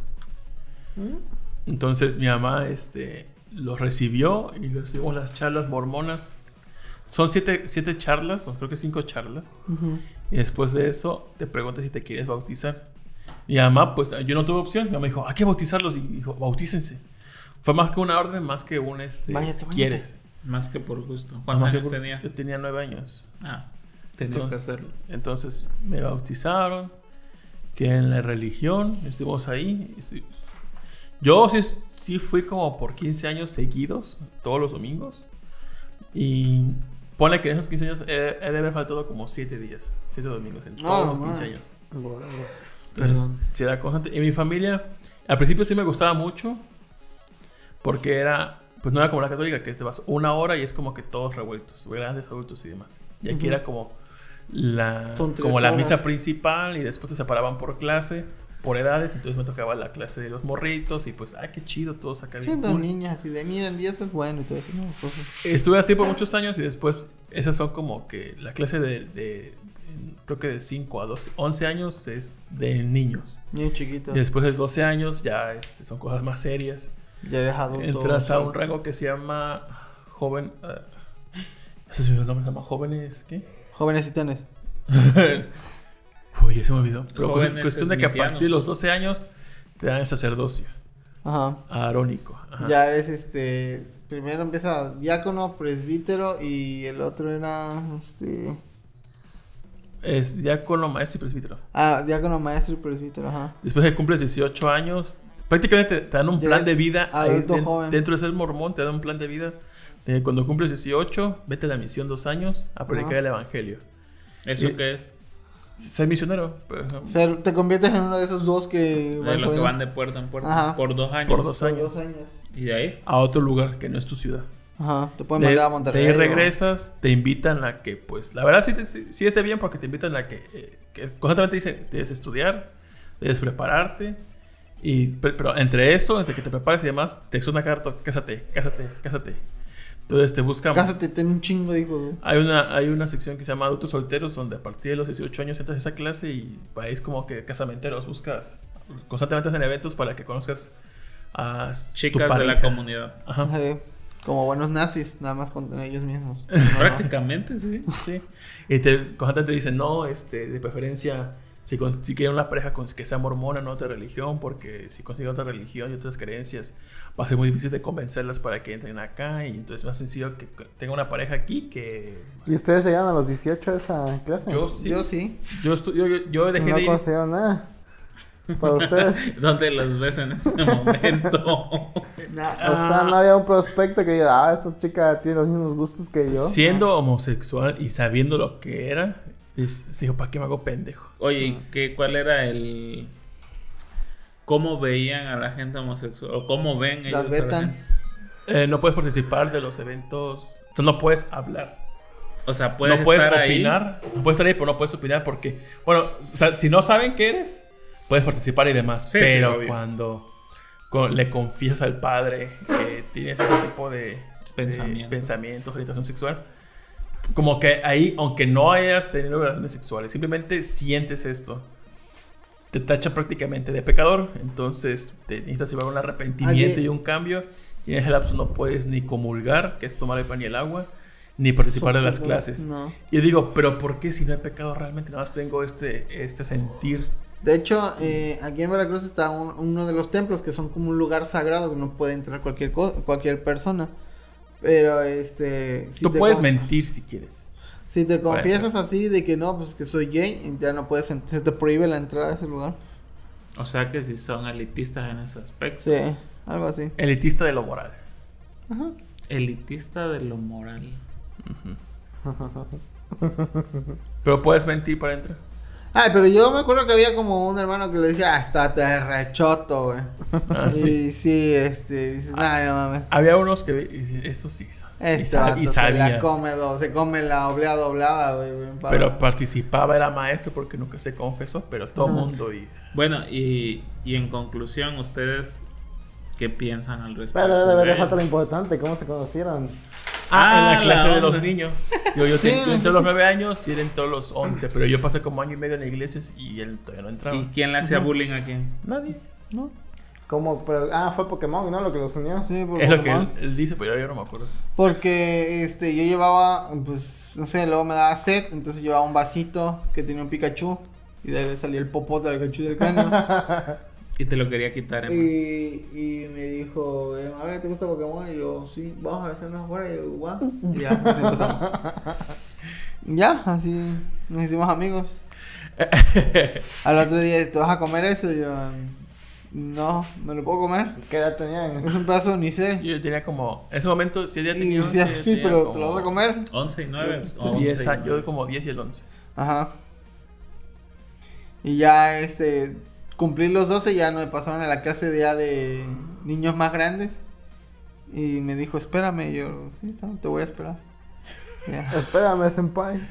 Entonces mi mamá este, los recibió y les dimos las charlas mormonas. Son siete, siete charlas, o creo que cinco charlas. Ujú. Y después de eso te preguntas si te quieres bautizar. Mi mamá, pues yo no tuve opción. Mi mamá dijo, hay que bautizarlos. Y dijo, bautícense. Fue más que una orden, más que un este, Váyase, si váyase. quieres. Más que por gusto. Más ¿Cuántos que años por- tenías? Yo tenía nueve años. Ah, tenías Entonces- que hacerlo. Entonces me bautizaron, quedé en la religión, estuvimos ahí. y sí- Yo sí, sí fui como por quince años seguidos, todos los domingos. Y pone que en esos quince años he, he de haber faltado como siete días, siete domingos en todos Ah, los quince man. años. Bueno, Entonces, Perdón. sí era constante. Y mi familia, al principio sí me gustaba mucho, porque era, pues no era como la católica, que te vas una hora y es como que todos revueltos, grandes, adultos y demás. Y aquí Ujú. era como la, Son tres como la horas. misa principal y después te separaban por clase, por edades. Entonces me tocaba la clase de los morritos y pues, ay, qué chido, todos acá. bien Siendo cool. niños así de, miren, Dios es bueno y todo eso, ¿no? Cosas. Estuve así por muchos años y después esas son como que la clase de, de- creo que de cinco a doce, once años es de niños. Niños chiquitos. Y después de doce años ya este, son cosas más serias. Ya eres adulto. Entras a todo. un rango que se llama joven... Uh, no sé si me olvidó el nombre, se llama jóvenes... ¿Qué? Jóvenes titanes. Uy, ya se me olvidó. Pero cuestión, Jóvenes cuestión de que a esmitianos. partir de los doce años te dan el sacerdocio Ajá. arónico. Ajá. Ya eres este. Primero empieza diácono, presbítero y el otro era este. Es diácono, maestro y presbítero. Ah, diácono, maestro y presbítero, ajá. Después de que cumples dieciocho años, prácticamente te dan un Ya plan eres de vida. ahí adulto den- joven. Dentro de ser mormón te dan un plan de vida. De cuando cumples dieciocho, vete a la misión dos años a predicar Ajá. el evangelio. ¿Eso Y- qué es? Ser misionero, por ejemplo, O sea, te conviertes en uno de esos dos que De lo que jodiendo van de puerta en puerta. Ajá. Por dos años. por dos por años dos años. ¿Y de ahí? a otro lugar que no es tu ciudad. Ajá. Te pueden De, mandar a de Monterrey. ahí o- regresas, te invitan a que, pues, la verdad sí, te, sí, sí es de bien porque te invitan a que, eh, que constantemente dicen, debes estudiar, debes prepararte, y, pero, pero entre eso, entre que te prepares y demás, te exhortan a cada rato, cásate, cásate, cásate. Entonces te buscan. Cásate, ten un chingo de hijos, güey. Hay una, hay una sección que se llama Adultos Solteros, donde a partir de los dieciocho años entras a esa clase y es como que casamenteros, buscas constantemente en eventos para que conozcas a chicas tu de la comunidad. Ajá. Sí, como buenos nazis, nada más con ellos mismos. Prácticamente, sí. Sí. Y te constantemente dicen, no, este, de preferencia, si, con, si quieren una pareja con, que sea mormona, no otra religión, porque si consiguen otra religión y otras creencias, va a ser muy difícil de convencerlas para que entren acá. Y entonces es más sencillo que tenga una pareja aquí que... ¿Y ustedes llegaron a los dieciocho a esa clase? Yo sí. Yo sí. Yo, estu yo, yo, yo dejé no de ir. No consiguieron nada. Para ustedes. ¿Dónde los ves en este momento? Nah. O sea, no había un prospecto que diga, ah, esta chica tiene los mismos gustos que yo. Siendo homosexual y sabiendo lo que era, es, dijo, ¿para qué me hago pendejo? Oye, ¿y qué, cuál era el... ¿Cómo veían a la gente homosexual? ¿O cómo ven ellos Las a la vetan. gente? Eh, no puedes participar de los eventos. Entonces no puedes hablar. O sea, puedes No puedes estar opinar. ahí. No puedes estar ahí, pero no puedes opinar porque... Bueno, o sea, si no saben qué eres, puedes participar y demás. Sí, pero sí, obvio. cuando con- le confiesas al padre que tienes ese tipo de... Pensamiento. de pensamientos, orientación sexual, como que ahí, aunque no hayas tenido relaciones sexuales, simplemente sientes esto, te tacha prácticamente de pecador. Entonces te necesitas llevar un arrepentimiento Allí- y un cambio, y en ese lapso no puedes ni comulgar, que es tomar el pan y el agua, ni participar de las No, clases. no. Y yo digo, pero ¿por qué si no hay pecado realmente? Nada más tengo este, este sentir. De hecho, eh, aquí en Veracruz está un- uno de los templos que son como un lugar sagrado que no puede entrar cualquier co- cualquier persona. Pero este... si Tú te puedes con- mentir si quieres. Si te Por confiesas así de que no, pues que soy gay, ya no puedes, ent- se te prohíbe la entrada a ese lugar. O sea que si son elitistas en ese aspecto. Sí, algo así. Elitista de lo moral. Ajá. Elitista de lo moral. Pero puedes mentir para entrar. Ay, pero yo me acuerdo que había como un hermano que le decía, hasta te rechoto, güey. Ah, sí. Y sí, este, dices, nah, no mames. Había unos que... y sí, Eso sí. Y, Este sa- vato y se la sabías. come, do- se come la oblea doblada, güey. bien padre. Pero participaba, era maestro porque nunca se confesó, pero todo el Ajá. mundo y... Bueno, y, y en conclusión, ¿ustedes qué piensan al respecto? Pero debe de de falta lo importante, ¿cómo se conocieron? Ah, en Ah, la clase la de los onda. niños. Yo, yo, Sí, sí, yo no, entré a sí, los sí. nueve años y él entró a los once, pero yo pasé como año y medio en la iglesia y él todavía no entraba. ¿Y quién le hacía bullying a quién? Nadie, ¿no? ¿Cómo? Pero, ah, fue Pokémon, ¿no? Lo que los unió. Sí, por Es lo que él, Pokémon. él dice, pero yo no me acuerdo. Porque este, yo llevaba, pues, no sé, luego me daba sed, entonces llevaba un vasito que tenía un Pikachu. Y de ahí le salía el popote del Pikachu del cráneo. Y te lo quería quitar, Emma. y, y me dijo, eh, a ver, ¿te gusta Pokémon? Y yo, sí, vamos a besarnos afuera. Y yo, guau. Y ya, así empezamos. Ya, así nos hicimos amigos. Al otro día, ¿te vas a comer eso? Y yo, no, ¿me lo puedo comer? ¿Qué edad tenían? Es un pedazo de unicel. Yo tenía como... En ese momento, si ya Y tenía decía, once, yo sí, tenía pero como ¿te lo vas a comer? once y nueve. diez años, yo como diez y el once. Ajá. Y ya, este, cumplí los doce, ya no me pasaron a la clase de ya de niños más grandes. Y me dijo, espérame. Y yo, sí, está, te voy a esperar. Ya. Espérame, senpai.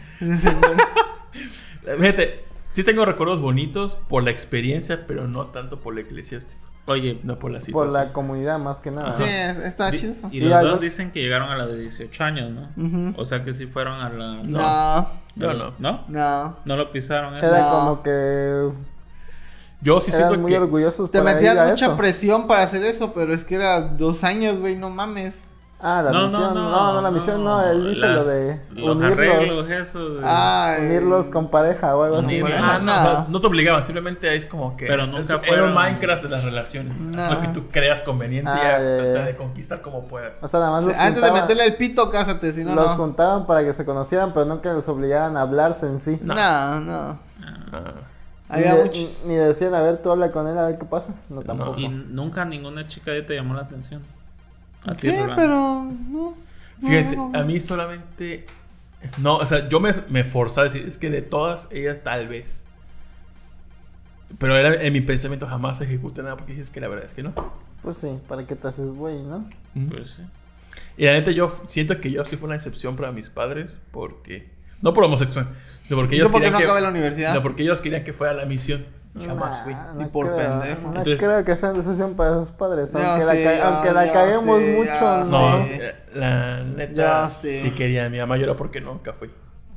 Fíjate, sí tengo recuerdos bonitos por la experiencia, pero no tanto por lo eclesiástico. Oye, No por la Por situación. la comunidad, más que nada. Sí, es- está di- chido eso. y Y los algo- dos dicen que llegaron a los de dieciocho años, ¿no? Ujú. O sea que sí fueron a las... No, a Yo los- no. ¿No? no. No lo pisaron eso. Era No. como que Yo sí siento eran muy que... orgullosos Te para ir metían a mucha eso. presión para hacer eso, pero es que era dos años, güey, no mames. Ah, la No, misión. no, No, no, no, la misión no. Él dice Las- lo de los arreglos, unirlos, eso. de- Ay. unirlos con pareja o algo así. Unir- Bueno, Ah, no, nada. o sea, no te obligaban, simplemente es como que... Pero nunca es- Era fueron- un Minecraft de las relaciones. Es No. lo que tú creas conveniente Ah, y ya, ya, ya. trata de conquistar como puedas. O sea, nada más Sí, los antes de juntaban- meterle el pito, cásate, si no, los no. juntaban para que se conocieran, pero nunca los obligaban a hablarse en sí. No, no. Ah, Había ni, muchos. ni decían, a ver, tú habla con él a ver qué pasa. No, tampoco. Y nunca ninguna chica te llamó la atención. A ti, Sí, Rolando. pero no. fíjate, no, no. a mí solamente... No, o sea, yo me, me forzaba a decir, es que de todas, ellas tal vez. Pero era en mi pensamiento jamás ejecuté nada porque dices que la verdad es que no. Pues sí, para qué te haces güey, ¿no? Mm. Pues sí. Y la neta, yo f- siento que yo sí fue una excepción para mis padres porque... No por homosexual, sino porque ellos Yo porque querían no que... acabé la universidad. Sino porque ellos querían que fuera la misión. Y jamás fui. Nah, no Y por creo, pendejo. No Entonces- creo que sea decisión para sus padres. Ya Aunque, la, sé, ca- ya- aunque la ya caguemos sé, mucho, ya No, Sí. sí, la neta Ya sé. sí quería. Mi mamá lloró porque nunca fui.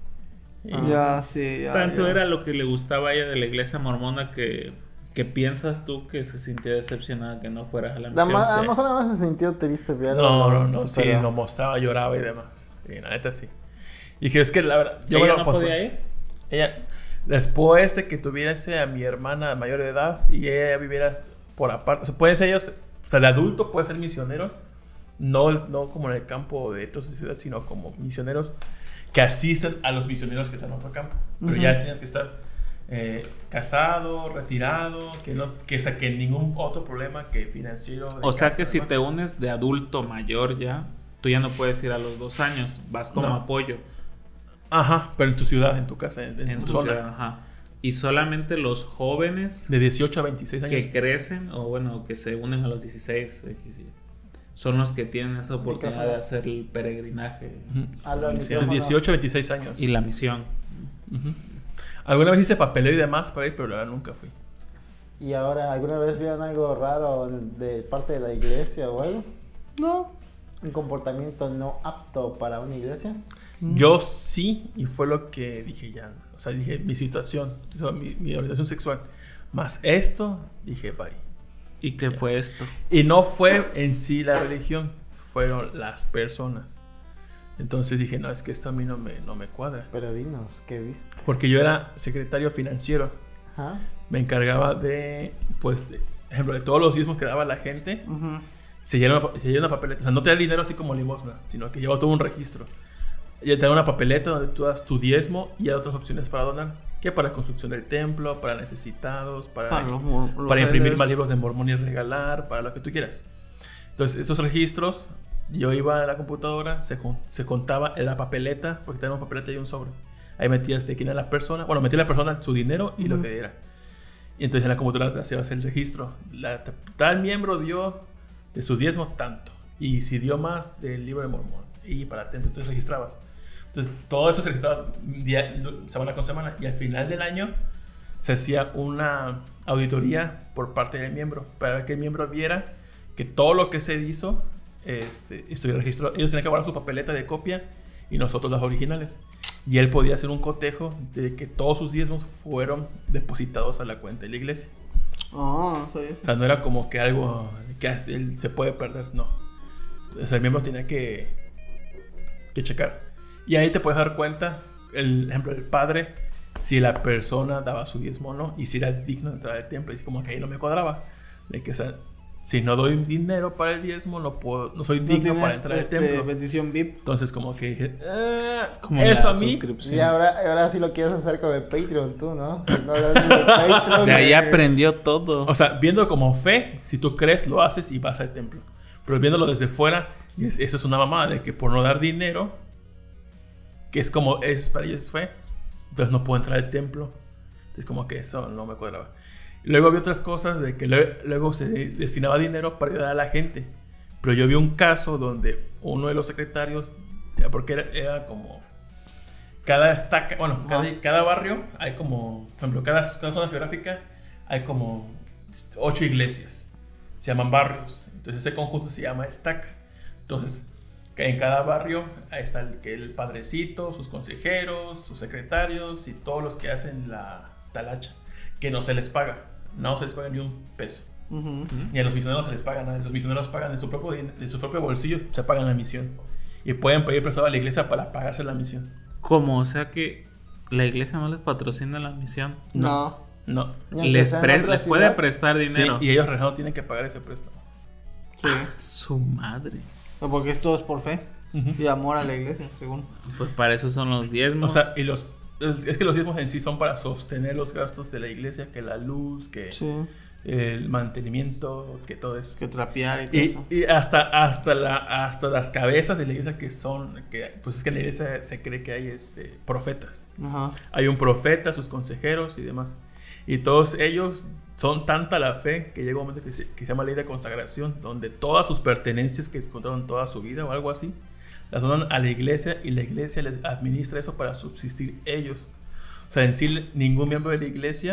Y- Ya, sí, ya. Tanto ya. era lo que le gustaba a ella de la iglesia mormona que, que piensas tú que se sintió decepcionada que no fueras a la La misión. ma- a sí. lo mejor nada más se sintió triste. Pero No, no, no, sí, pero- lo mostraba, lloraba y demás. Y la neta sí. Y dije, es que la verdad, yo ¿Ella me lo no pospo- podía ir? Ella, después de que tuviese a mi hermana mayor de edad y ella viviera por aparte, o sea, pueden ser ellos, o sea, de adulto puede ser misionero, no, no como en el campo de esta sociedad, sino como misioneros que asisten a los misioneros que están en otro campo. Pero Ujú. ya tienes que estar eh, casado, retirado, que no, que, o sea, que ningún otro problema que financiero. de O sea casa, que si demás. te unes de adulto mayor ya, tú ya no puedes ir a los dos años, vas como No. apoyo Ajá, pero en tu ciudad, en tu casa, en, en en tu tu zona. ciudad, ajá. Y solamente los jóvenes De dieciocho a veintiséis años. que crecen, o bueno, que se unen a los dieciséis, X, Y, son los que tienen esa oportunidad Micrófono. de hacer el peregrinaje Ujú. Habla al De De micrófono. dieciocho a veintiséis años. y la misión. Ujú. Alguna vez hice papeleo y demás para ir, pero la verdad nunca fui. Y ahora, ¿alguna vez vieron algo raro de parte de la iglesia o algo? No. ¿Un comportamiento no apto para una iglesia? Yo sí, y fue lo que dije ya. O sea, dije mi situación, o sea, mi, mi orientación sexual, más esto, dije bye. ¿Y qué fue esto? Y no fue en sí la religión, fueron las personas. Entonces dije, no, es que esto a mí no me, no me cuadra. Pero dinos, ¿qué viste? Porque yo era secretario financiero. Ajá. Me encargaba de, pues, de, ejemplo, de todos los diezmos que daba la gente. Ujú. Se llena, una, se llena una papeleta. O sea, no te da el dinero así como limosna, sino que lleva todo un registro. Ya te da una papeleta donde tú das tu diezmo y hay otras opciones para donar. Que para la construcción del templo, para necesitados, para, Para los mor- los para imprimir elders. más libros de mormón y regalar, para lo que tú quieras. Entonces, esos registros, yo iba a la computadora, se, con- se contaba en la papeleta, porque tenía una papeleta y un sobre. Ahí metías de quién era la persona, bueno, metía la persona su dinero y lo que era. Y entonces en la computadora te hacías el registro. La, tal miembro dio de su diezmo tanto. Y si dio más del libro de mormón. Y para el templo, entonces registrabas. Entonces todo eso se registraba día, semana con semana. Y al final del año se hacía una auditoría por parte del miembro. Para que el miembro viera que todo lo que se hizo este, estuviera registrado. Ellos tenían que guardar su papeleta de copia y nosotros las originales. Y él podía hacer un cotejo de que todos sus diezmos fueron depositados a la cuenta de la iglesia. Ah, soy eso. O sea, no era como que algo que él se puede perder, no. O sea, el miembro tenía que, que checar. Y ahí te puedes dar cuenta, el ejemplo del padre, si la persona daba su diezmo o no, y si era digno de entrar al templo. Y como que ahí no me cuadraba. De que, o sea, si no doy dinero para el diezmo, no, puedo, no soy No digno tienes, para entrar este, al templo. bendición V I P. Entonces, como que dije, "Ah, Es como eso la a mí. suscripción. Y ahora, ahora sí lo quieres hacer con el Patreon tú, ¿no? Si no das ni el Patreon, De ahí eh, aprendió todo. O sea, viendo como fe, si tú crees, lo haces y vas al templo. Pero viéndolo desde fuera, y es- eso es una mamada de que por no dar dinero, que es como, es para ellos es fe, entonces no puedo entrar al templo. Entonces como que eso no me cuadraba. Y luego había otras cosas de que lue- luego se destinaba dinero para ayudar a la gente. Pero yo vi un caso donde uno de los secretarios, porque era, era como cada estaca, bueno, cada, Ajá. cada barrio hay como, por ejemplo, cada, cada zona geográfica hay como ocho iglesias. Se llaman barrios. Entonces ese conjunto se llama estaca. Entonces, que en cada barrio ahí está el, que el padrecito, sus consejeros, sus secretarios y todos los que hacen la talacha, que no se les paga. No se les paga ni un peso. Ujú. Ni a los misioneros se les paga nada. Los misioneros pagan de su propio, din- de su propio bolsillo, se pagan la misión. Y pueden pedir prestado a la iglesia para pagarse la misión. ¿Cómo? O sea que la iglesia no les patrocina la misión. No. No. y aunque Les, sea en pre- otra les puede ciudad, prestar Sí, dinero. y ellos no tienen que pagar ese préstamo. Sí. Su madre. Porque esto es por fe Ujú. y amor a la iglesia, según. Pues para eso son los diezmos. O sea, y los es es que los diezmos en sí son para sostener los gastos de la iglesia, que la luz, que Sí. el mantenimiento, que todo eso. Que trapear y todo Y, eso. y hasta, hasta, la, hasta las cabezas de la iglesia que son, que, pues es que en la iglesia se cree que hay este, profetas. Ajá. Hay un profeta, sus consejeros y demás. Y todos ellos son tanta la fe que llega un momento que se, que se llama ley de consagración, donde todas sus pertenencias que encontraron toda su vida o algo así, las donan a la iglesia y la iglesia les administra eso para subsistir ellos. O sea, en sí ningún miembro de la iglesia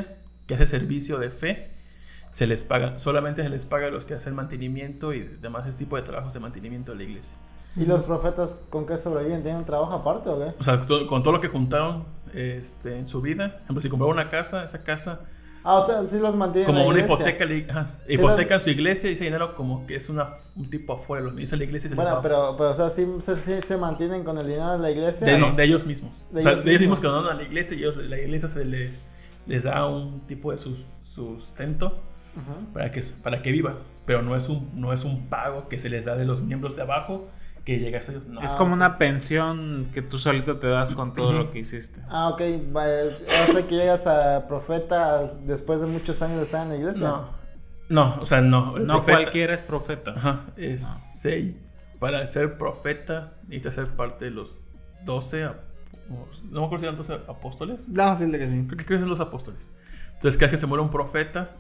que hace servicio de fe, se les paga, solamente se les paga a los que hacen mantenimiento y demás ese tipo de trabajos de mantenimiento de la iglesia. ¿Y los profetas con qué sobreviven? ¿Tienen trabajo aparte o qué? O sea, to- con todo lo que juntaron este, en su vida, por ejemplo, si compraron una casa, esa casa, Ah, o sea, sí los mantienen como en la una iglesia. hipoteca, le- ajá, hipotecan su iglesia y ese dinero como que es una, un tipo afuera, los ministros de la iglesia y se les Bueno, va. pero, pero o sea, sí, se- sí se mantienen con el dinero de la iglesia. De, no, de ellos mismos. De o sea, ellos de ellos mismos mismos. que donan a la iglesia y ellos, la iglesia se le, les da un tipo de sus- sustento Ujú. para que, para que vivan. Pero no es, un, no es un pago que se les da de los miembros de abajo que llega hasta ellos. No. Es Ah, como ok. una pensión que tú solito te das con todo lo que hiciste. Ah, ok. va- O sea que llegas a profeta después de muchos años de estar en la iglesia. No, no, o sea, no. El No profeta- cualquiera es profeta. Ajá, es seis. Para ser profeta necesitas ser parte de los doce. ap- No me acuerdo si eran doce apóstoles. Vamos a decirle que sí. Creo que creo que son los apóstoles. Entonces, cada vez que se muere un profeta,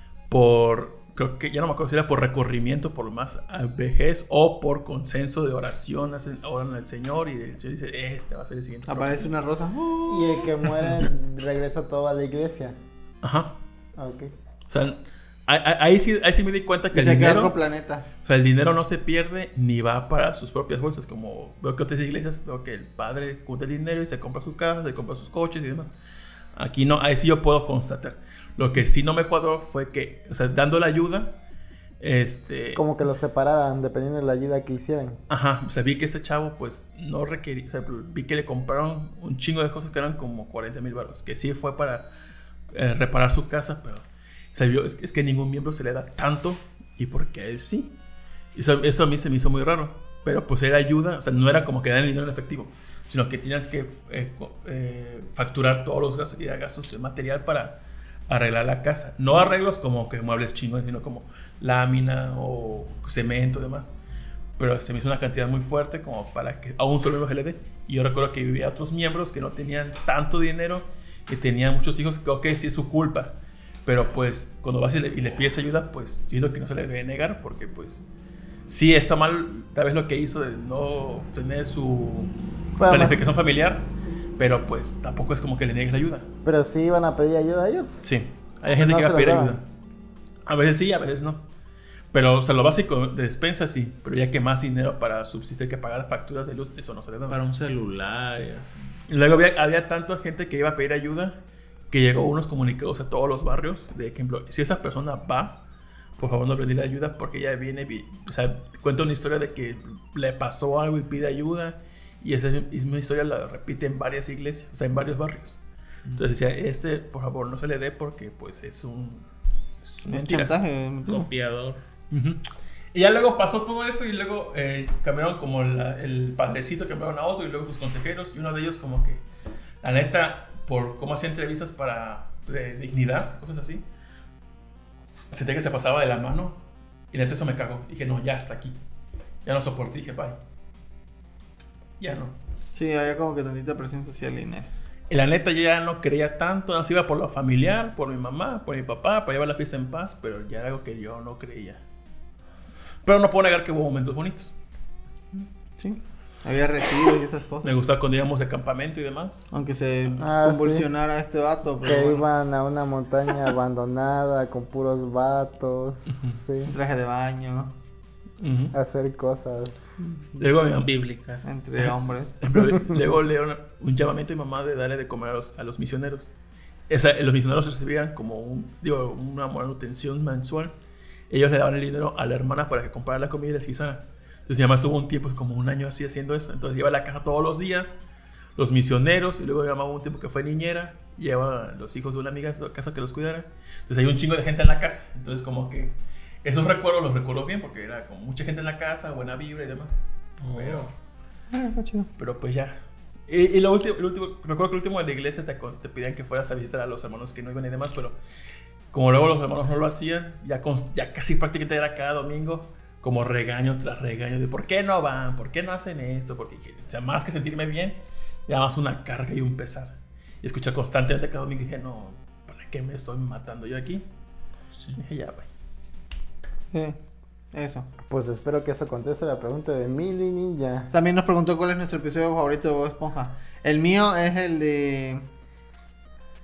por. Creo que ya no me acuerdo si era por recorrimiento, por más vejez o por consenso de oración, hacen, oran al Señor y el Señor dice: Este va a ser el siguiente. Aparece profeta". una rosa. Y el que muere regresa todo a la iglesia. Ajá. Ah, ok. O sea, ahí, ahí- ahí sí, ahí sí me di cuenta que Que el se queda dinero. otro planeta. O sea, el dinero no se pierde ni va para sus propias bolsas. Como veo que otras iglesias, veo que el padre junta el dinero y se compra su casa, se compra sus coches y demás. Aquí no, ahí sí yo puedo constatar. Lo que sí no me cuadró fue que, o sea, dando la ayuda, este... Como que los separaran dependiendo de la ayuda que hicieran. Ajá, o sea, vi que este chavo, pues, no requería, o sea, vi que le compraron un chingo de cosas que eran como cuarenta mil baros, que sí fue para eh, reparar su casa, pero, o sea, vio, es, que- es que ningún miembro se le da tanto, y porque a él sí. Y eso, eso a mí se me hizo muy raro, pero pues era ayuda, o sea, no era como que dan dinero en efectivo, sino que tienes que eh, co- eh, facturar todos los gastos y gastos de material para arreglar la casa. No arreglos como que muebles chinos, sino como lámina o cemento y demás. Pero se me hizo una cantidad muy fuerte como para que a un solo miembro se le dé. Y yo recuerdo que vivía otros miembros que no tenían tanto dinero, que tenían muchos hijos, que ok, sí es su culpa. Pero pues cuando vas y le, y le pides ayuda, pues yo digo que no se le debe negar, porque pues sí está mal tal vez lo que hizo de no tener su Pero, planificación familiar, pero pues tampoco es como que le niegues la ayuda. Pero sí iban a pedir ayuda a ellos. Sí, hay gente No que va se a pedir las daban. ayuda. A veces sí, a veces no. Pero, o sea, lo básico de despensa sí, pero ya que más dinero para subsistir que pagar facturas de luz, eso no se le da. Para un celular. y así. Y luego había, había tanta gente que iba a pedir ayuda que llegó unos comunicados a todos los barrios de ejemplo, si esa persona va, por favor no le dé ayuda porque ella viene, vi- o sea, cuenta una historia de que le pasó algo y pide ayuda y esa misma historia la repite en varias iglesias, o sea, en varios barrios. Entonces decía, este, por favor no se le dé porque pues es un... Es una Un mentira. chantaje. ¿entiendes? Copiador. Ujú. Y ya luego pasó todo eso y luego eh, cambiaron como la- el padrecito, cambiaron a otro y luego sus consejeros y uno de ellos como que, la neta, por cómo hacía entrevistas para de dignidad, cosas así, sentía que se pasaba de la mano y neta eso me cagó. Dije, no, ya hasta aquí. Ya no soporté, dije, bye. Ya no. Sí, había como que tantita presión social en él. Y la neta yo ya no creía tanto, así iba por lo familiar, por mi mamá, por mi papá, para llevar la fiesta en paz, pero ya era algo que yo no creía. Pero no puedo negar que hubo momentos bonitos. Sí. Había retiros y esas cosas. Me gustaba cuando íbamos de campamento y demás. Aunque se Ah, convulsionara este vato. Pero Que bueno, iban a una montaña abandonada con puros vatos. Sí. traje de baño. Ujú. A hacer cosas. Luego, mi mamá- Bíblicas. Entre hombres. luego leo una- un llamamiento de mi mamá de darle de comer a los, a los misioneros. Esa, los misioneros recibían como un, digo, una manutención mensual. Ellos le daban el dinero a la hermana para que comprara la comida y les guisara. Entonces mi mamá estuvo un tiempo, como un año así haciendo eso. Entonces iba a la casa todos los días, los misioneros, y luego mi mamá hubo un tiempo que fue niñera, llevaba a los hijos de una amiga a su casa que los cuidara. Entonces hay un chingo de gente en la casa. Entonces como que esos recuerdos los recuerdo bien porque era como mucha gente en la casa, buena vibra y demás. Pero, Ah, está chido. pero pues ya. Y, y lo último, el último, recuerdo que el último de la iglesia te, con- te pedían que fueras a visitar a los hermanos que no iban y demás, pero como luego los hermanos no lo hacían, ya, con- ya casi prácticamente era cada domingo, como regaño tras regaño de por qué no van, por qué no hacen esto, porque o sea, más que sentirme bien, ya más una carga y un pesar. Y escuchar constantemente cada domingo y dije, no, ¿para qué me estoy matando yo aquí? Sí. Dije, ya, güey. Sí, eso. Pues espero que eso conteste la pregunta de Mili Ninja. También nos preguntó cuál es nuestro episodio favorito de Bob Esponja. El mío es el de...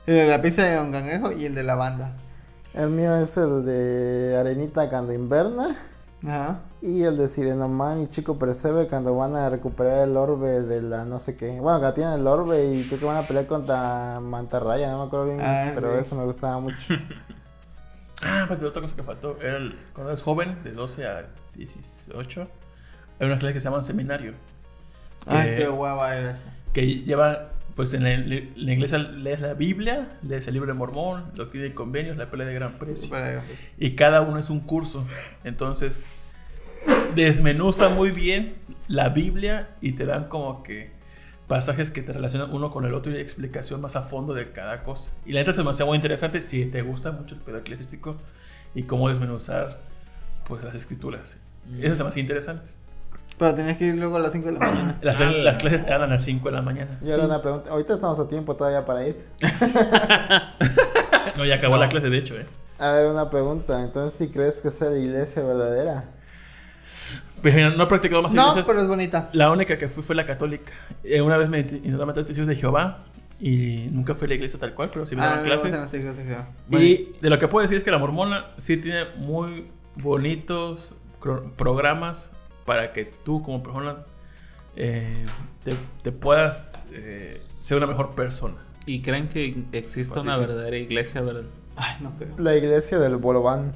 El de la pizza de Don Cangrejo y el de la banda. El mío es el de Arenita cuando inverna. Ajá. Y el de Sirenoman y Chico Percebe cuando van a recuperar el orbe de la no sé qué. Bueno, que tienen el orbe y creo que van a pelear contra Mantarraya, no me acuerdo bien. Ah, pero sí. eso me gustaba mucho. Ah, pero otra cosa que faltó era el, cuando eres joven, de doce a dieciocho, hay unas clases que se llaman seminario. Ay, que- qué guava era eso. Que lleva, pues en la, en la iglesia lees la Biblia, lees el libro de Mormón, Doctrina y Convenios, la pelea de gran precio. Para- Y cada uno es un curso. Entonces, desmenuza muy bien la Biblia y te dan como que pasajes que te relacionan uno con el otro y la explicación más a fondo de cada cosa. Y la neta se me hace muy interesante si te gusta mucho el pedo eclesiástico y cómo desmenuzar pues las escrituras. Eso se me hace interesante. Pero tenías que ir luego a las cinco de la mañana. Las, clases- las clases eran a las cinco de la mañana. Y ahora una pregunta. Ahorita estamos a tiempo todavía para ir. No, ya acabó la clase de hecho, eh. A ver, una pregunta. Entonces, ¿si crees que es la iglesia verdadera? Pero no he practicado más No, iglesias. pero es bonita. La única que fui fue la católica. Eh, una vez me int- intenté meter testigos de Jehová y nunca fui a la iglesia tal cual, pero sí me Ah, daban me gustan clases. las hijas de Jehová. Y de lo que puedo decir es que la mormona sí tiene muy bonitos cro- programas para que tú como persona eh, te, te puedas eh, ser una mejor persona. ¿Y creen que existe Pues sí, una sí. verdadera iglesia, verdad? Ay, no creo. La iglesia del Bolobán.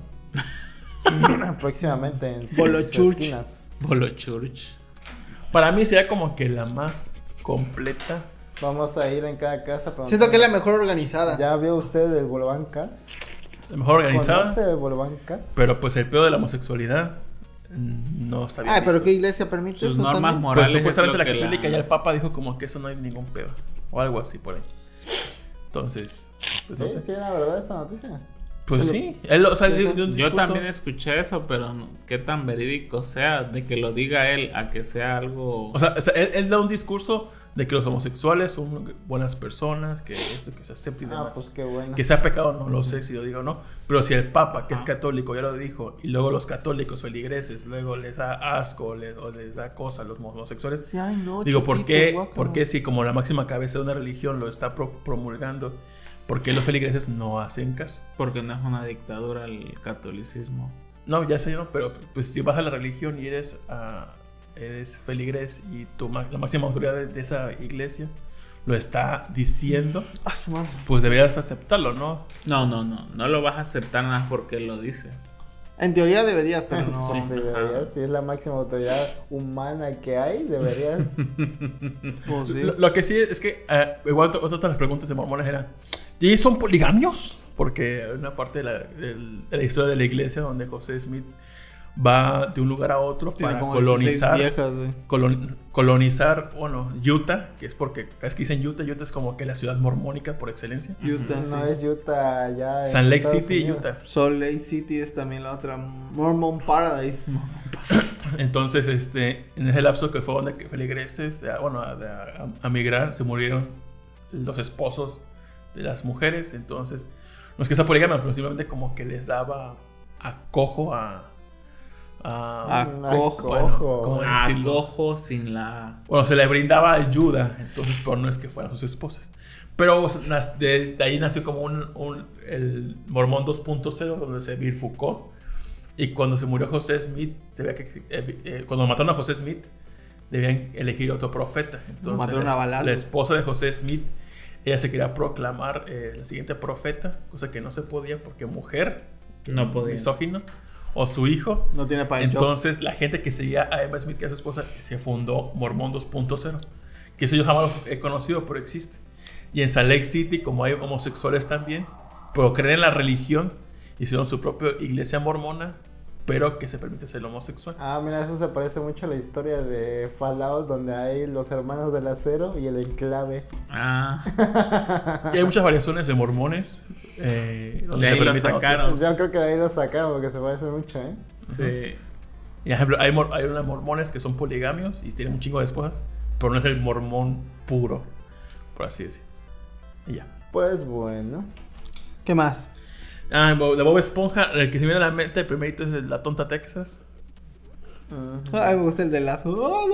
Próximamente en sus Bolo Church. esquinas. Bolo Church. Para mí sería como que la más completa. Vamos a ir en cada casa. Siento que es la mejor organizada. ¿Ya vio usted el Bolobán Cas? La mejor organizada. ¿Conoce el Bolobán Cas? Pero pues el pedo de la homosexualidad mm, no está bien Ay, pero visto. ¿qué iglesia permite Sus eso normas también? morales. Pues supuestamente es la lo que católica la- ya el papa dijo como que eso no hay ningún pedo. O algo así por ahí. Entonces, pues no ¿Sí? sé. ¿Sí era verdad esa noticia? Pues sí. Él, o sea, Yo- dio- dio un Yo discurso- también escuché eso, pero no- qué tan verídico sea de que lo diga él a que sea algo. O sea, o sea, él, él da un discurso de que los homosexuales son buenas personas, que esto, que se acepte y Ah, demás. pues qué bueno. Que sea pecado, no lo sé si lo digo o no. Pero si el Papa, que es Ah. católico, ya lo dijo, y luego los católicos feligreses, luego les da asco les, o les da cosa a los homosexuales. Sí, ay, no, Digo, ¿por chiquitos, qué, guácala. ¿por qué si como la máxima cabeza de una religión lo está pro- promulgando, por qué los feligreses no hacen caso? Porque no es una dictadura el catolicismo. No, ya sé, ¿no? Pero pues si vas a la religión y eres, ah, eres feligres y tu, ma- la máxima autoridad de, de esa iglesia lo está diciendo, Ah, su madre. pues deberías aceptarlo, ¿no? No, no, no. No lo vas a aceptar nada más porque él lo dice. En teoría deberías, pero no. Sí, deberías. Si es la máxima autoridad humana que hay, deberías. Pues sí. Lo, lo que sí es que, eh, igual to- otra de las preguntas de mormones eran, ¿y son poligamios? Porque hay una parte de la, del- de la historia de la iglesia donde José Smith va de un lugar a otro Tiene para como colonizar, dieciséis viejas, güey. colon- colonizar, bueno, Utah, que es porque es que dicen Utah, Utah es como que la ciudad mormónica por excelencia. Utah, No sí. es Utah ya. en San Lake Estados City y Unidos. Utah. Salt Lake City es también la otra. Mormon Paradise. Entonces, este, en ese lapso que fue donde que feligreses, eh, bueno, a, a- a migrar, se murieron los esposos de las mujeres. Entonces, no es que sea poligamia, pero simplemente como que les daba acojo a... a- Acojo. bueno, ¿cómo decirlo? Acojo sin la. Bueno, se le brindaba ayuda, entonces, pero no es que fueran sus esposas. Pero nas- desde ahí nació como un, un- el Mormón dos punto cero, donde se bifurcó. Y cuando se murió José Smith, se veía que eh, eh, cuando mataron a José Smith, debían elegir otro profeta. Entonces, Mataron la, a balazos. la esposa de José Smith, ella se quería proclamar eh, la siguiente profeta, cosa que no se podía porque mujer, que No podía. misógino, o su hijo. No tiene para el job. Entonces, la gente que seguía a Emma Smith, que es su esposa, se fundó Mormón dos punto cero. Que eso yo jamás lo he conocido, pero existe. Y en Salt Lake City, como hay homosexuales también, pero creen en la religión, hicieron su propia iglesia mormona, pero que se permite ser homosexual. Ah, mira, eso se parece mucho a la historia de Fallout, donde hay los hermanos del acero y el enclave. Ah. Y hay muchas variaciones de mormones. Eh, donde De ahí se lo permiten otras sacaron. cosas. Yo creo que de ahí lo sacaron porque se parece mucho, ¿eh? Sí. Y, por ejemplo, hay, mor- hay unos mormones que son poligamios y tienen un chingo de esposas, pero no es el mormón puro, por así decir. Y ya. Pues bueno. ¿Qué más? Ah, Bo- de Bob Esponja, el que se me viene a la mente, el primerito es de La Tonta Texas. Ujú. Ay, me gusta el de lazo. ¡Ah,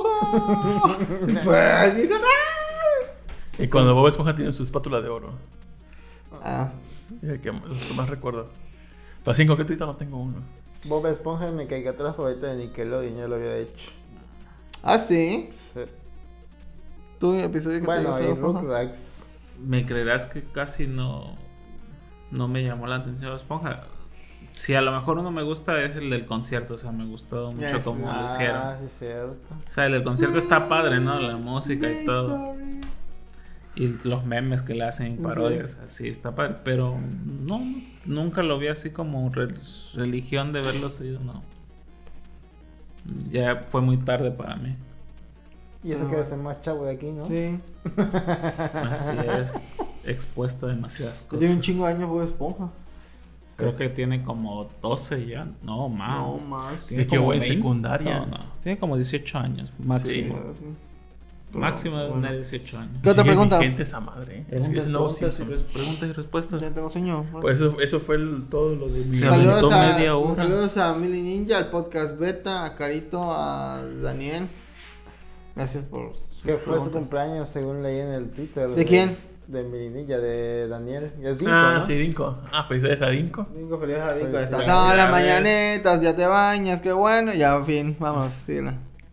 no, moja! Pues, digo, ¡ah! Y cuando Bob Esponja tiene su espátula de oro. Ah, Es el que, los que más recuerdo. Pero así en concreto ahorita no tengo uno. Bob Esponja es mi caricatura favorita de Nickelodeon, yo lo había hecho. ah sí. Sí. ¿Tú episodio que Bueno, te y gustó? Ajá. Rugrats. Me creerás que casi no, no me llamó la atención Esponja. Si a lo mejor uno me gusta es el del concierto, o sea, me gustó mucho Yes. cómo lo Ah, hicieron. sí, cierto. O sea, el del concierto está padre, ¿no? La música y todo. Y los memes que le hacen parodias, así está padre. Pero no, nunca lo vi así como re- religión de verlo seguido, no. Ya fue muy tarde para mí. Y eso Ah, que bueno. es el más chavo de aquí, ¿no? Sí. Así es, expuesto a demasiadas Ya cosas. tiene un chingo de años Bob Esponja. Creo que tiene como doce ya, no más. No más. Tiene De que como voy en veinte. secundaria. No, no, tiene como dieciocho años, máximo. Claro, sí. Máximo de Bueno. una dieciocho años. ¿Qué otra Sigue pregunta? vigente esa madre. ¿eh? Es que es Preguntas, el nuevo preguntas, y Simpson. res- preguntas y respuestas. Ya tengo sueño. Pues eso, eso fue el- todo lo de mi. Se Saludos aventó a, media hora. saludos a Mili Ninja, al podcast Beta, a Carito, a Daniel. Gracias por sus Que fue su preguntas. cumpleaños, según leí en el Twitter. ¿De quién? De Mirinilla, de Daniel. Es Dinko, Ah, ¿no? sí, Dinko. Ah, felicidades a Dinko. Dingo, feliz a Dingo. Felicidades. Estás no, las A ver. mañanetas, ya te bañas, qué bueno. Ya, en fin, vamos, síguela.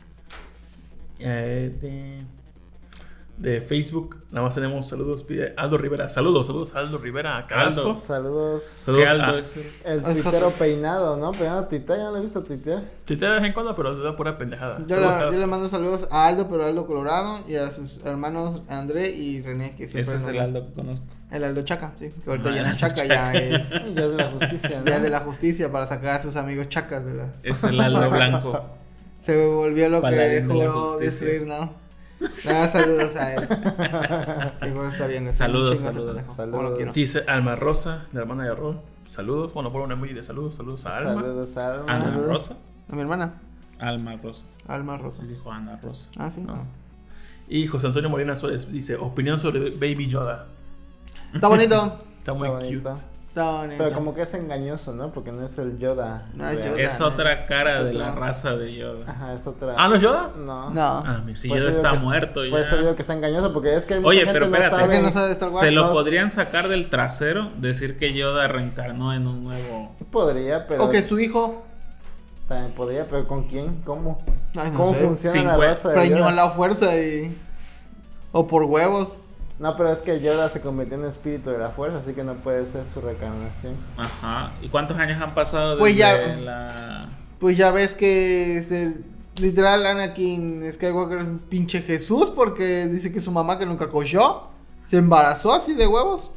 Eh, de, de Facebook, nada más tenemos saludos. Pide Aldo Rivera. Saludos, saludos a Aldo Rivera. Carrasco. Aldo. Saludos. Saludos ¿Qué Aldo a- es el- El Es tuitero otro. peinado, ¿no? Peinado tuitea, ya no lo he visto tuitear. Tuitea de vez en cuando, pero da pura pendejada. Yo, Saludos, le, yo Carrasco. le mando saludos a Aldo, pero Aldo Colorado, y a sus hermanos André y René, que siempre Ese es nos el dan- Aldo que conozco. El Aldo Chaca, sí, que ahorita Ah, ya no es Aldo Chaca, Chaca. ya es, Ya es de la justicia, ¿no? ya es de la justicia para sacar a sus amigos chacas de la... Es el Aldo blanco. Se volvió lo que Paladín de la juró justicia. destruir, ¿no? Nada, saludos a él. Que bueno, está bien. está Saludos, un chingo ese saludos, pendejo, saludos. como lo quiero. Dice Alma Rosa, la hermana de Arrol. Saludos. Bueno, por un emoji de saludos. Saludos a Alma. Saludos a Alma. Ana Saludos. Rosa. A mi hermana, Alma Rosa. Alma Rosa. Se dijo Ana Rosa. Ah, sí. No. Y José Antonio Molina Suárez dice: opinión sobre Baby Yoda. Está bonito. Está muy Está cute. bonito. Está bonito. Pero como que es engañoso, ¿no? Porque no es el Yoda. No es real. Yoda. Es otra cara Es de otra. la raza de Yoda. Ajá, es otra. Ah, ¿no es Yoda? No. No. Ah, si Por Yoda eso está digo que- muerto Por eso ya. digo que está engañoso, porque es que mucha Oye, gente pero no espérate. Es sabe. que no sabe de Star Wars. Se lo no- podrían sacar del trasero, decir que Yoda reencarnó en un nuevo. Podría, pero. O que su hijo También podría, pero ¿con quién? ¿Cómo? Ay, no ¿Cómo sé, funciona la Cincuenta. raza de preñó Yoda? a la fuerza y. O por huevos. No, pero es que Yoda se convirtió en espíritu de la fuerza, así que no puede ser su reencarnación. Ajá. ¿Y cuántos años han pasado desde Pues ya- la. Pues ya ves que es el- literal Anakin Skywalker es un pinche Jesús porque dice que su mamá que nunca cogió se embarazó así de huevos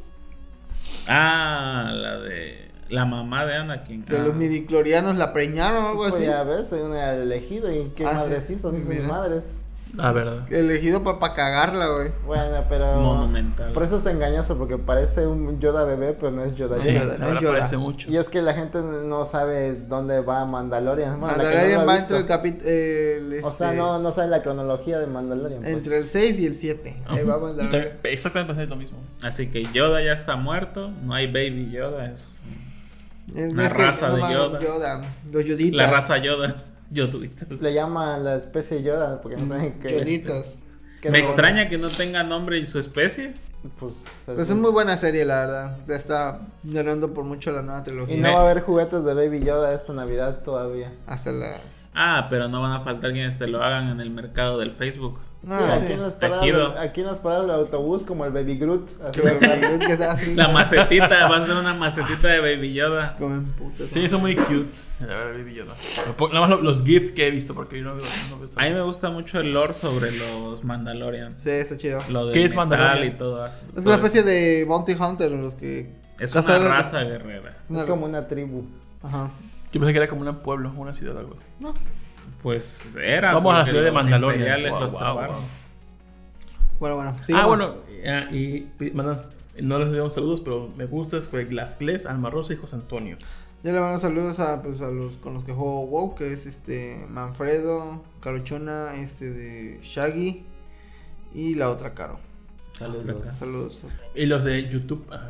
Ah, la de. La mamá de Anakin. de Ah. los midiclorianos la preñaron o algo Pues así. ya ves, soy un elegido y qué Ah, madres sí. sí son sus Mira. madres. Ah, verdad. Elegido para pa cagarla, güey. Bueno, pero. Monumental. Por eso es engañoso, porque parece un Yoda bebé, pero no es Yoda. Sí, Sí, Yoda, no ahora es Yoda. parece mucho. Y es que la gente no sabe dónde va Mandalorian. Bueno, la que no Mandalorian lo ha va visto. entre el capítulo. O sea, no, no sabe la cronología de Mandalorian. pues. Entre el seis y el siete. Ahí va Yo Mandalorian. también exactamente pensé lo mismo. Así que Yoda ya está muerto. No hay Baby Yoda. Es Es- una es que raza de nomás Yoda. Yoda. Los Yoditas. la raza Yoda. Yoduitas. Le llaman la especie Yoda, porque no saben qué. Yoditas. qué Me nombre. extraña que no tenga nombre y su especie. Pues, Pues es muy buena serie, la verdad. Ya está llorando por mucho la nueva Y trilogía. no va a haber juguetes de Baby Yoda esta Navidad todavía. Hasta la. Ah, pero no van a faltar quienes te lo hagan en el mercado del Facebook. Ah, Sí, sí. aquí, en las paradas Tejido. del, aquí en las paradas del autobús, como el Baby Groot. Así Que Groot que está así, La ¿no? macetita, va a ser una macetita de Baby Yoda. Comen putas. Sí, son muy cute. La verdad, Baby Yoda. Nada más lo- los GIF que he visto, porque yo no veo. No veo Star A mí me Wars. gusta mucho el lore sobre los Mandalorians. Sí, está chido. Lo de ¿Qué es metal Mandalorian? y todo eso. Es todo una especie eso. de Bounty Hunter, los que. Es una cazadores de- raza guerrera. Es una- Es como una tribu. Ajá. Yo pensé que era como un pueblo, una ciudad o algo así. No. Pues era. Vamos a la porque ciudad de los Mandalorian. imperiales Wow, los wow, taparon. wow. Bueno, bueno. Ah, sigamos. bueno, ah, y pi- mandan, no les dieron saludos, pero me gustas fue Glasclés, Alma Rosa y José Antonio. Yo le mando saludos a, pues, a los con los que juego WoW, que es este Manfredo, Carochona, este de Shaggy y la otra Caro. Saludos. Saludos. Y los de YouTube, a ver.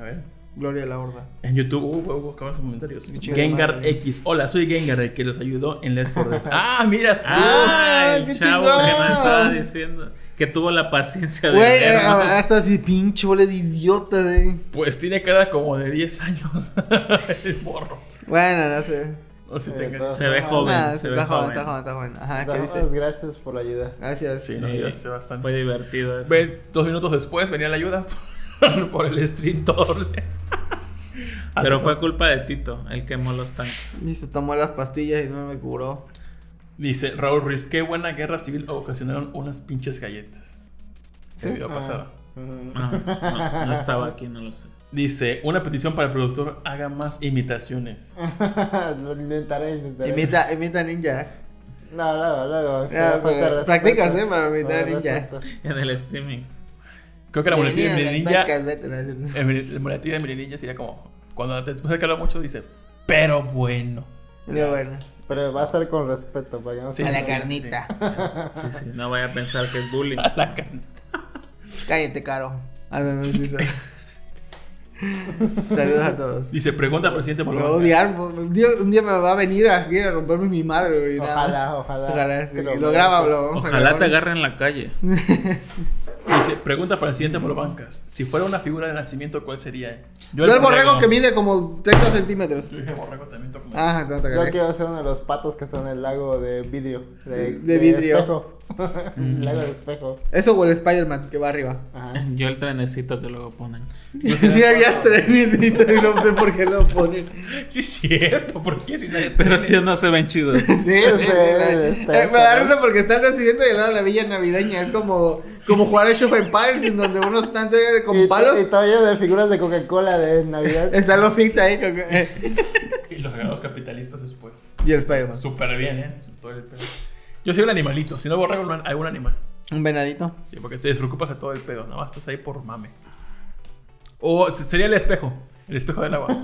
Gloria a la horda. En YouTube, uh, voy a buscar los comentarios. Qué chido, Gengar madre. X. Hola, soy Gengar, el que los ayudó en Left four Dead. Ah, mira. Ah, el qué chavo chingón. que nos estaba diciendo que tuvo la paciencia de Güey, ver, eh, ¿no? hasta así pinche bola de idiota, de. Pues tiene cara como de diez años. El morro. Bueno, no sé. No sé si Eh, tenga. todo- Se ve joven, Nah, se está ve joven, joven. está joven, está joven. Ajá, ¿qué Gracias, dice? gracias por la ayuda. Gracias. Sí, Sí, no, ya sé bastante. fue divertido eso. Ve, dos minutos después venía la ayuda por el stream todo. Pero fue culpa de Tito, él quemó los tanques. Y se tomó las pastillas y no me curó. Dice Raúl Ruiz, qué buena guerra civil ocasionaron unas pinches galletas. ¿Sí? El video Ah. pasado. Ujú. No, no, no estaba aquí, no lo sé. Dice, una petición para el productor, haga más imitaciones. Lo intentaré, intentaré. Imita, imita ninja. No, no, no. Ya, pues, practicas, ¿eh? Para imitar a ninja. En el streaming. Creo que la muletilla de Venía mi del ninja, podcast, vete, no es cierto. el mule- la muletilla de mi ninja sería como, cuando después de que habla mucho dice, pero bueno. Pero bueno. Pero va a ser con respeto, para que no Sí, A se la sí, carnita. Sí, sí, no vaya a pensar que es bullying. A la cara. Cállate, caro. Ah, no, no, sí, sí. Saludos a todos. Dice, pregunta presidente por Me lo va a odiar. Un día, un día me va a venir a, a romperme mi madre, güey. nada. Ojalá, ojalá. Ojalá, sí. Que Lo, lo graba, veas. lo vamos a Ojalá grabar. te agarren en la calle. Dice, pregunta para el siguiente por bancas. Si fuera una figura de nacimiento, ¿cuál sería? Yo el borrego que mide como treinta centímetros. Yo dije borrego también toco. Ah, no te Yo agarré. quiero ser uno de los patos que están en el lago de vidrio. De, De vidrio. espejo. El lago de espejo. Eso o el Spider-Man que va arriba. Ajá. Yo el trenecito que luego ponen. Ya había trenecito y no sé por qué lo ponen. Sí, es cierto. ¿Por qué? Si nadie Pero tiene- si no se ven chidos. Sí, sí, sí, sí, está- Eh, me da risa porque están recibiendo de lado la villa navideña. Es como, como jugar a Age of Empires en donde unos están eh, con Y, palos. y todavía de figuras de Coca-Cola de Navidad. Está los cinta ahí. con- eh, Y los ganados capitalistas después. Y el Spider-Man. Súper bien, ¿eh? Todo el pedo. Yo soy un animalito. Si no borrego, no- algún animal. Un venadito. Sí, porque te despreocupas de todo el pedo. Nada más estás ahí por mame. O se- sería el espejo. El espejo del agua.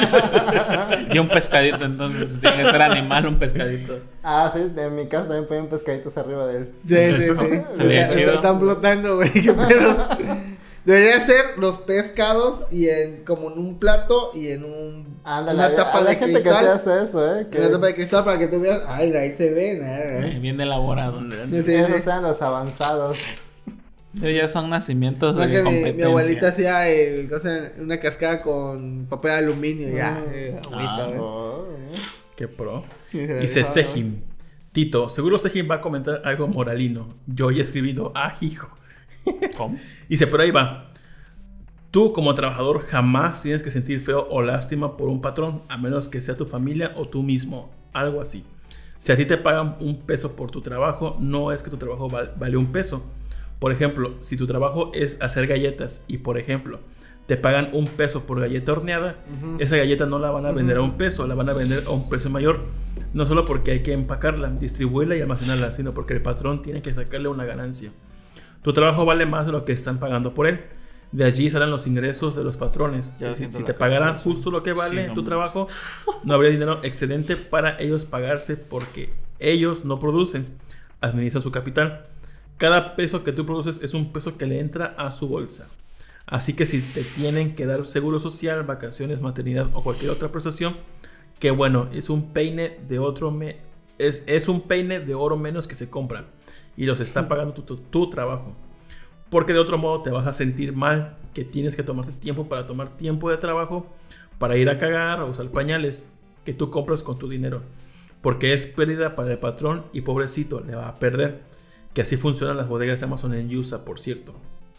Y un pescadito, entonces tiene que ser animal, un pescadito. Ah, sí, en mi casa también ponen pescaditos arriba de él. Sí, sí, sí. Se veía Está- chido. Están flotando, güey. Qué pedo. Debería ser los pescados y en como en un plato y en un Ándale, una hay- tapa hay de gente que te cristal. hace eso, eh. Que En una tapa de cristal para que tú veas. Ay, ahí se ve. nada, Eh, ¿eh? Bien elaborado. Sí, sí, esos sí. sean los avanzados. Pero ya son nacimientos No, de que mi, competencia. mi abuelita hacía el, cosa, una cascada con papel de aluminio. Ya, Mm. eh, abuelita, Ah, güey. Oh, eh. Qué pro. Sí, se la Dice rifaba, Sejim. Tito, seguro Sejim va a comentar algo moralino. Yo ya he escribido, ah, hijo. ¿Cómo? Dice, pero ahí va. Tú como trabajador jamás tienes que sentir feo o lástima por un patrón, a menos que sea tu familia o tú mismo, algo así. Si a ti te pagan un peso por tu trabajo, no es que tu trabajo val- vale un peso. Por ejemplo, si tu trabajo es hacer galletas y, por ejemplo, te pagan un peso por galleta horneada, esa galleta no la van a vender a un peso, la van a vender a un precio mayor. No solo porque hay que empacarla, distribuirla y almacenarla, sino porque el patrón tiene que sacarle una ganancia. Tu trabajo vale más de lo que están pagando por él. De allí salen los ingresos de los patrones. Ya Si, siento si la te pagaran justo lo que vale Sí, no tu manches. trabajo, no habría dinero excedente para ellos pagarse porque ellos no producen, administran su capital. Cada peso que tú produces es un peso que le entra a su bolsa. Así que si te tienen que dar seguro social, vacaciones, maternidad o cualquier otra prestación, que bueno, es un peine de otro me es, es un peine de oro menos que se compra y los está pagando tu, tu, tu trabajo. Porque de otro modo te vas a sentir mal, que tienes que tomarte tiempo para tomar tiempo de trabajo, para ir a cagar o usar pañales que tú compras con tu dinero. Porque es pérdida para el patrón y pobrecito, le va a perder. Que así funcionan las bodegas de Amazon en U S A, por cierto.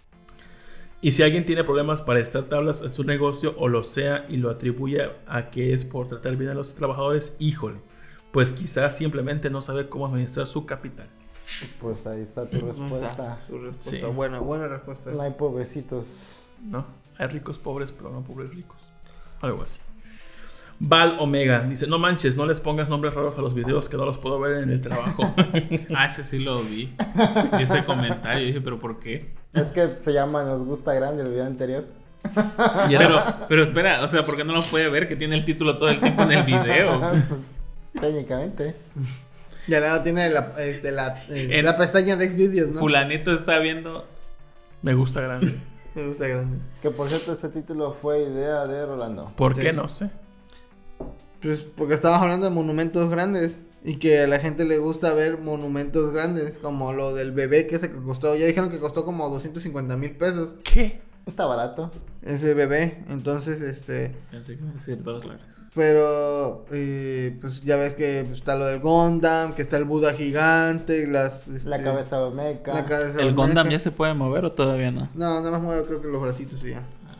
Y si alguien tiene problemas para estar tablas en su negocio o lo sea y lo atribuye a que es por tratar bien a los trabajadores, híjole, pues quizás simplemente no sabe cómo administrar su capital. Pues ahí está tu No está respuesta. su respuesta. Sí. Buena, buena respuesta. No hay pobrecitos. ¿No? Hay ricos pobres, pero no pobres ricos. Algo así. Val Omega dice, no manches, no les pongas nombres raros a los videos que no los puedo ver en el trabajo. Ah, ese sí lo vi. Vi ese comentario y dije, ¿pero por qué? Es que se llama Nos gusta grande el video anterior. Y Pero, era, pero espera, o sea, ¿por qué no lo puede ver? Que tiene el título todo el tiempo en el video. Pues técnicamente. Ya nada tiene la, este, la, eh, En- la pestaña de Xvideos, ¿no? Fulanito está viendo. me gusta grande. Me gusta grande. Que por cierto, ese título fue idea de Rolando. ¿Por Sí. qué? No sé. Pues porque estábamos hablando de monumentos grandes. Y que a la gente le gusta ver monumentos grandes. Como lo del bebé que ese que costó. Ya dijeron que costó como doscientos cincuenta mil pesos. ¿Qué? Está barato. Ese bebé. Entonces, este. Pensé que iba a decir dos dólares. Pero, eh, pues ya ves que está lo del Gundam. Que está el Buda gigante. Las, este, La cabeza olmeca. La cabeza ¿El olmeca. Gundam ya se puede mover o todavía no? No, nada más mueve creo que los bracitos y ya.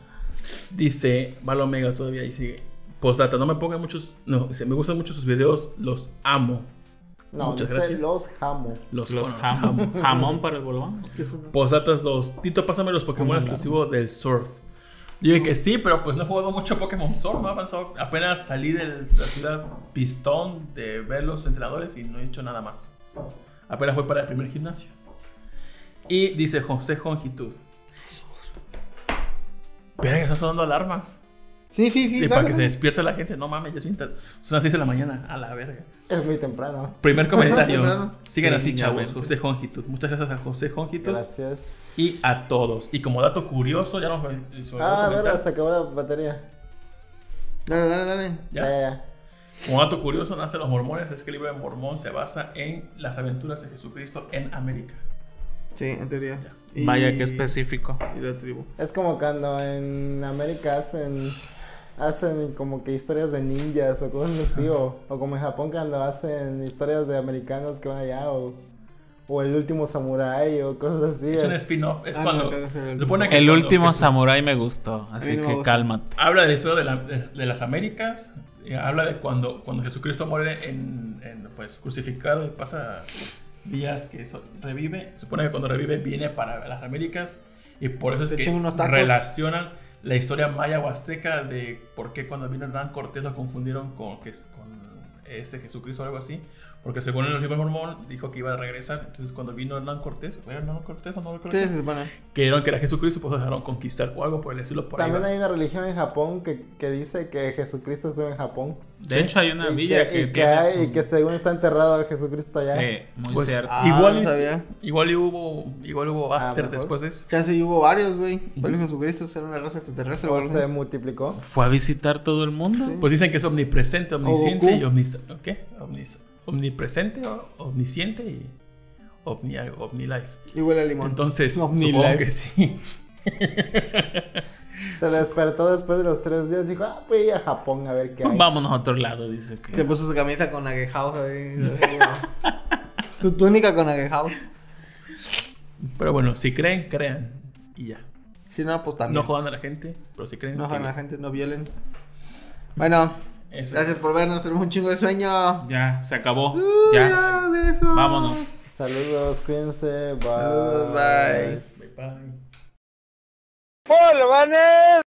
Dice Valomega todavía y sigue. Postdata, no me pongan muchos. No, dice, me gustan mucho sus videos. Los amo. No, Muchas dice gracias. los jamo. Los, Los bueno, jamón. Jamón para el bolón. ¿Qué es una? Postdatas, los. Tito, pásame los Pokémon Una exclusivos del Sword. Yo dije que sí, pero pues no he jugado mucho Pokémon Sword. No he avanzado. Apenas salí de la ciudad Pistón de ver los entrenadores y no he hecho nada más. Apenas voy para el primer gimnasio. Y dice José Jongitud. Espera que está sonando alarmas. Sí, sí, sí. Y dale, para que se dale. despierte la gente. No mames, ya es bien tar- son las seis de la mañana. A la verga. Es muy temprano. Primer comentario. Temprano. Sigan así, chavos. Trivialmente. José Jongitud. Muchas gracias a José Jongitud. Gracias. Y a todos. Y como dato curioso, ya nos se me olvidó Ah, comentar. verdad, se acabó la batería. Dale, dale, dale. Ya. Ya, ya. Como dato curioso, nace los mormones. Es que el libro de Mormón se basa en las aventuras de Jesucristo en América. Sí, en teoría. Ya. Y- Vaya que específico. Y la tribu. Es como cuando en América hacen hacen como que historias de ninjas o cosas así, o, o como en Japón cuando hacen historias de americanos que van allá, o, o el último samurái o cosas así. Es un spin-off. Es Ah, cuando. no, cagas en el- supone que El cuando último Jesús samurái me gustó, así no me que gusta. cálmate. habla de la historia de, la- de- de las Américas. eh, habla de cuando, cuando Jesucristo muere en, en, pues, crucificado y pasa días que eso, revive. Supone que cuando revive viene para las Américas. Y por eso es Se que echan unos tacos. relacionan la historia maya o azteca de por qué cuando vino Hernán Cortés lo confundieron con, que, es- con este Jesucristo o algo así. Porque según los libros mormón dijo que iba a regresar. Entonces cuando vino Hernán Cortés, ¿era Hernán Cortés o no lo Sí, recuerdo? se supone. Creyeron que era Jesucristo, pues dejaron conquistar o algo por el estilo. Por ahí También va. hay una religión en Japón que, que dice que Jesucristo estuvo en Japón. De Sí. hecho, hay una y villa que, que, y que tiene hay- su- y que según está enterrado Jesucristo allá. Sí, muy Pues, cierto. ah, igual, no y- sabía. igual y hubo igual hubo Ah, after mejor. después de eso. Ya sí hubo varios, güey. Varios Jesucristo era una raza extraterrestre o O algo se así. multiplicó. Fue a visitar todo el mundo. Sí. Pues dicen que es omnipresente, omnisciente Goku. y omnis ¿qué? Omnis omnipresente, o- omnisciente y omni omnilife. Y huele a limón. Entonces, Omnilife. supongo que sí. Se despertó después de los tres días y dijo, ah, voy a ir a Japón a ver qué Pues hay. vámonos a otro lado, dice que. Se puso su camisa con aguejados ahí. Su túnica con aguejados. Pero bueno, si creen, crean y ya. Si no, pues también. No jodan a la gente, pero si creen. No jodan a la que- gente, no violen. Bueno, Eso. gracias por vernos. Tenemos un chingo de sueño. Ya, se acabó. Uh, ya. ya, besos. Vámonos. Saludos, cuídense. Bye. Saludos, bye. Bye bye. ¡Hola, Vanes!